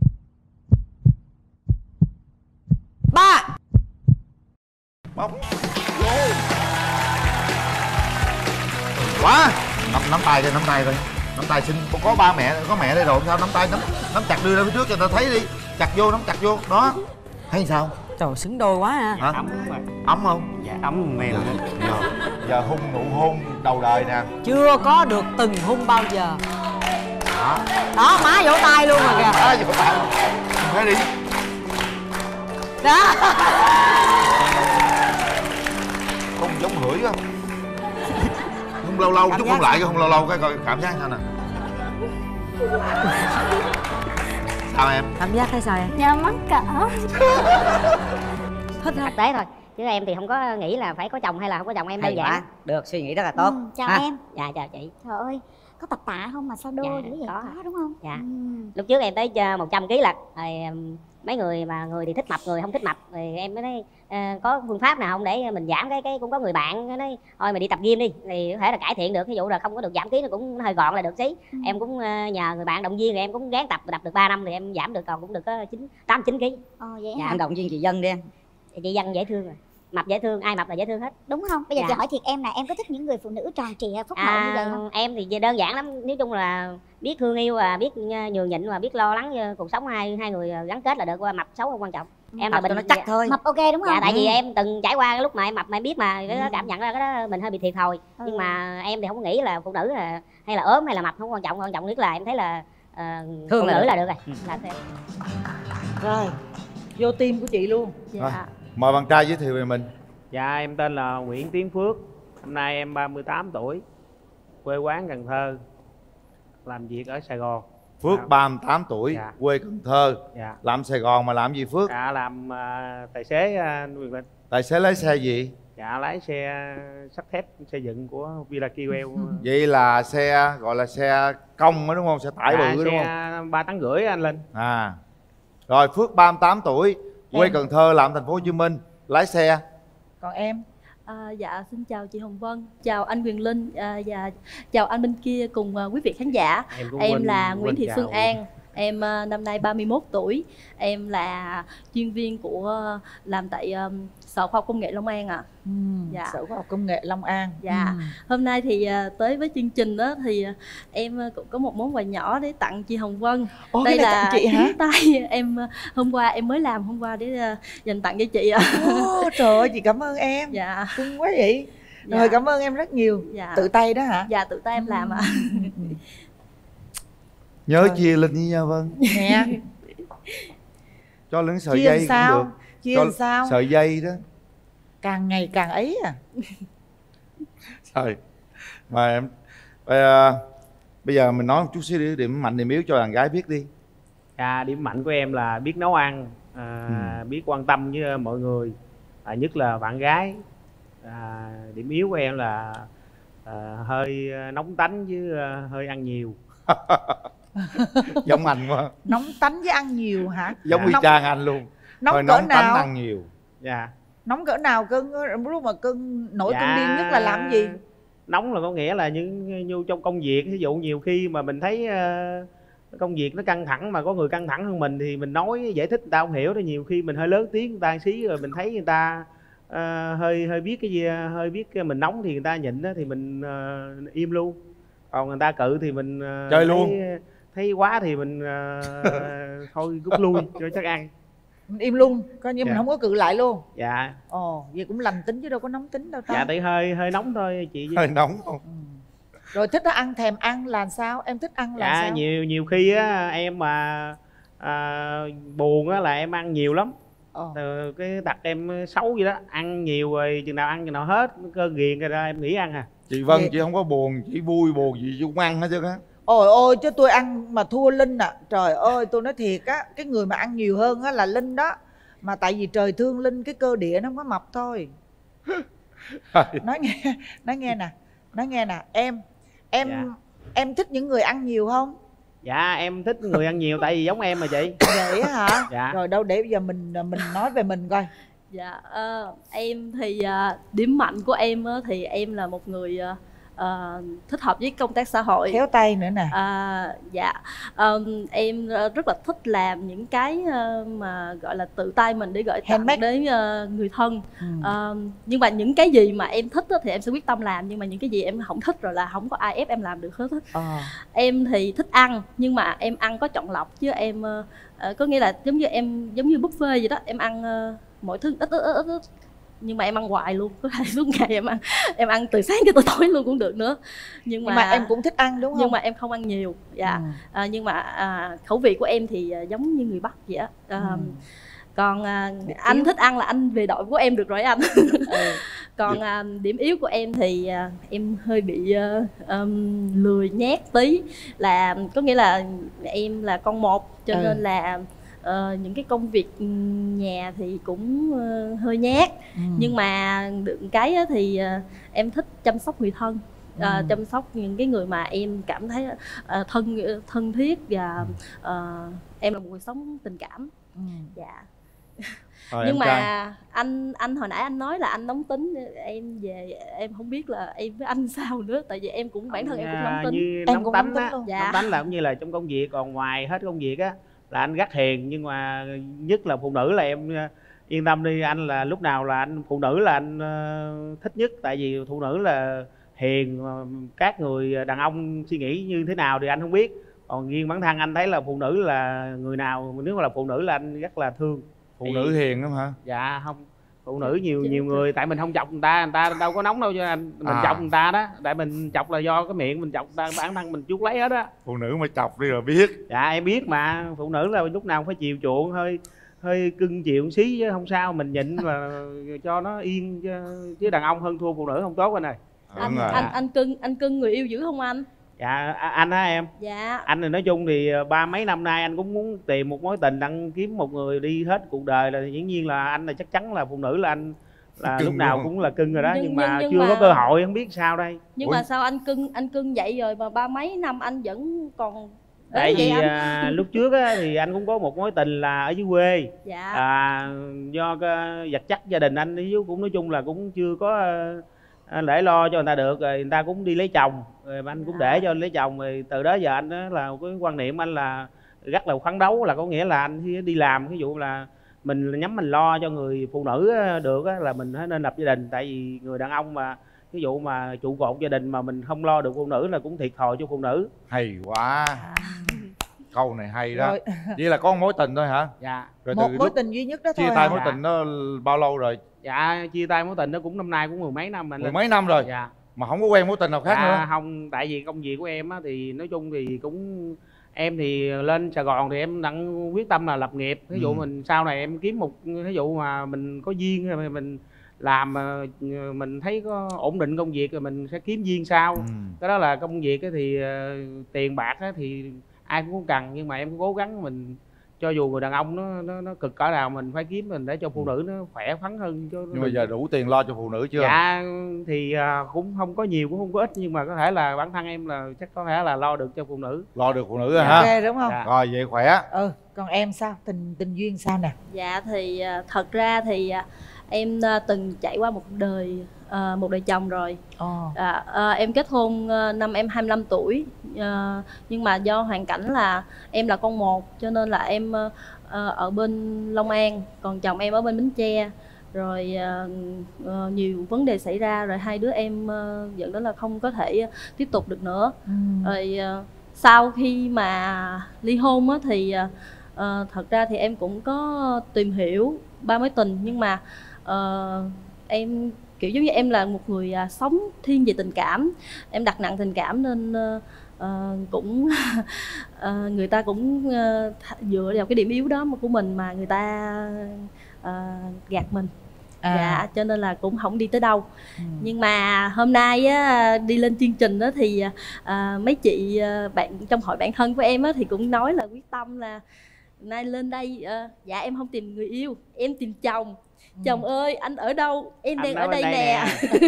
ba. Bấm. Quá. Nắm, nắm tay coi, nắm tay coi. Nắm tay xin, có ba mẹ, có mẹ đây rồi sao nắm tay, nắm nắm chặt đưa ra phía trước cho người ta thấy đi. Chặt vô, nắm chặt vô. Đó. Thấy sao? Trời, xứng đôi quá ha. Hả? Ấm mà. Ấm không? Dạ ấm mềm. Giờ, giờ hôn nụ hôn đầu đời nè. Chưa có được từng hôn bao giờ. Đó. Đó, má vỗ tay luôn rồi kìa. Má vỗ tay. Thế đi. Đó. Không giống hửi không? Hôn lâu lâu chút hôn lại cái hôn lâu lâu cái coi cảm giác sao nè. Sao em? Cảm giác thấy sao em? Dạ mắc cỡ. Thích thực tế thôi, chứ em thì không có nghĩ là phải có chồng hay là không có chồng, em đơn giản. Quá. Được, suy nghĩ rất là tốt. Ừ, chào ha. em. Dạ chào chị. Trời ơi, có tập tạ không mà sao đô Dạ, dữ vậy? có. Có đúng không? Dạ. Ừ. Lúc trước em tới một trăm ký là rồi um, mấy người mà người thì thích mập, người không thích mập, rồi em mới nói uh, có phương pháp nào không để mình giảm cái cái cũng có người bạn nó nói thôi mày đi tập gym đi thì có thể là cải thiện được, ví dụ là không có được giảm ký nó cũng hơi gọn là được xí. Ừ. Em cũng uh, nhờ người bạn động viên, rồi em cũng gắng tập tập được ba năm thì em giảm được còn cũng được có chín tám chín ký. Ồ vậy Dạ. hả? Em động viên chị Dân đi em. Chị Dân dễ thương rồi, mập dễ thương, ai mập là dễ thương hết. Đúng không? Bây giờ Dạ. chị hỏi thiệt em nè, em có thích những người phụ nữ tròn trịa phúc hậu như vậy không? Em thì đơn giản lắm, nói chung là biết thương yêu và biết nhường nhịn và biết lo lắng cho cuộc sống hai hai người gắn kết là được, qua mập xấu không quan trọng. Em Mập là cho bình nó chắc thôi. Mập ok đúng không? Dạ tại vì Ừ. em từng trải qua cái lúc mà em mập mà em biết mà cái đó Ừ. cảm nhận ra cái đó mình hơi bị thiệt thòi. Ừ. Nhưng mà em thì không có nghĩ là phụ nữ là hay là ốm hay là mập không quan trọng, quan trọng nhất là em thấy là uh, Thương phụ là nữ được. là được rồi. Ừ. Là thế. Rồi, vô tim của chị luôn. Rồi, mời bạn trai giới thiệu về mình. Dạ em tên là Nguyễn Tiến Phước. Hôm nay em ba mươi tám tuổi. Quê quán Cần Thơ. Làm việc ở Sài Gòn. Phước Dạ. ba mươi tám tuổi, Dạ. quê Cần Thơ. Dạ. Làm Sài Gòn mà làm gì Phước? Dạ làm uh, tài xế uh, Quyền Linh. Tài xế lái xe gì? Dạ lái xe sắt thép xây dựng của Villa Kiwell. Vậy là xe gọi là xe công đó đúng không? Xe tải Dạ, bự đúng không? xe ba tấn rưỡi anh Linh. À. Rồi Phước ba mươi tám tuổi, quê Em. Cần Thơ, làm thành phố Hồ Chí Minh, lái xe. Còn em? À, dạ xin chào chị Hồng Vân, chào anh Quyền Linh à, và chào anh bên kia cùng uh, quý vị khán giả. Em, cũng Em Vinh- là Nguyễn Thị Vinh Xuân chào. An. Em uh, năm nay ba mươi mốt tuổi. Em là chuyên viên của uh, làm tại um, Sở Khoa học Công nghệ Long An ạ. À. Ừ, Dạ. Sở Khoa học Công nghệ Long An. Dạ. Ừ. Hôm nay thì uh, tới với chương trình đó thì uh, em uh, cũng có một món quà nhỏ để tặng chị Hồng Vân. Ồ, Đây cái này là tặng chị hả? yến tay em uh, hôm qua em mới làm hôm qua để uh, dành tặng cho chị ạ. Ồ, trời ơi, chị cảm ơn em. Dạ. Cưng quá vậy. Dạ. Rồi cảm ơn em rất nhiều. Dạ. Tự tay đó hả? Dạ tự tay em làm ạ. Nhớ chia Linh với nhau Vân. Nè. Cho lưng sợi Chia dây làm sao? cũng được. Chia Cho làm sao? Sợi dây đó. Càng ngày càng ấy à. Rồi. Mà em à, bây giờ mình nói một chút xíu điểm, điểm mạnh điểm yếu cho đàn gái biết đi. Dạ, điểm mạnh của em là biết nấu ăn, à, Ừ. biết quan tâm với mọi người, à, nhất là bạn gái. À, điểm yếu của em là à, hơi nóng tánh với à, hơi ăn nhiều. Giống anh quá. Nóng tánh với ăn nhiều hả? Giống y Nóng- chang anh luôn. Nóng Hơi cỡ nóng tánh nào? ăn nhiều. Dạ. Nóng cỡ nào cưng? Lúc mà cưng nổi Dạ, cơn điên nhất là làm gì? Nóng là có nghĩa là những như trong công việc, ví dụ nhiều khi mà mình thấy ờ, công việc nó căng thẳng mà có người căng thẳng hơn mình thì mình nói giải thích người ta không hiểu, thì nhiều khi mình hơi lớn tiếng người ta xí rồi mình thấy người ta ờ, hơi hơi biết cái gì, hơi biết cái mình nóng thì người ta nhịn á, thì mình ờ, im luôn. Còn người ta cự thì mình ờ, Chơi thấy, luôn. thấy quá thì mình ờ, thôi rút lui cho chắc ăn. Mình im luôn, coi như mình Dạ. không có cự lại luôn. Dạ. Ồ, vậy cũng lành tính chứ đâu có nóng tính đâu ta. Dạ tại hơi hơi nóng thôi chị. Hơi nóng không? Rồi thích nó ăn thèm ăn là sao? Em thích ăn là Dạ sao? nhiều nhiều khi á em mà à, buồn á là em ăn nhiều lắm. Ờ. Từ cái tật em xấu vậy đó, ăn nhiều rồi chừng nào ăn chừng nào hết, cơn ghiền rồi ra em nghỉ ăn à. Chị Vân Vậy- chị không có buồn, chỉ vui buồn gì chứ cũng ăn hết trơn á. Ôi ôi chứ tôi ăn mà thua Linh à. Trời ơi tôi nói thiệt á, cái người mà ăn nhiều hơn á là Linh đó. Mà tại vì trời thương Linh, cái cơ địa nó không có mập thôi. Nói nghe, nói nghe nè, nói nghe nè, em em Dạ. em thích những người ăn nhiều không? Dạ em thích người ăn nhiều tại vì giống em mà chị. Vậy á hả? Dạ. Rồi đâu để bây giờ mình mình nói về mình coi. Dạ, ờ, em thì ờ, điểm mạnh của em á, thì em là một người ờ, ờ, thích hợp với công tác xã hội. Khéo tay nữa nè. À, dạ, Ờm, em ờ, rất là thích làm những cái ờ, mà gọi là tự tay mình để gửi tặng Handmade. đến ờ, người thân. Ừ. Ờm, nhưng mà những cái gì mà em thích á, thì em sẽ quyết tâm làm, nhưng mà những cái gì em không thích rồi là không có ai ép em làm được hết á. Ờ. Em thì thích ăn nhưng mà em ăn có chọn lọc, chứ em ờ, ờ, có nghĩa là giống như em giống như buffet vậy đó, em ăn ờ, mọi thứ ít ít ít ít nhưng mà em ăn hoài luôn, có thể suốt ngày em ăn em ăn từ sáng cho tới tối luôn cũng được nữa. Nhưng mà, Nhưng mà em cũng thích ăn đúng không? Nhưng mà em không ăn nhiều. Dạ. Ừ. À, nhưng mà à, khẩu vị của em thì à, giống như người Bắc vậy á. À, Ừ. Còn à, anh thích ăn là anh về đội của em được rồi anh. Ừ. Còn à, điểm yếu của em thì à, em hơi bị à, um, lười nhác tí, là có nghĩa là em là con một cho Ừ. nên là Ờ, những cái công việc nhà thì cũng ờ, hơi nhát. Ừ. Nhưng mà được cái á thì ờ, em thích chăm sóc người thân. Ờ, Ừ. chăm sóc những cái người mà em cảm thấy ờ, thân thân thiết, và ờ, em là một người sống tình cảm. Ừ. Dạ. Rồi, Nhưng em mà trai. anh anh hồi nãy anh nói là anh nóng tính, em về em không biết là em với anh sao nữa, tại vì em cũng bản thân em cũng nóng À, tính. như Em nóng cũng tánh nóng á, tính luôn. Dạ. nóng tánh là cũng như là trong công việc, còn ngoài hết công việc á là anh rất hiền. Nhưng mà nhất là phụ nữ là em ờ, yên tâm đi, anh là lúc nào là anh phụ nữ là anh ờ, thích nhất, tại vì phụ nữ là hiền. Mà các người đàn ông suy nghĩ như thế nào thì anh không biết, còn riêng bản thân anh thấy là phụ nữ là người nào, nếu mà là phụ nữ là anh rất là thương. Phụ Thì- nữ hiền lắm hả? Dạ không, phụ nữ nhiều nhiều người tại mình không chọc người ta, người ta đâu có nóng đâu cho anh, mình À. chọc người ta đó, tại mình chọc là do cái miệng mình chọc người ta, bản thân mình chuốc lấy hết á. Phụ nữ mà chọc đi rồi biết. Dạ em biết mà, phụ nữ là lúc nào cũng phải chiều chuộng, hơi hơi cưng chiều một xí chứ không sao, mình nhịn là cho nó yên chứ, chứ đàn ông hơn thua phụ nữ không tốt anh ơi. Anh, anh anh cưng anh cưng người yêu dữ không anh? Dạ a- anh á em. Dạ. Anh thì nói chung thì ba mấy năm nay anh cũng muốn tìm một mối tình, đang kiếm một người đi hết cuộc đời, là dĩ nhiên là anh là chắc chắn là phụ nữ là anh là Cưng lúc nào đúng không? cũng là cưng rồi đó, nhưng, Nhưng- mà nhưng- chưa nhưng có mà- cơ hội, không biết sao đây. Nhưng Ủa? mà sao anh cưng anh cưng vậy rồi mà ba mấy năm anh vẫn còn Tại ế vậy vì anh? à, lúc trước á, thì anh cũng có một mối tình là ở dưới quê. Dạ. À, do cái vật chất gia đình anh chứ cũng nói chung là cũng chưa có à, để lo cho người ta được, rồi người ta cũng đi lấy chồng, rồi anh cũng để cho lấy chồng, rồi từ đó giờ anh á, là cái quan niệm anh là rất là phấn đấu, là có nghĩa là anh khi đi làm, ví dụ là mình nhắm mình lo cho người phụ nữ á, được á, là mình phải nên lập gia đình. Tại vì người đàn ông mà ví dụ mà trụ cột gia đình mà mình không lo được phụ nữ là cũng thiệt thòi cho phụ nữ. Hay quá. Câu này hay đó. Rồi. Vậy là có một mối tình thôi hả? Dạ. Rồi Một từ mối lúc tình duy nhất đó thôi chia tay hả? mối Dạ. tình đó bao lâu rồi? Dạ chia tay mối tình nó cũng năm nay cũng mười mấy năm mình. Mười mấy năm rồi. Dạ. Mà không có quen mối tình nào khác Dạ, nữa? không, tại vì công việc của em á thì nói chung thì cũng em thì lên Sài Gòn thì em đang quyết tâm là lập nghiệp. Ví dụ Ừ. mình sau này em kiếm một ví dụ mà mình có duyên rồi mình làm mà mình thấy có ổn định công việc rồi mình sẽ kiếm duyên sau. Ừ. Cái đó là công việc ấy thì ờ, tiền bạc ấy thì ai cũng cần, nhưng mà em cũng cố gắng mình, cho dù người đàn ông nó nó, nó cực cỡ nào mình phải kiếm mình để cho phụ nữ nó khỏe khoắn hơn. Cho Nhưng mà giờ đủ tiền lo cho phụ nữ chưa? Dạ thì à, cũng không có nhiều cũng không có ít, nhưng mà có thể là bản thân em là chắc có thể là lo được cho phụ nữ. Lo được phụ nữ rồi Dạ. hả? Ok đúng không? Dạ. Rồi vậy khỏe. Ừ, còn em sao? Tình tình duyên sao nè? Dạ thì à, thật ra thì à, em à, từng trải qua một đời à, một đời chồng rồi. Ồ. À, à, em kết hôn à, năm em hai mươi lăm tuổi, à, nhưng mà do hoàn cảnh là em là con một cho nên là em à, à, ở bên Long An, còn chồng em ở bên Bến Tre. Rồi à, à, nhiều vấn đề xảy ra rồi hai đứa em à, dẫn đến là không có thể tiếp tục được nữa. Ừ. Rồi à, sau khi mà ly hôn á, thì à, à, thật ra thì em cũng có tìm hiểu ba mối tình, nhưng mà à, em kiểu giống như em là một người à, sống thiên về tình cảm, em đặt nặng tình cảm nên à, à, cũng à, người ta cũng à, dựa vào cái điểm yếu đó mà của mình mà người ta à, gạt mình. À. Dạ, cho nên là cũng không đi tới đâu. Ừ. Nhưng mà hôm nay á, đi lên chương trình đó thì à, mấy chị à, bạn trong hội bạn thân của em á, thì cũng nói là quyết tâm là nay lên đây à, dạ em không tìm người yêu, em tìm chồng. Ừ. Chồng ơi anh ở đâu, em anh đang ở đây, đây nè, nè.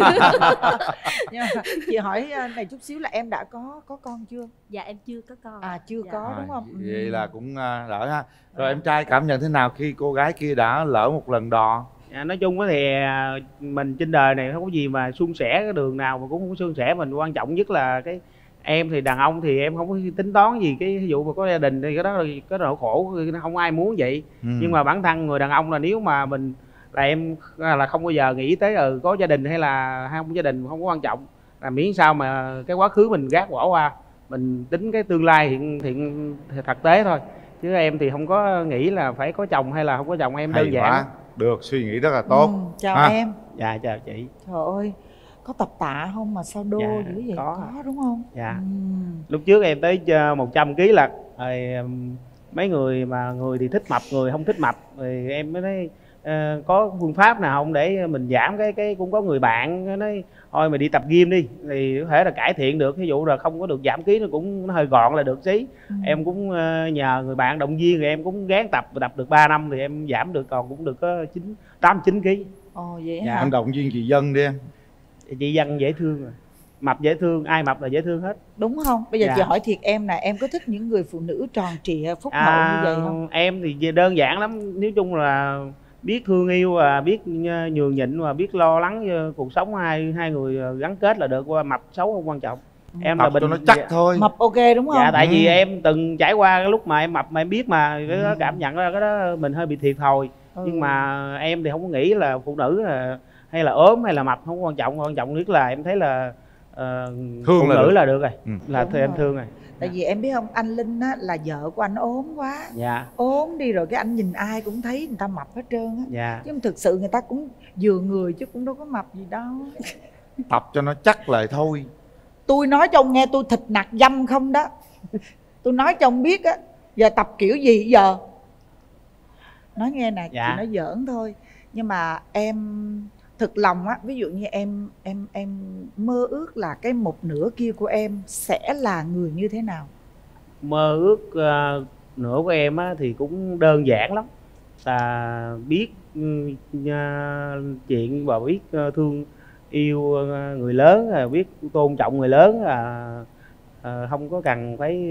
Nhưng mà chị hỏi này chút xíu là em đã có có con chưa? Dạ em chưa có con. À chưa dạ. có đúng không? Vậy ừ. là cũng đỡ ha. Rồi à. Em trai cảm nhận thế nào khi cô gái kia đã lỡ một lần đò? À, nói chung thì mình trên đời này không có gì mà suôn sẻ, cái đường nào mà cũng không có suôn sẻ. Mình quan trọng nhất là cái em thì đàn ông thì em không có tính toán gì cái ví dụ mà có gia đình thì cái đó là cái nỗi khổ, không ai muốn vậy. Ừ. Nhưng mà bản thân người đàn ông là nếu mà mình là em là không bao giờ nghĩ tới ừ, có gia đình hay là không có gia đình không có quan trọng, là miễn sao mà cái quá khứ mình gác bỏ qua, mình tính cái tương lai hiện hiện thực tế thôi. Chứ em thì không có nghĩ là phải có chồng hay là không có chồng, em hay đơn giản quá. Được, suy nghĩ rất là tốt. Ừ, chào ha. Em. Dạ chào chị. Trời ơi, có tập tạ không mà sao đô dạ, dữ vậy? có. có đúng không? Dạ. Ừ. Lúc trước em tới một trăm ký là rồi mấy người mà người thì thích mập, người không thích mập, rồi em mới nói uh, có phương pháp nào không để mình giảm cái cái cũng có người bạn nói thôi mày đi tập gym đi thì có thể là cải thiện được, ví dụ là không có được giảm ký nó cũng nó hơi gọn là được xí. Ừ. Em cũng uh, nhờ người bạn động viên rồi em cũng gắng tập, tập được ba năm thì em giảm được còn cũng được có chín tám chín ký. Ồ vậy dạ. hả? Em động viên chị Dân đi em. Chị Dân dễ thương rồi, mập dễ thương, ai mập là dễ thương hết, đúng không? Bây giờ dạ. chị hỏi thiệt em nè, em có thích những người phụ nữ tròn trịa phúc hậu à, như vậy không? Em thì đơn giản lắm, nói chung là biết thương yêu và biết nhường nhịn và biết lo lắng cuộc sống hai hai người gắn kết là được, qua mập xấu không quan trọng. Ừ. Em mập là bình cho nó chắc dạ. thôi. Mập ok đúng không? Dạ tại ừ. vì em từng trải qua cái lúc mà em mập mà em biết mà cái đó, cảm nhận ra cái đó mình hơi bị thiệt thòi. Ừ. Nhưng mà em thì không có nghĩ là phụ nữ là hay là ốm hay là mập không quan trọng, quan trọng nhất là em thấy là uh, thương phụ là nữ được. là được rồi. Ừ. Là đúng em rồi. thương rồi. Tại vì em biết không, anh Linh á là vợ của anh ốm quá. Dạ. Ốm đi rồi cái anh nhìn ai cũng thấy người ta mập hết trơn á. Dạ. Nhưng thực sự người ta cũng vừa người chứ cũng đâu có mập gì đâu. Tập cho nó chắc lại thôi. Tôi nói cho ông nghe tôi thịt nạc dăm không đó. Tôi nói cho ông biết á, giờ tập kiểu gì giờ? Nói nghe nè, dạ. chị nói giỡn thôi. Nhưng mà em thực lòng á, ví dụ như em em em mơ ước là cái một nửa kia của em sẽ là người như thế nào? Mơ ước uh, nửa của em á thì cũng đơn giản lắm, là biết uh, chuyện và biết uh, thương yêu uh, người lớn, uh, biết tôn trọng người lớn, uh, uh, không có cần phải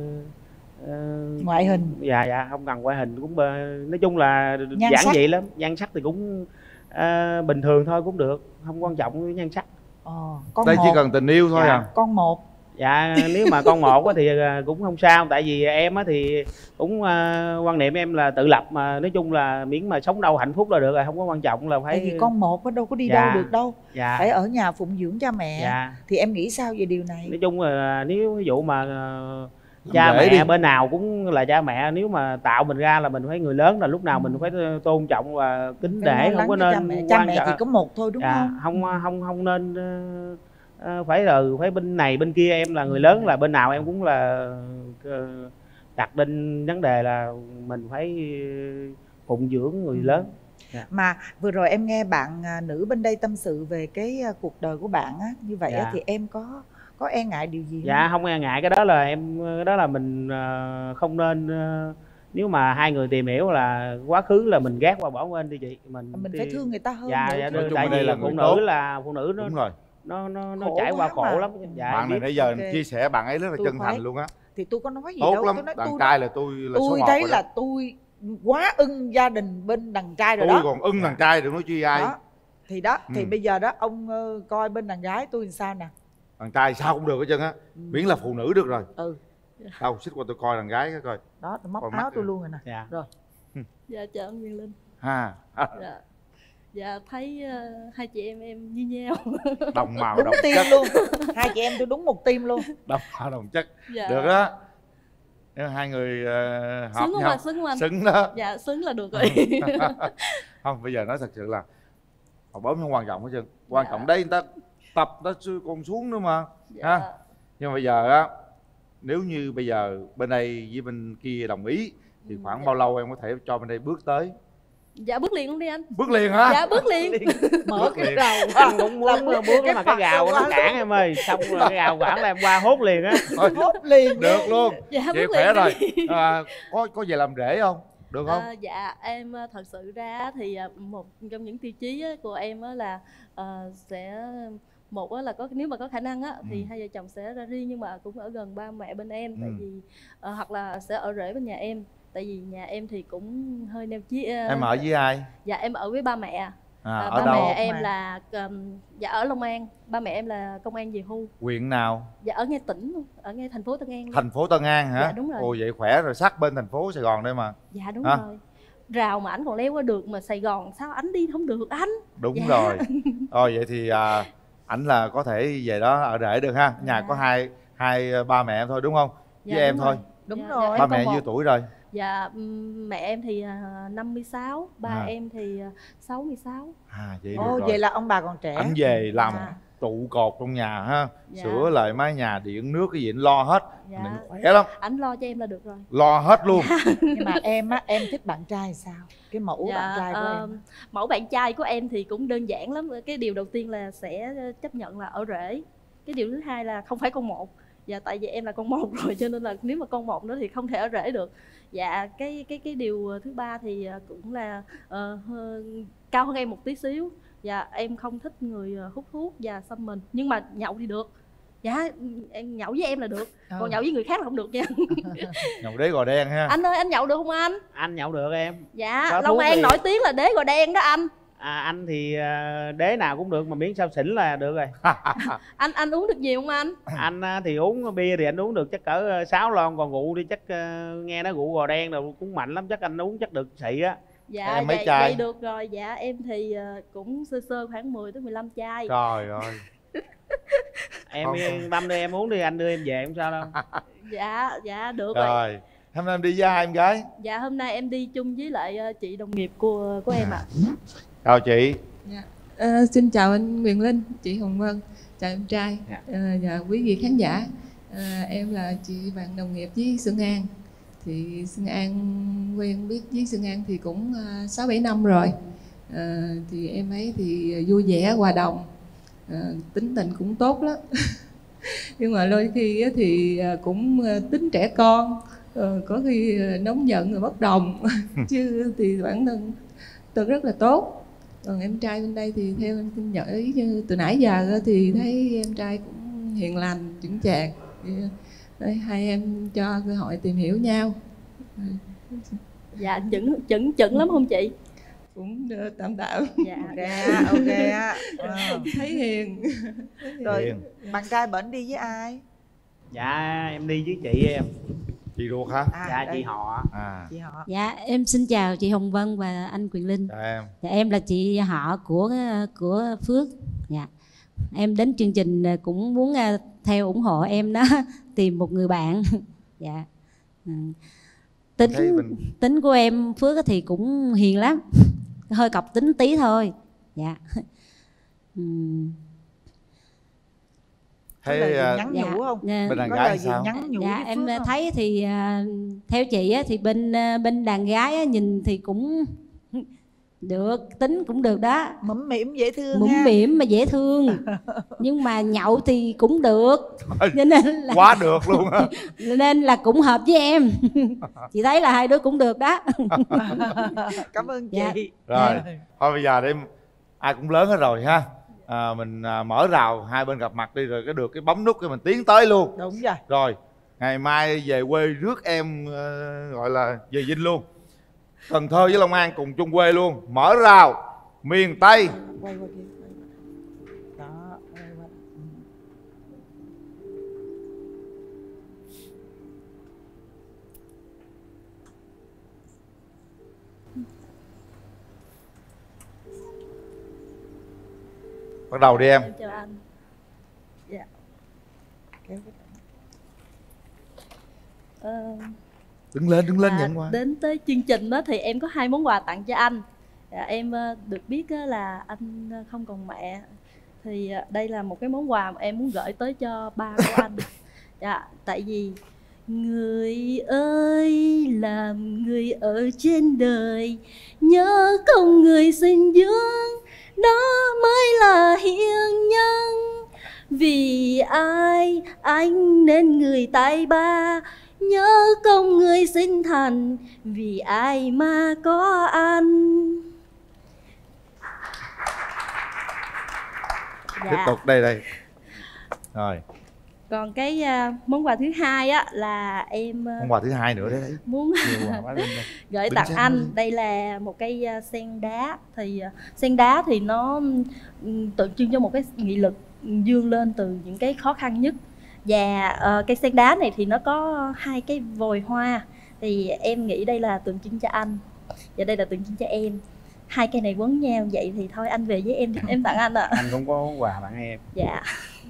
uh, ngoại hình. Dạ dạ không cần ngoại hình, cũng uh, nói chung là nhan giản sắc. dị lắm. Nhan sắc thì cũng uh, bình thường thôi cũng được, không quan trọng với nhan sắc. Ờ, con đây một. chỉ cần tình yêu thôi. Dạ. À con một. Dạ nếu mà con một thì cũng không sao, tại vì em thì cũng uh, quan niệm em là tự lập mà, nói chung là miễn mà sống đâu hạnh phúc là được rồi, không có quan trọng là phải. Tại vì con một đâu có đi dạ. đâu được đâu, dạ. phải ở nhà phụng dưỡng cha mẹ. Dạ. Thì em nghĩ sao về điều này? Nói chung là nếu ví dụ mà uh, cha mẹ đi. Bên nào cũng là cha mẹ, nếu mà tạo mình ra là mình phải người lớn, là lúc nào ừ. mình phải tôn trọng và kính để, không có nên cha mẹ, cha mẹ chỉ có một thôi đúng dạ. không? Không không không nên uh, À, phải là phải bên này bên kia, em là người lớn là bên nào em cũng là uh, đặt lên vấn đề là mình phải phụng dưỡng người lớn. Yeah. Mà vừa rồi em nghe bạn uh, nữ bên đây tâm sự về cái uh, cuộc đời của bạn á, như vậy yeah. á, thì em có có e ngại điều gì không? Dạ không e ngại, cái đó là em cái đó là mình uh, không nên uh, nếu mà hai người tìm hiểu là quá khứ là mình gác qua bỏ quên đi chị, mình mình thì... phải thương người ta hơn. Dạ, dạ tại vì là phụ nữ tốt. Là phụ nữ nó đúng rồi. nó nó nó trải qua khổ mà. Lắm. Dạ, bạn này nãy giờ okay. chia sẻ bạn ấy rất là tôi chân phải. Thành luôn á. Thì tôi có nói gì tốt đâu lắm. Tôi nói đàn tôi trai là tôi là tôi số thấy một là đó. Tôi quá ưng gia đình bên đàn trai rồi tôi đó. Tôi còn ưng đàn trai đừng nói chi ai đó. Thì đó ừ. thì bây giờ đó ông uh, coi bên đàn gái tôi làm sao nè. Đàn trai sao cũng được hết trơn á, ừ. miễn là phụ nữ được rồi. Ừ. Đâu xích qua tôi coi đàn gái cái coi. Đó tôi móc áo tôi rồi. Luôn rồi nè. Dạ. Rồi. Dạ chào ông Nguyên Linh. Ha. Dạ. Dạ thấy uh, hai chị em em như nhau. Đồng màu đúng đồng tim chất luôn. Hai chị em tôi đúng một tim luôn. Đồng màu đồng chất. Dạ. Được đó. Nếu hai người uh, hợp xứng nhau mà, xứng, anh. xứng đó. Dạ xứng là được rồi. Không bây giờ nói thật sự là học bấm không quan trọng hết trơn. Quan dạ. trọng đây người ta tập nó còn xuống nữa mà. Dạ. Ha? Nhưng mà bây giờ á, nếu như bây giờ bên đây với bên kia đồng ý thì khoảng dạ. bao lâu em có thể cho bên đây bước tới? Dạ bước liền luôn đi anh. Bước liền hả? Dạ bước liền. Mở cái rào anh cũng muốn bước mà cái gào nó cản em ơi, xong rồi cái gào cản là em qua hốt liền á. Hốt liền được luôn. Dạ, vậy bước khỏe liền rồi. đi. À, có có về làm rể không? Được không? À, dạ em thật sự ra thì một trong những tiêu chí của em là uh, sẽ một là có nếu mà có khả năng á thì ừ. hai vợ chồng sẽ ra riêng nhưng mà cũng ở gần ba mẹ bên em, ừ. tại vì uh, hoặc là sẽ ở rể bên nhà em, tại vì nhà em thì cũng hơi neo chí. Uh, em ở với ai? Dạ em ở với ba mẹ. À, à, ở ba đâu? mẹ em là um, dạ ở Long An, ba mẹ em là công an về hưu. Huyện nào? Dạ ở ngay tỉnh luôn, ở ngay thành phố Tân An luôn. Thành phố Tân An hả? Dạ đúng rồi. Ồ vậy khỏe rồi, sát bên thành phố Sài Gòn đây mà. Dạ đúng hả? rồi. Rào mà ảnh còn leo qua được mà Sài Gòn sao ảnh đi không được anh? Đúng dạ. rồi. Rồi vậy thì à, ảnh là có thể về đó ở rể được ha. Nhà dạ. có hai hai ba mẹ em thôi đúng không? Dạ, với em rồi. thôi. Đúng dạ, rồi. dạ, ba mẹ nhiêu tuổi rồi? Dạ mẹ em thì năm mươi sáu, ba à. em thì sáu mươi sáu. À vậy Ồ, được rồi. vậy là ông bà còn trẻ. Ảnh về làm dạ. trụ cột trong nhà ha, dạ. sửa lại mái nhà, điện nước cái gì anh lo hết. Dạ. Mình khỏe lắm. Ảnh lo cho em là được rồi. Lo hết luôn. Dạ. Nhưng mà em á, em thích bạn trai sao? Cái mẫu dạ, bạn trai của uh, em. Mẫu bạn trai của em thì cũng đơn giản lắm. Cái điều đầu tiên là sẽ chấp nhận là ở rể. Cái điều thứ hai là không phải con một. Dạ tại vì em là con một rồi cho nên là nếu mà con một nữa thì không thể ở rể được. Dạ cái cái cái điều thứ ba thì cũng là uh, cao hơn em một tí xíu. Dạ em không thích người hút thuốc và xăm mình, nhưng mà nhậu thì được. Dạ em nhậu với em là được, còn ừ. nhậu với người khác là không được nha. Nhậu đế gò đen ha. Anh ơi anh nhậu được không anh? Anh nhậu được em. Dạ Long An thì... nổi tiếng là đế gò đen đó anh. À, anh thì đế nào cũng được mà miễn sao xỉn là được rồi. anh anh uống được nhiều không anh? Anh thì uống bia thì anh uống được chắc cỡ sáu lon, còn rượu đi chắc nghe nó rượu gò đen rồi cũng mạnh lắm, chắc anh uống chắc được xị á. Dạ em vậy, vậy được rồi. Dạ em thì cũng sơ sơ khoảng mười tới mười lăm chai. Trời ơi. Em yên tâm đi, em uống đi, anh đưa em về không sao đâu. Dạ dạ được rồi. Rồi hôm nay em đi với hai em gái? Dạ hôm nay em đi chung với lại chị đồng nghiệp của của em ạ. À. Chào chị. Dạ. À, xin chào anh Quyền Linh, chị Hồng Vân, chào em trai. Dạ. À, và quý vị khán giả. À, em là chị bạn đồng nghiệp với Xuân An. Thì Xuân An quen biết với Xuân An thì cũng sáu bảy năm rồi. À, thì em ấy thì vui vẻ, hòa đồng, à, tính tình cũng tốt lắm. Nhưng mà đôi khi thì cũng tính trẻ con, có khi nóng giận rồi bất đồng. Chứ thì bản thân tôi rất là tốt. Còn em trai bên đây thì theo em tin nhận ý từ nãy giờ thì thấy em trai cũng hiền lành, chững chạc. Đây, hai em cho cơ hội tìm hiểu nhau. Dạ chững chững chững lắm không chị? Cũng tạm tạm. Dạ ok ok á. Thấy hiền. Rồi hiền. Bạn trai bển đi với ai? Dạ em đi với chị em. Chị ruột hả? À, dạ đây. chị họ. À. Chị họ. Dạ em xin chào chị Hồng Vân và anh Quyền Linh. Dạ em. Dạ em là chị họ của của Phước. Dạ. Em đến chương trình cũng muốn theo ủng hộ em đó, tìm một người bạn. Dạ. Ừ. Tính mình... tính của em Phước thì cũng hiền lắm, hơi cọc tính tí thôi. Dạ. Ừ. Thấy lời nhắn nhủ không? Dạ. Bên đàn gái sao? Dạ em không? Thấy thì uh, theo chị á, thì bên uh, bên đàn gái á, nhìn thì cũng được, tính cũng được đó, mũm mỉm dễ thương, mũm mỉm mà dễ thương. Nhưng mà nhậu thì cũng được. Cho nên là quá được luôn á. Nên là cũng hợp với em. Chị thấy là hai đứa cũng được đó. Cảm ơn chị. Dạ. Rồi thôi bây giờ em ai cũng lớn hết rồi ha. À, mình à, mở rào hai bên gặp mặt đi, rồi cái được cái bấm nút cái mình tiến tới luôn. Đúng rồi. Rồi ngày mai về quê rước em uh, gọi là về Vinh luôn. Cần Thơ với Long An cùng chung quê luôn. Mở rào miền Tây. Quay qua kia. Đó, quay qua. Bắt đầu đi em. Em chào anh. Dạ. Kéo cái ờ... Đứng lên, đứng lên à, nhận quà. Đến tới chương trình đó thì em có hai món quà tặng cho anh. Dạ, em được biết là anh không còn mẹ, thì đây là một cái món quà mà em muốn gửi tới cho ba của anh. Dạ, tại vì Người ơi, làm người ở trên đời, nhớ công người sinh dưỡng, đó mới là hiền nhân. Vì ai anh nên người tài ba, nhớ công người sinh thành, vì ai mà có anh. Dạ. Tiếp tục đây đây. Rồi. Còn cái uh, món quà thứ hai á là em uh, món quà thứ hai nữa đấy, đấy. muốn gửi tặng anh. Lên. Đây là một cây uh, sen đá. Thì uh, sen đá thì nó um, tượng trưng cho một cái nghị lực vươn lên từ những cái khó khăn nhất. Và uh, cây sen đá này thì nó có hai cái vòi hoa. Thì em nghĩ đây là tượng trưng cho anh, và đây là tượng trưng cho em. Hai cây này quấn nhau vậy thì thôi anh về với em, em tặng anh ạ. À. Anh cũng có món quà tặng em. Dạ.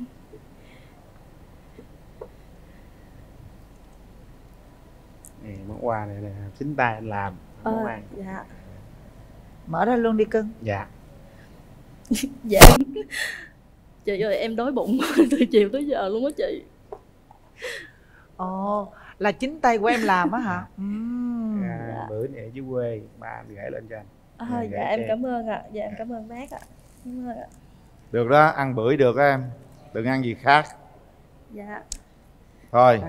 Nè, món quà này là chính tay anh làm món ờ, ăn. Dạ. Mở ra luôn đi cưng. Dạ. Dạ. Chị ơi em đói bụng từ chiều tới giờ luôn á chị. Ồ, là chính tay của em làm á hả? uhm. À, dạ. Bữa này ở dưới quê ba anh gửi lên cho anh. À, dạ em cảm ơn ạ. À. Dạ em cảm ơn bác ạ. À. Cảm ơn ạ. Được đó, ăn bưởi được đó em. Đừng ăn gì khác. Dạ. Thôi.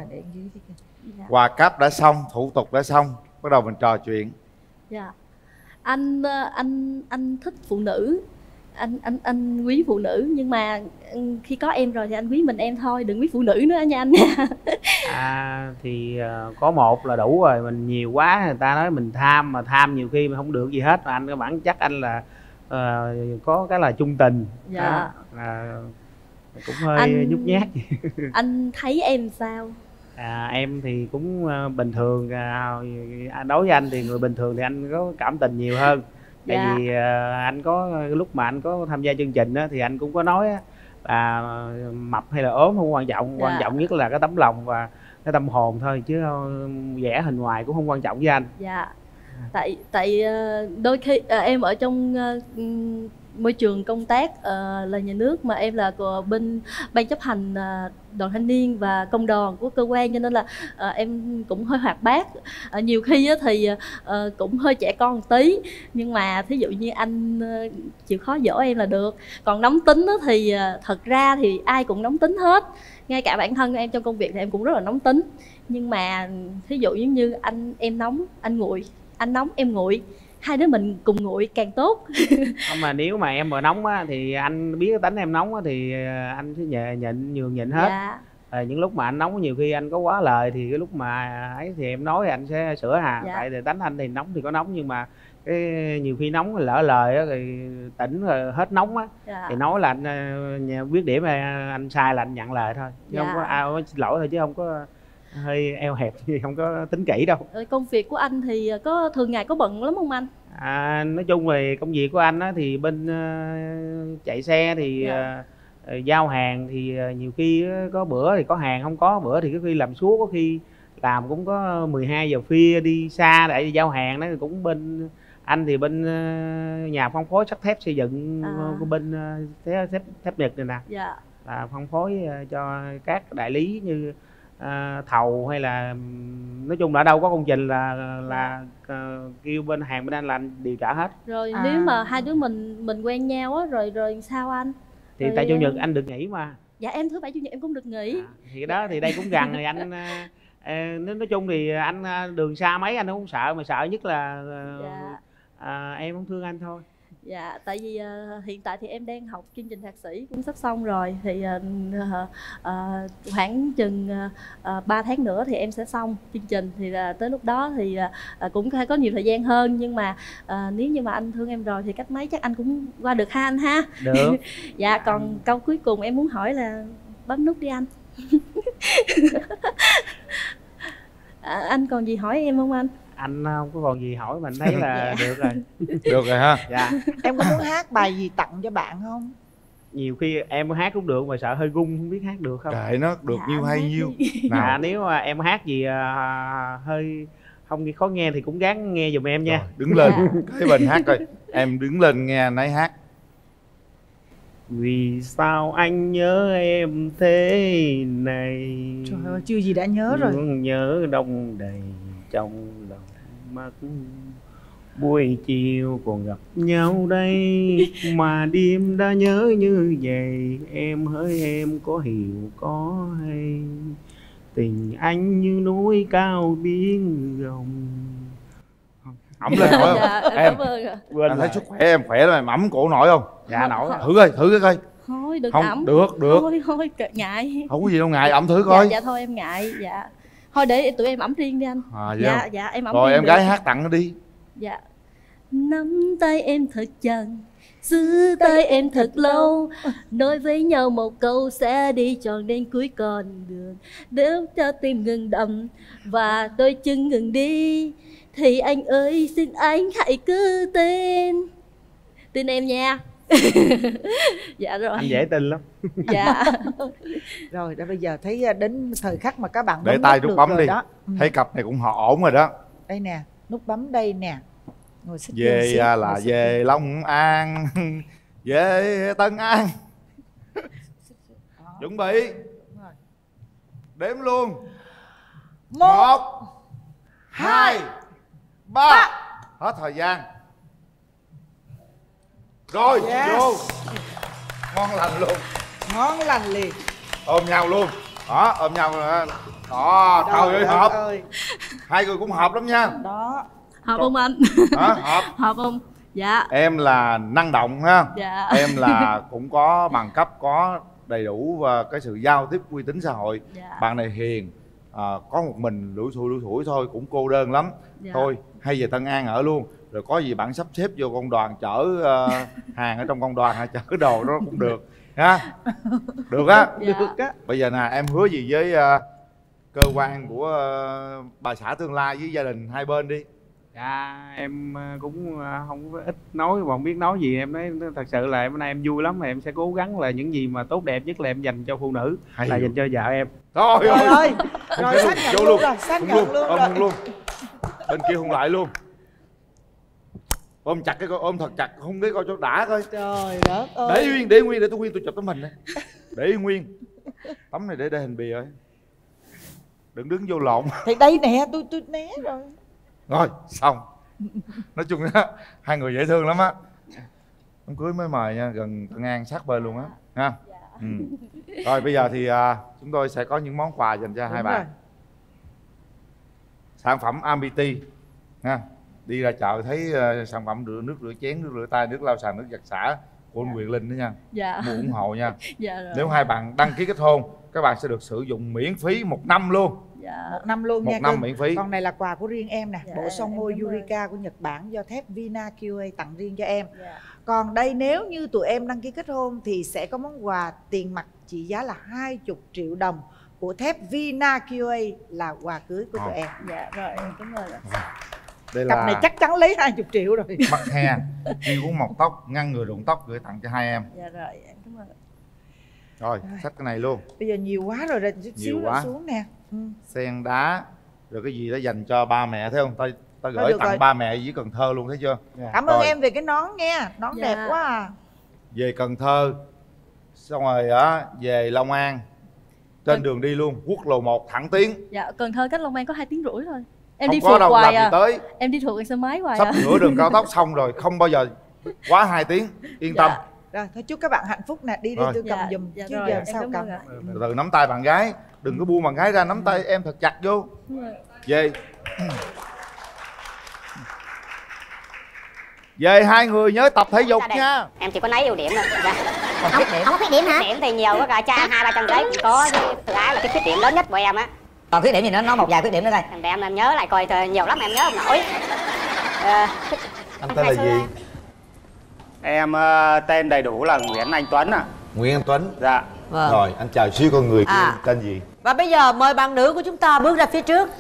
Dạ. Quà cáp đã xong, thủ tục đã xong, bắt đầu mình trò chuyện. Dạ. Anh anh anh thích phụ nữ. Anh anh anh quý phụ nữ, nhưng mà khi có em rồi thì anh quý mình em thôi, đừng quý phụ nữ nữa nha anh nha. À thì uh, có một là đủ rồi, mình nhiều quá người ta nói mình tham, mà tham nhiều khi mình không được gì hết. Mà anh cái bản chất anh là uh, có cái là trung tình. Dạ. À, là cũng hơi anh, nhút nhát. Anh thấy em sao? À, em thì cũng uh, bình thường. Uh, đối với anh thì người bình thường thì anh có cảm tình nhiều hơn. Tại dạ. vì uh, anh có lúc mà anh có tham gia chương trình á, thì anh cũng có nói á, là mập hay là ốm không quan trọng. Dạ. Quan trọng nhất là cái tấm lòng và cái tâm hồn thôi, chứ vẽ hình ngoài cũng không quan trọng với anh. Dạ. Tại tại đôi khi à, em ở trong uh, môi trường công tác uh, là nhà nước, mà em là của bên ban chấp hành uh, đoàn thanh niên và công đoàn của cơ quan, cho nên là uh, em cũng hơi hoạt bát. Uh, nhiều khi uh, thì uh, cũng hơi trẻ con một tí, nhưng mà thí dụ như anh uh, chịu khó dỗ em là được. Còn nóng tính uh, thì uh, thật ra thì ai cũng nóng tính hết, ngay cả bản thân em trong công việc thì em cũng rất là nóng tính. Nhưng mà thí dụ như, như anh em nóng anh nguội, anh nóng em nguội, hai đứa mình cùng nguội càng tốt. Không, mà nếu mà em mà nóng á thì anh biết cái tính em nóng á thì anh sẽ nhịn nhịn nhường nhịn hết. Dạ. À, những lúc mà anh nóng nhiều khi anh có quá lời thì cái lúc mà ấy thì em nói thì anh sẽ sửa hà. Dạ. Tại vì tính anh thì nóng thì có nóng, nhưng mà cái nhiều khi nóng lỡ lời á thì tỉnh rồi hết nóng á. Dạ. Thì nói là anh biết điểm là anh sai là anh nhận lời thôi, chứ dạ. không có ai à, xin lỗi thôi, chứ không có hơi eo hẹp, không có tính kỹ đâu. Công việc của anh thì có thường ngày có bận lắm không anh? À, nói chung về công việc của anh á, thì bên uh, chạy xe thì dạ. uh, giao hàng thì uh, nhiều khi uh, có bữa thì có hàng, không có bữa thì có khi làm suốt, có khi làm cũng có mười hai giờ khuya đi xa để giao hàng. Đó cũng bên anh thì bên uh, nhà phân phối sắt thép xây dựng à. của bên uh, thép, thép, thép Nhật này nè. Dạ. Là phân phối uh, cho các đại lý như À, thầu hay là nói chung là đâu có công trình là là uh, kêu bên hàng bên anh là anh điều trả hết. Rồi à. Nếu mà hai đứa mình mình quen nhau á, rồi rồi sao anh? Thì rồi, tại chủ nhật anh được nghỉ mà. Dạ em thứ bảy chủ nhật em cũng được nghỉ. À, thì đó thì đây cũng gần rồi anh. Uh, uh, nói chung thì anh uh, đường xa mấy anh cũng không sợ, mà sợ nhất là uh, dạ. uh, em không thương anh thôi. Dạ, tại vì uh, hiện tại thì em đang học chương trình thạc sĩ cũng sắp xong rồi, thì uh, uh, khoảng chừng uh, ba tháng nữa thì em sẽ xong chương trình, thì uh, tới lúc đó thì uh, cũng có nhiều thời gian hơn. Nhưng mà uh, nếu như mà anh thương em rồi thì cách mấy chắc anh cũng qua được ha anh ha. Được. Dạ, còn anh... câu cuối cùng em muốn hỏi là bấm nút đi anh. À, anh còn gì hỏi em không anh? Anh không có còn gì hỏi, mình thấy là dạ. được rồi. Được rồi ha. Dạ. Em có muốn hát bài gì tặng cho bạn không? Nhiều khi em hát cũng được mà sợ hơi gung, không biết hát được không. Kệ nó, được dạ, nhiêu hay nhiêu. À, nếu mà em hát gì uh, hơi không khó nghe thì cũng gắng nghe giùm em nha. Rồi, đứng lên, dạ. Cái mình hát coi. Em đứng lên nghe nấy hát. Vì sao anh nhớ em thế này? Trời ơi, chưa gì đã nhớ rồi. Nhớ đông đầy trong lòng mắt. Buổi chiều còn gặp nhau đây, mà đêm đã nhớ như vậy. Em hỡi em có hiểu có hay, tình anh như núi cao biển rộng. Ẩm lên nổi không? Dạ, Em cảm ơn ạ. Quên thấy sức khỏe em khỏe lắm, ẩm cổ nổi không? Dạ nổi. Thử coi, thử cái coi. Thôi đừng Không, ẩm. được, được. Thôi thôi ngại. Không có gì đâu ngại, ẩm thử coi. Dạ, dạ thôi em ngại. Dạ thôi để tụi em ẩm riêng đi anh. À, vậy dạ không? dạ em ẩm rồi riêng em được. gái hát tặng nó đi. Dạ. Nắm tay em thật chặt, giữ tay em thật lâu, nói với nhau một câu sẽ đi tròn đến cuối con đường. Nếu cho tim ngừng đập và đôi chân ngừng đi, thì anh ơi xin anh hãy cứ tin tin em nha. Dạ rồi. Anh dễ tin lắm. Dạ. Rồi đã bây giờ thấy đến thời khắc mà các bạn Để bấm tay nút nút được bấm rồi đi. đó. Ừ. Thấy cặp này cũng họ ổn rồi đó. Đây nè, nút bấm đây nè. Ngồi xích Về vô xíu, à, ngồi là xích về vô. Long An, về Tân An. Chuẩn bị. Đếm luôn. Một, hai, ba. Hết thời gian. Rồi, Yes. vô. Ngon lành luôn. Ngon lành liền. Ôm nhau luôn. Đó, ôm nhau rồi. Đó, trời ơi hợp. ơi. Hai người cũng hợp lắm nha. Đó. Hợp không anh? Hả? Hợp. Hợp không? Dạ. Em là năng động ha. Dạ. Em là cũng có bằng cấp, có đầy đủ và cái sự giao tiếp uy tín xã hội. Dạ. Bạn này hiền, à, có một mình lủi thủi lủi thủi thôi, cũng cô đơn lắm. Dạ. Thôi hay về Tân An ở luôn, rồi có gì bạn sắp xếp vô công đoàn chở uh, hàng ở trong công đoàn hay chở đồ đó cũng được ha. Được á. Dạ. Được á. Bây giờ nè, em hứa gì với uh, cơ quan của uh, bà xã tương lai với gia đình hai bên đi. Dạ em cũng không có ít nói mà không biết nói gì. Em nói thật sự là hôm nay em vui lắm, mà em sẽ cố gắng là những gì mà tốt đẹp nhất là em dành cho phụ nữ, hay là hiểu. dành cho vợ em. Thôi Trời ơi. rồi Rồi xác nhận vô luôn rồi, xác Hôn nhận luôn, luôn ôm rồi. hôn luôn. Bên kia hôn lại luôn. Ôm chặt cái coi, ôm thật chặt, hôn cái coi cho đã coi. Trời đất ơi. Để nguyên, để nguyên để tôi nguyên tôi chụp tấm hình này. Để nguyên. Tấm này để để hình bìa rồi. Đừng đứng vô lộn. Thì đây nè, tôi tôi né rồi. Rồi, xong. Nói chung á, hai người dễ thương lắm á. Đám cưới mới mời nha, gần Tân An sát bên luôn á ha. Ừ. Rồi bây giờ thì à, chúng tôi sẽ có những món quà dành cho Đúng hai bạn. rồi. Sản phẩm Ambiti ha. Đi ra chợ thấy uh, sản phẩm rửa nước rửa chén, nước rửa tay, nước lau sàn, nước giặt xả của anh Quyền Linh đó nha. Dạ. Mua ủng hộ nha. Dạ rồi. Nếu hai bạn đăng ký kết hôn, các bạn sẽ được sử dụng miễn phí một năm luôn. Dạ. Một năm luôn Một nha năm cưng. miễn phí. Còn này là quà của riêng em nè. Dạ, Bộ son môi em cảm ơn. Eureka của Nhật Bản do thép Vina quy a tặng riêng cho em. Dạ. Còn đây nếu như tụi em đăng ký kết hôn thì sẽ có món quà tiền mặt trị giá là hai mươi triệu đồng của thép Vina quy a là quà cưới của tụi Ờ. em. Dạ rồi em cảm ơn ạ. Đây Cặp là này chắc chắn lấy hai mươi triệu rồi. mặt hè, chiêu uống mọc tóc, ngăn ngừa rụng tóc gửi tặng cho hai em. Dạ rồi em cảm ơn ạ. Rồi, xách cái này luôn. Bây giờ nhiều quá rồi, rồi chút xíu nữa quá. xuống nè. Ừ. Sen đá, rồi cái gì đó dành cho ba mẹ thấy không? Ta, ta gửi được tặng rồi. ba mẹ dưới Cần Thơ luôn thấy chưa? Cảm ơn Rồi, em về cái nón nha. Nón Dạ. đẹp quá à. về Cần Thơ, xong rồi á về Long An, trên Cần- đường đi luôn, quốc lộ một thẳng tiến. Dạ Cần Thơ cách Long An có hai tiếng rưỡi thôi. Em Không đi có phượt đâu, hoài làm gì à. tới. Em đi phượt bằng xe máy hoài Sắp à. nửa đường cao tốc xong rồi, không bao giờ quá hai tiếng, yên tâm. Rồi thôi chúc các bạn hạnh phúc nè. Đi đi Rồi. tôi cầm Dạ, giùm dạ chứ rồi, giờ em sao cảm cầm. ơn ạ. Từ từ nắm tay bạn gái, đừng có buông bạn gái ra, nắm tay em thật chặt vô. Về về hai người nhớ tập thể dục nha. Em chỉ có nấy ưu điểm thôi. Dạ. Không, không có khuyết điểm hả? Khuyết điểm thì nhiều, có cả cha hai ba trăm giấy cũng có, chứ thực ái là cái khuyết điểm lớn nhất của em á. Còn khuyết điểm gì nữa, nói một vài khuyết điểm nữa coi. Để em, em nhớ lại coi thôi, nhiều lắm em nhớ không nổi. Ờ, Anh tên là gì? Em uh, tên đầy đủ là Nguyễn Anh Tuấn ạ. Nguyễn Anh Tuấn. Dạ. Vâng. Rồi anh chào siêu con người kia À. tên gì? Và bây giờ mời bạn nữ của chúng ta bước ra phía trước.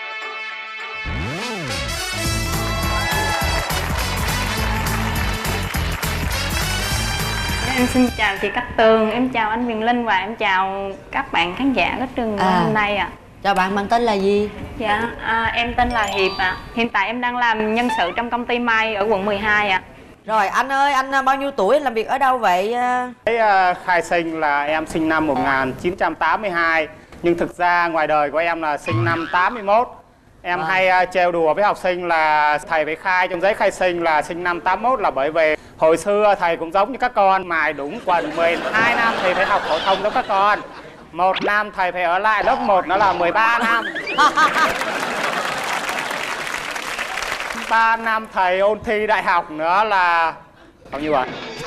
Em xin chào chị Cát Tường, em chào anh Quyền Linh và em chào các bạn khán giả của trường À. hôm nay ạ. Chào bạn, bạn tên là gì? Dạ, à, em tên là Hiệp ạ. Hiện tại em đang làm nhân sự trong công ty May ở quận mười hai ạ. Rồi anh ơi, anh bao nhiêu tuổi, làm việc ở đâu vậy? Cái uh, khai sinh là em sinh năm một nghìn chín trăm tám mươi hai, nhưng thực ra ngoài đời của em là sinh năm tám mươi mốt. Em à. hay uh, trêu đùa với học sinh là thầy phải khai trong giấy khai sinh là sinh năm tám mốt là bởi vì hồi xưa thầy cũng giống như các con, mài đúng quần mười hai năm thì phải học phổ thông giống các con. Một năm thầy phải ở lại lớp một nó là mười ba năm. ba năm thầy ôn thi đại học nữa là bao nhiêu ạ?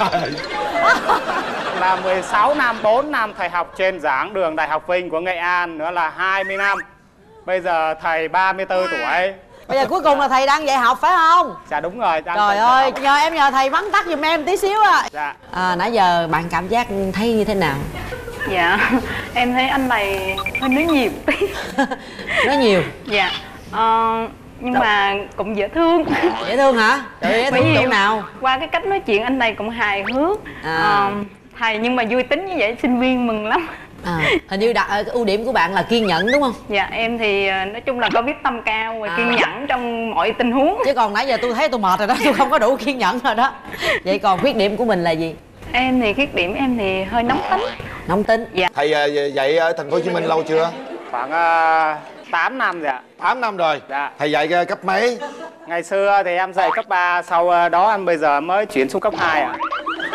Là mười sáu năm, bốn năm thầy học trên giảng đường Đại học Vinh của Nghệ An nữa là hai mươi năm. Bây giờ thầy ba mươi tư tuổi. Bây giờ cuối cùng là thầy đang dạy học phải không? Dạ đúng rồi. Trời ơi, nhờ em nhờ thầy vắn tắt giùm em tí xíu à. Dạ. À, nãy giờ bạn cảm giác thấy như thế nào? Dạ, em thấy anh này hơi nói nhiều tí. Nói nhiều? Dạ. Ờ, nhưng Đâu? mà cũng dễ thương. Dễ thương hả? Trời, dễ thương chỗ nào? Qua cái cách nói chuyện anh này cũng hài hước. À. Ờ, thầy nhưng mà vui tính như vậy sinh viên mừng lắm. À, hình như đặt cái ưu điểm của bạn là kiên nhẫn đúng không? Dạ em thì nói chung là có biết tâm cao và à. kiên nhẫn trong mọi tình huống. Chứ còn nãy giờ tôi thấy tôi mệt rồi đó, tôi không có đủ kiên nhẫn rồi đó. Vậy còn khuyết điểm của mình là gì? Em thì khuyết điểm em thì hơi nóng tính. Nóng tính? Dạ. Thầy dạy ở thành phố Hồ Chí Minh lâu chưa? Khoảng uh, tám năm rồi ạ. tám năm rồi. Dạ. Thầy dạy cấp mấy? Ngày xưa thì em dạy cấp ba, sau đó em bây giờ mới chuyển xuống cấp hai ạ.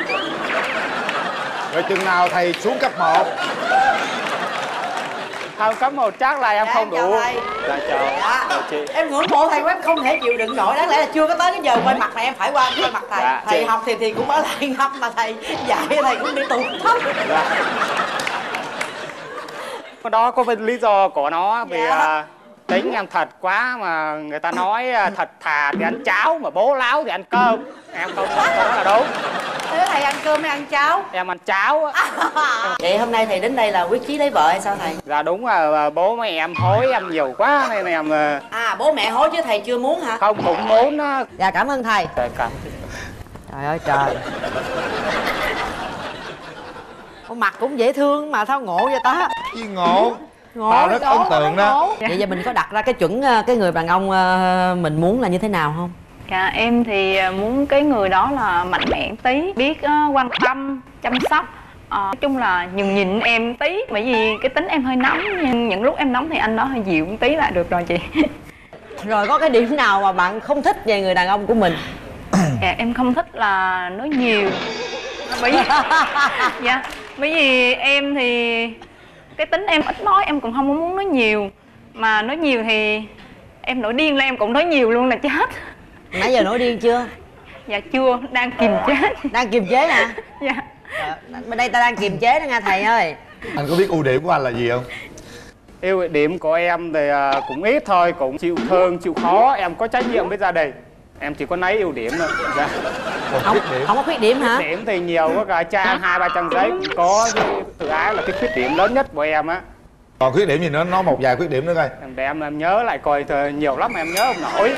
Rồi chừng nào thầy xuống cấp một? Không, cấp một chắc là em dạ, không đủ. Dạ, chào. Dạ. Chào chị. Em ngưỡng mộ thầy của em không thể chịu đựng nổi. Đáng lẽ là chưa có tới cái giờ quay mặt mà em phải qua quay mặt thầy. Dạ, thầy chị. Học thì thì cũng ở lại học, mà thầy dạy thầy cũng đi tụt thấp. Dạ. Đó có lý do của nó vì dạ. uh, tính em thật quá mà người ta nói uh, thật thà thì ăn cháo mà bố láo thì ăn cơm. Em không có đó là đúng. Thế thầy ăn cơm hay ăn cháo? Em ăn cháo. Vậy hôm nay thầy đến đây là quyết chí lấy vợ hay sao thầy? Dạ đúng là bố mẹ em hối em nhiều quá nên em... À bố mẹ hối chứ thầy chưa muốn hả? Không, cũng muốn đó. Dạ cảm ơn thầy. Dạ cảm. Trời ơi trời. Mặt cũng dễ thương mà sao ngộ vậy ta? Gì ngộ? Ngộ Tao rất ấn tượng đó. Vậy giờ mình có đặt ra cái chuẩn cái người đàn ông mình muốn là như thế nào không? Dạ em thì muốn cái người đó là mạnh mẽ tí, biết uh, quan tâm, chăm sóc. Uh, nói chung là nhường nhịn em tí, bởi vì cái tính em hơi nóng, nhưng những lúc em nóng thì anh đó hơi dịu một tí là được rồi chị. Rồi có cái điểm nào mà bạn không thích về người đàn ông của mình? Dạ em không thích là nói nhiều. Bởi vì, dạ, bởi vì em thì cái tính em ít nói, em cũng không muốn nói nhiều. Mà nói nhiều thì em nổi điên lên em cũng nói nhiều luôn là chết. Nãy giờ nổi điên chưa? Dạ chưa, đang kiềm chế. Đang kiềm chế hả? Dạ. À, bên đây ta đang kiềm chế đó nha thầy ơi. Anh có biết ưu điểm của anh là gì không? Ưu điểm của em thì cũng ít thôi, cũng chịu thương, chịu khó, em có trách nhiệm với gia đình. Em chỉ có lấy ưu điểm thôi. Dạ. Không, không có khuyết điểm hả? Khuyết điểm thì nhiều, có cả trang hai ba trang giấy cũng có, tự ái là cái khuyết điểm lớn nhất của em á. Còn khuyết điểm gì nữa, nói một vài khuyết điểm nữa coi. Để em em nhớ lại coi, nhiều lắm mà em nhớ không nổi.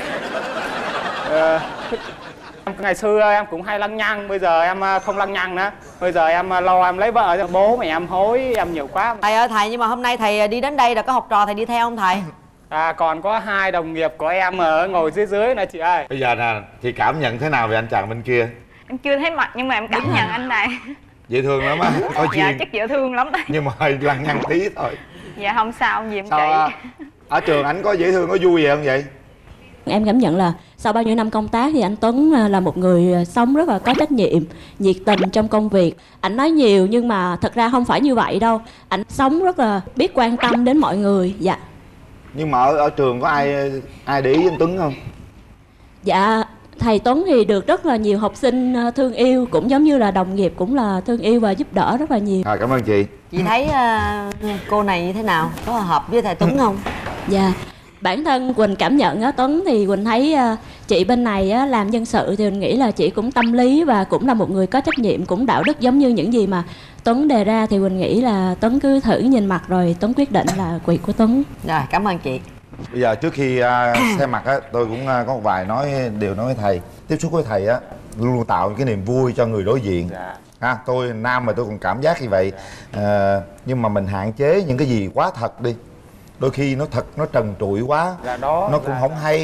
Ờ, ngày xưa em cũng hay lăng nhăng, bây giờ em không lăng nhăng nữa. Bây giờ em lo em lấy vợ, bố mẹ em hối em nhiều quá. Thầy ơi thầy, nhưng mà hôm nay thầy đi đến đây là có học trò thầy đi theo không thầy? À còn có hai đồng nghiệp của em ở ngồi dưới dưới nè chị ơi. Bây giờ nè, chị cảm nhận thế nào về anh chàng bên kia? Em chưa thấy mặt nhưng mà em cảm nhận anh này dễ thương lắm á. Có dạ chuyện. Chắc dễ thương lắm đấy. Nhưng mà hơi lăng nhăng tí thôi. Dạ không sao gì em sao chị à? Ở trường anh có dễ thương, có vui vậy không vậy? Em cảm nhận là sau bao nhiêu năm công tác thì anh Tuấn là một người sống rất là có trách nhiệm, nhiệt tình trong công việc. Anh nói nhiều nhưng mà thật ra không phải như vậy đâu. Anh sống rất là biết quan tâm đến mọi người. Dạ. Nhưng mà ở, ở trường có ai ai để ý anh Tuấn không? Dạ thầy Tuấn thì được rất là nhiều học sinh thương yêu, cũng giống như là đồng nghiệp cũng là thương yêu và giúp đỡ rất là nhiều. À, cảm ơn chị. Chị thấy uh, cô này như thế nào? Có hợp với thầy Tuấn không? Dạ bản thân Quỳnh cảm nhận á, Tuấn thì Quỳnh thấy uh, chị bên này á, làm nhân sự thì Quỳnh nghĩ là chị cũng tâm lý và cũng là một người có trách nhiệm, cũng đạo đức giống như những gì mà Tuấn đề ra, thì Quỳnh nghĩ là Tuấn cứ thử nhìn mặt rồi Tuấn quyết định là quyền của Tuấn. Rồi cảm ơn chị. Bây giờ trước khi uh, xem mặt á, tôi cũng uh, có một vài nói điều nói với thầy. Tiếp xúc với thầy á luôn luôn tạo cái niềm vui cho người đối diện. Dạ. Ha, tôi nam mà tôi còn cảm giác như vậy. Uh, nhưng mà mình hạn chế những cái gì quá thật đi. Đôi khi nó thật, nó trần trụi quá, dạ đó, nó cũng dạ, không dạ. hay.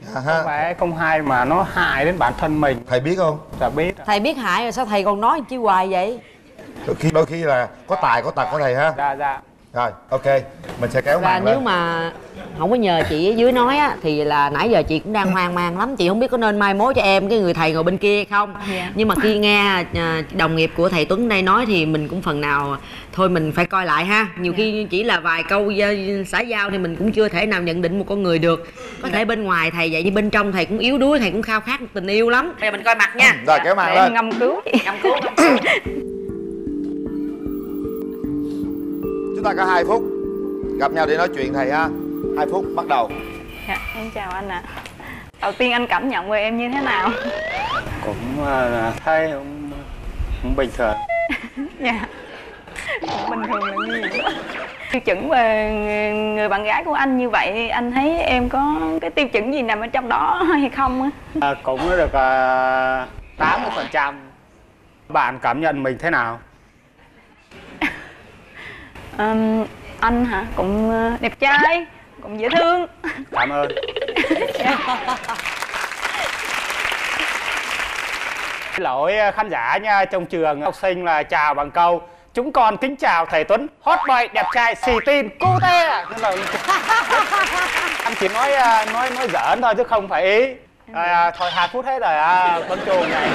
À, ha. Không phải không hay mà nó hại đến bản thân mình. Thầy biết không? Dạ biết. Thầy biết hại rồi sao thầy còn nói chi hoài vậy? Đôi khi đôi khi là có tài có tật của thầy ha. Dạ dạ. Rồi ok, mình sẽ kéo Và màn nếu lên. mà không có nhờ chị ở dưới nói á thì là nãy giờ chị cũng đang hoang mang lắm, chị không biết có nên mai mối cho em cái người thầy ngồi bên kia hay không. Dạ. Nhưng mà khi nghe à, đồng nghiệp của thầy Tuấn đây nói thì mình cũng phần nào thôi mình phải coi lại ha. Nhiều Dạ. khi chỉ là vài câu uh, xã giao thì mình cũng chưa thể nào nhận định một con người được. Có thể bên ngoài thầy vậy nhưng bên trong thầy cũng yếu đuối, thầy cũng khao khát tình yêu lắm. Bây giờ mình coi mặt nha. Rồi kéo màn Để lên. em ngâm cứu chị. Ngâm cứu, ngâm cứu. Chúng ta có hai phút gặp nhau để nói chuyện thầy ha. Hai phút bắt đầu. Dạ, em chào anh ạ. Đầu tiên anh cảm nhận về em như thế nào? Cũng uh, thấy cũng, cũng bình thường. Dạ. Cũng bình thường là như vậy. Tiêu chuẩn về người bạn gái của anh như vậy, anh thấy em có cái tiêu chuẩn gì nằm ở trong đó hay không á? À, cũng được uh, tám mươi phần trăm. Bạn cảm nhận mình thế nào? Um, anh hả? Cũng đẹp trai, cũng dễ thương. Cảm ơn. Lỗi khán giả nha, trong trường học sinh là chào bằng câu chúng con kính chào thầy Tuấn, hot boy đẹp trai xì tin cute. Anh chỉ nói nói nói giỡn thôi chứ không phải ý. À, thôi hai phút hết rồi à, con chuồng này.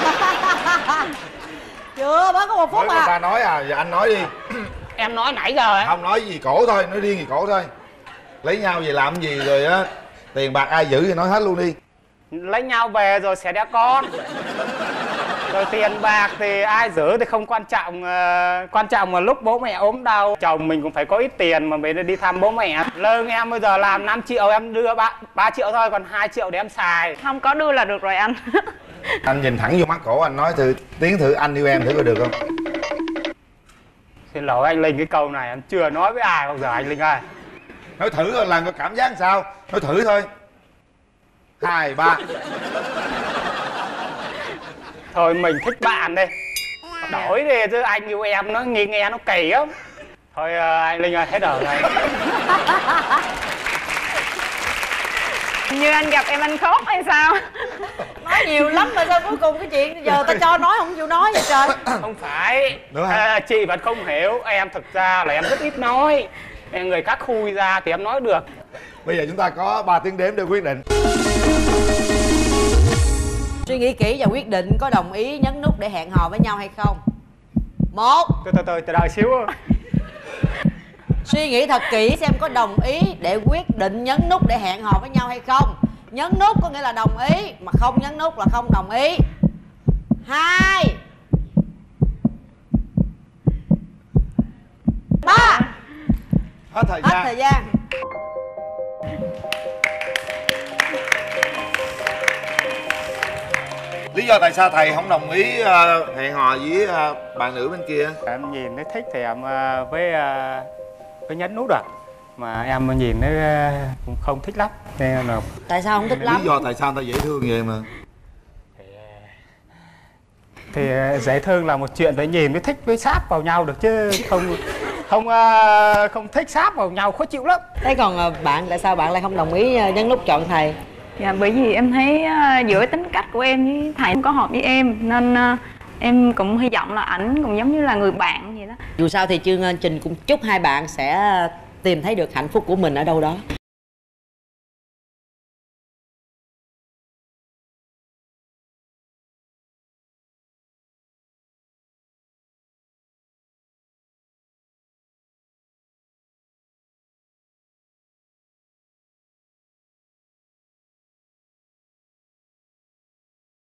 Chưa, mới có một phút Mới à. ta nói à, giờ anh nói đi. Em nói nãy giờ ấy. Không nói gì cổ thôi, nói riêng gì cổ thôi. Lấy nhau về làm gì rồi á, tiền bạc ai giữ thì nói hết luôn đi. Lấy nhau về rồi sẽ đẻ con. Rồi tiền bạc thì ai giữ thì không quan trọng. uh, Quan trọng là lúc bố mẹ ốm đau, chồng mình cũng phải có ít tiền mà mình đi thăm bố mẹ. Lương em bây giờ làm năm triệu em đưa ba triệu thôi, còn hai triệu để em xài. Không có đưa là được rồi anh. Anh nhìn thẳng vô mắt cổ anh nói thử tiếng thử anh yêu em thử coi được không? Xin lỗi anh Linh, cái câu này em chưa nói với ai bao giờ anh Linh ơi. Nói thử là có cảm giác sao? Nói thử thôi. Hai, ba. Thôi mình thích bạn đi, đổi đi chứ anh yêu em nó nghe nghe nó kỳ lắm. Thôi uh, anh Linh ơi, hết rồi này. Như anh gặp em anh khóc hay sao? Nói nhiều lắm mà sao cuối cùng cái chuyện giờ ta cho nói không chịu nói vậy trời. Không phải à, chị vẫn không hiểu. Em thực ra là em rất ít nói. Em người khác khui ra thì em nói được. Bây giờ chúng ta có ba tiếng đếm để quyết định. Suy nghĩ kỹ và quyết định có đồng ý nhấn nút để hẹn hò với nhau hay không. Một. Từ từ từ từ đợi xíu. Suy nghĩ thật kỹ xem có đồng ý để quyết định nhấn nút để hẹn hò với nhau hay không. Nhấn nút có nghĩa là đồng ý, mà không nhấn nút là không đồng ý. Hai. Ba. Hết thời Hết gian. thời gian. Lý do tại sao thầy không đồng ý uh, hẹn hò với uh, bạn nữ bên kia? Em nhìn thấy thích thì em uh, với uh, với nhấn nút rồi. Mà em nhìn nó uh, cũng không thích lắm. Nên là... Tại sao không thích lắm? Lý do tại sao người ta dễ thương vậy mà? Thì uh, dễ thương là một chuyện, phải nhìn mới thích với sáp vào nhau được chứ không không uh, không thích sáp vào nhau khó chịu lắm. Thế còn uh, bạn tại sao bạn lại không đồng ý uh, nhấn nút chọn thầy? Dạ bởi vì em thấy uh, giữa tính cách của em với thầy không có hợp với em, nên uh, em cũng hy vọng là ảnh cũng giống như là người bạn vậy đó. Dù sao thì chương trình cũng chúc hai bạn sẽ tìm thấy được hạnh phúc của mình ở đâu đó.